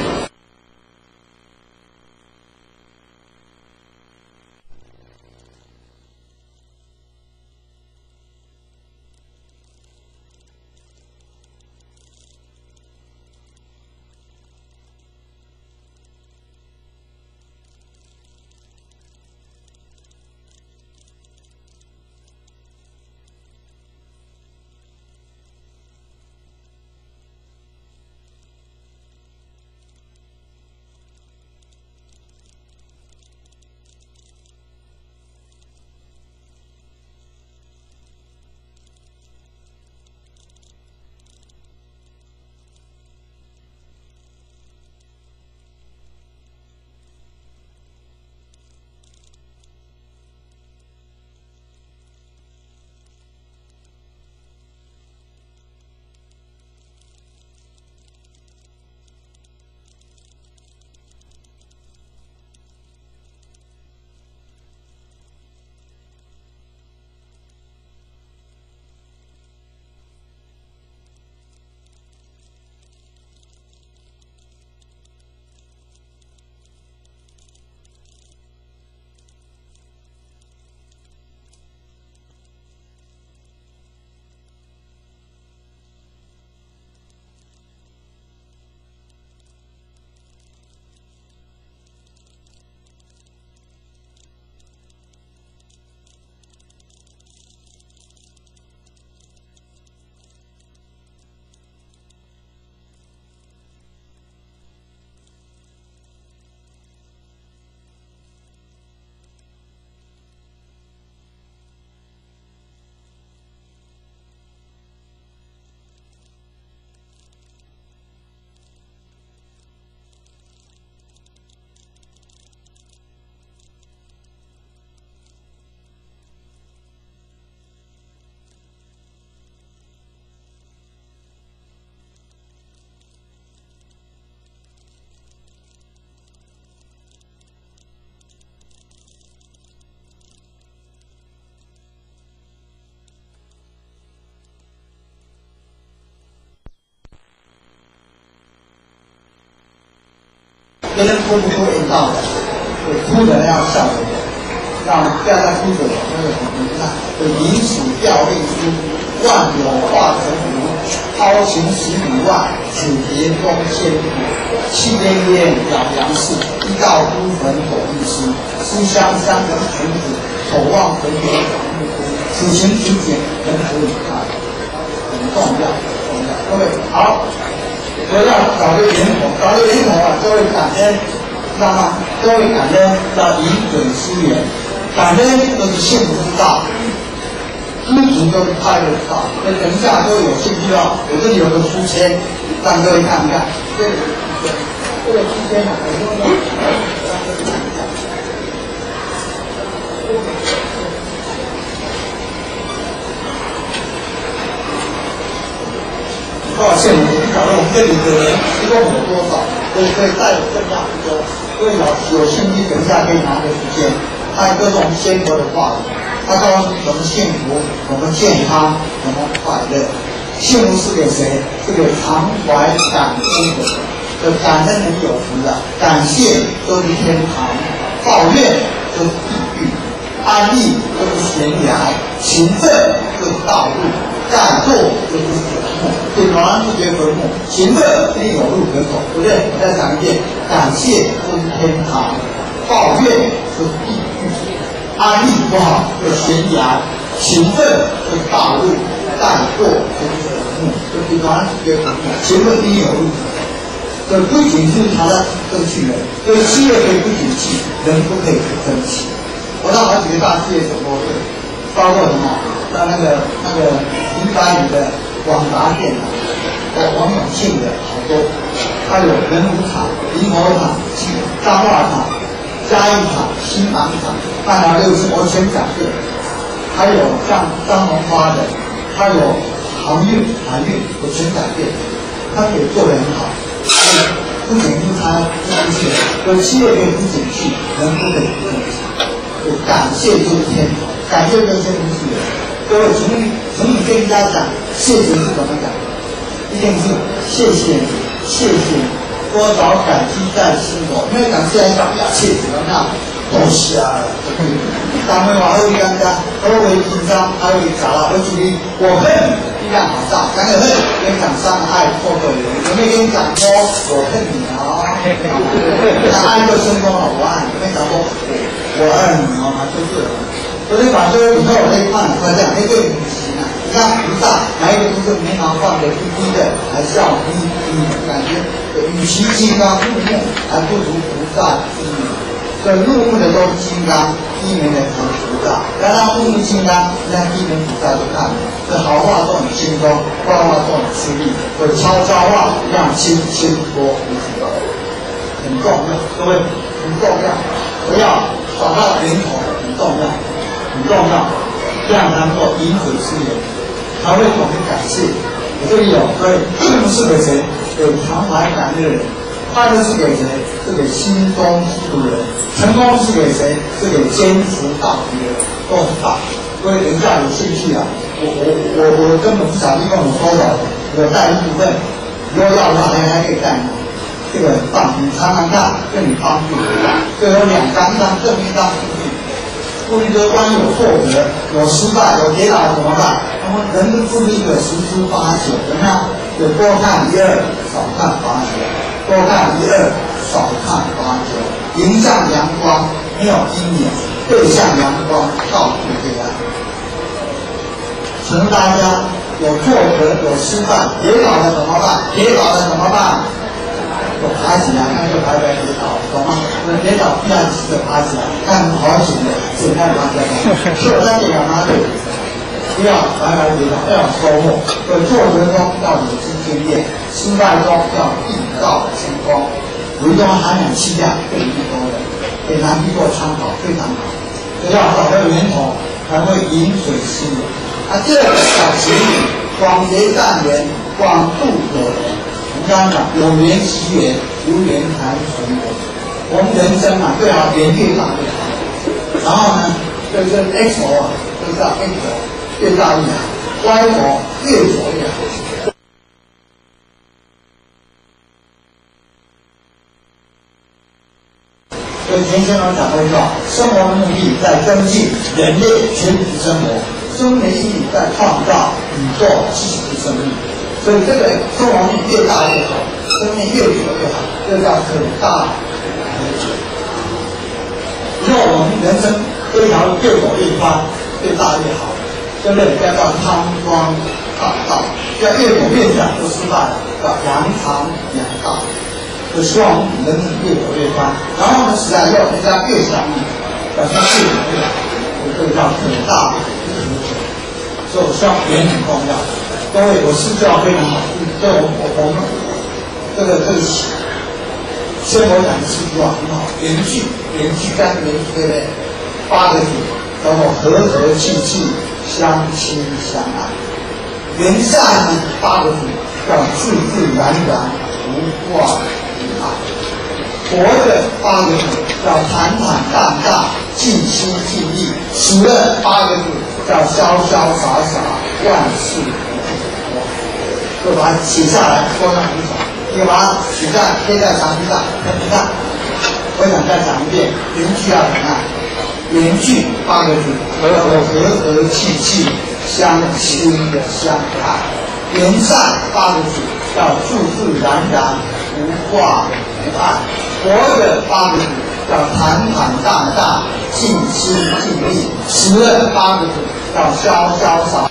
别人哭不哭引导的，哭的要笑的，让不要再哭着，那个很遗憾。对，饮水调令书，万有化成无，抛情十里外，此别中仙途。气边边表杨氏，一道孤坟口一诗。书香三人群子，守望坟边守木枯。此情此景，人可以看，很重要，重要。各位好。我要找个源头，找个源头啊！各位感恩，知道吗？各位感恩要饮水思源，感恩就是幸福之道，知足就是快乐之道。所以等一下各位有兴趣啊，我这里有个书签，让各位看看。这个这个书签啊，很重要，让各位看一下。多少现我不晓得我们这里的人一共有多少，所以可以带有更大不多。各位老师有兴趣，等一下可以拿个时间，还有各种鲜活的话语，他告诉你什么幸福，什么健康，什么快乐。幸福是给谁？是给常怀感恩的人。就感恩人有福的，感谢就是天堂，抱怨就是地狱，安逸就是悬崖，行正就是道路。 盖作就是坟墓，顶完不觉坟墓，行恶必有入可口，对不对？我再讲一遍，感谢就是天堂，抱怨就是地狱，安逸不好就是悬崖，勤奋就是大路，盖作就是坟墓，就顶完不觉坟墓，行恶必有入可口。这不仅是他的争取人，所以企业可以不景气，人不可以不争气。我让好几个大企业走过会，包括什么？像那个那个林百里的广达电脑，哦，王永庆的好多，还有人武厂、林口厂、彰化厂、嘉义厂、新港厂，大家六是我全讲对。还有像张荣发的，还有航运、海运，我全讲对，他可以做得很好。不仅是他不景气，有企业可以不景气，人不可以不景气。感谢就是天堂，感谢就是天堂是人。各位从你从你跟人家讲谢谢是怎么讲？一定是谢谢你，谢谢你，多少感激在心头。因为感谢来讲呀，谢谢怎么样？多谢啊！单位话好尴尬，好为紧张，还有杂啦，我注意，我恨力量好大，讲个恨，跟讲伤害错对人，有没有跟你讲说我恨你啊？那爱就生光了，我爱，有没有讲说我爱你啊？就是所以把这个以后我可以看出来这样，那个五行啊，你看菩萨哪一个不是眉毛放得低低的，还笑眯眯的感觉？与其金刚入目，还不如菩萨低眉。所以入目的都是金刚，低眉的才是菩萨。当然入目金刚，那低眉菩萨就看了。这好话都很轻松，坏话都很吃力。所以悄悄话让轻轻多无知道，很重要，各位很重要。不要找到源头，很重要。很重要，这样能够饮水思源，才会懂得感谢。我这里有，所以义是给谁？给常怀感恩的人；快乐是给谁？是给心中知足的人；成功是给谁？是给坚持到底的人，都很大。所以人家有兴趣啊，我我我我根本不想利用我多少，我带一部分，如果要的话还还可以带你。这个很棒，你常常看，对你帮助很大。这有两张，一张正面，一张负面。负面就是万一有挫折、有失败、有跌倒怎么办？那么人的负面有十之八九，怎么样？就多看一二，少看八九；多看一二，少看八九。迎向阳光，没有阴影；背向阳光，到处黑暗。请大家有挫折、有失败、跌倒了怎么办？跌倒了怎么办？就爬起来，那就白白跌倒，懂吗？那跌倒必然是的爬起来，看好险的，现在爬起来，是我在讲哪里？不要白白跌倒，要有收获。所以挫折中要有经经验，失败中要必到成功。有一种含氧气量更多的，给南帝做参考，非常好。所以要找到源头，才会饮水思源。啊，第二个小结语：广结善缘，广度有缘。我们刚刚讲有缘其缘，无缘谈随缘。我们人生啊，最好缘越大越好。然后呢，这个 X 轴啊，就叫 X 轴，越大越好 ；Y 轴越左越好。所以前先生讲过一句话：生活的目的在增进人类全体生活，生命意义在创造宇宙自己的生命。所以这个生活力越大越好，生命越久越好，这叫可大可久。以后我们人生这条路越走越宽，越大越好，对不对？要叫康庄大道，要越走越窄就失败了，叫扬长养大。就希望我们人生越走越宽，然后呢，死了以后人家越想你，表示越走越好，这个叫可大可久。所以我希望缘很重要。各位，我是教非常好，对我我我们这个这个生活讲的四句话很好，缘聚缘聚干缘聚，对不对？八个字叫做和和气气，相亲相爱。缘善呢，八个字叫自自然然，无挂无碍。活着八个字叫坦坦荡荡，尽心尽力。死了八个字叫潇潇洒洒，万事。就把它写下来，放上纸上，你把它写在贴在墙壁上。你看，我想再讲一遍，缘聚要怎样？缘连句八个字，和和和气气，相亲的相爱。连善八个字，叫自自然然，无挂无碍。活的八个字，叫坦坦荡荡，尽心尽力。死的八个字，叫潇潇洒。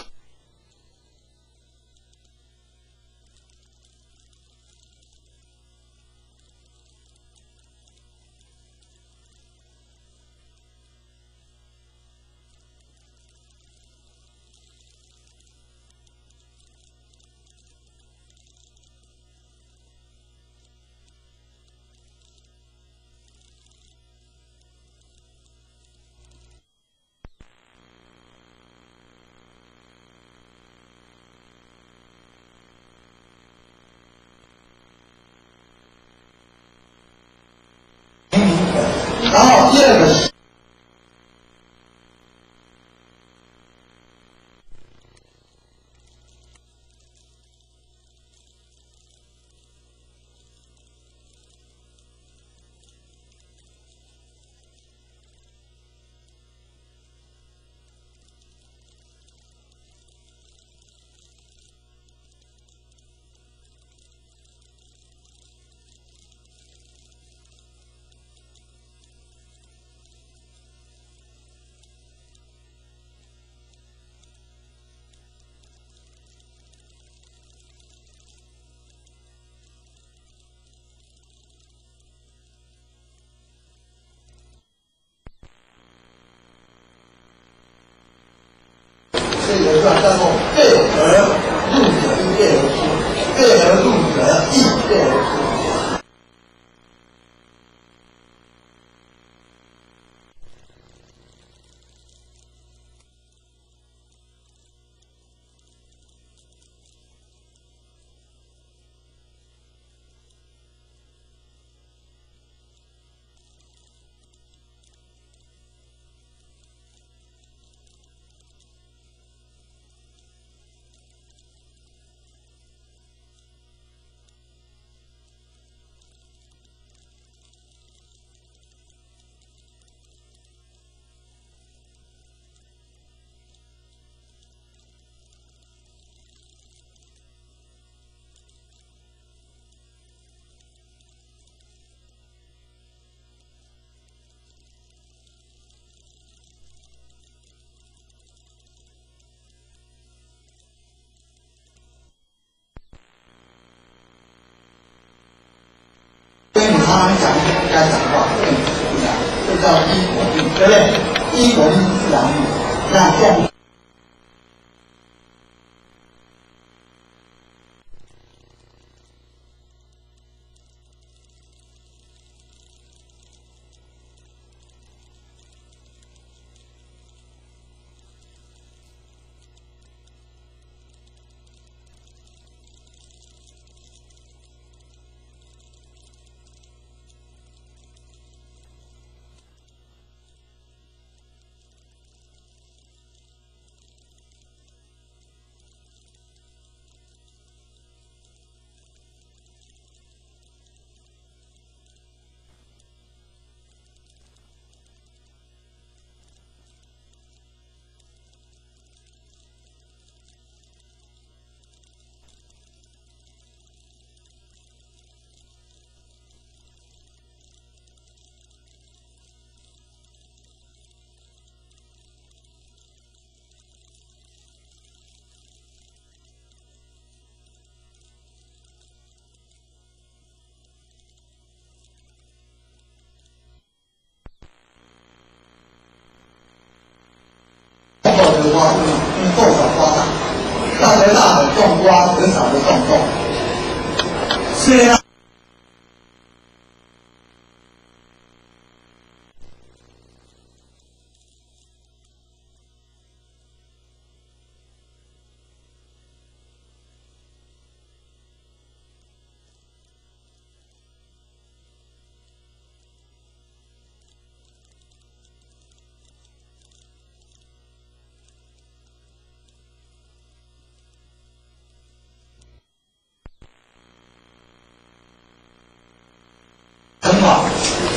然后第二个是。这有一段叫做“背而入者亦背而出，背而入者亦背而出”。跟你常常讲不该讲话，这种是不讲，这叫依国命，对不对？依国命自然命，那动。的瓜是用豆角瓜大，大的大的种瓜，很少的种豆。虽然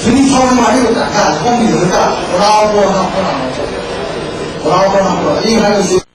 所以超人嘛，呢個感嘆，公平嘅感，我撈波啦，可能我撈波啦，因為喺度。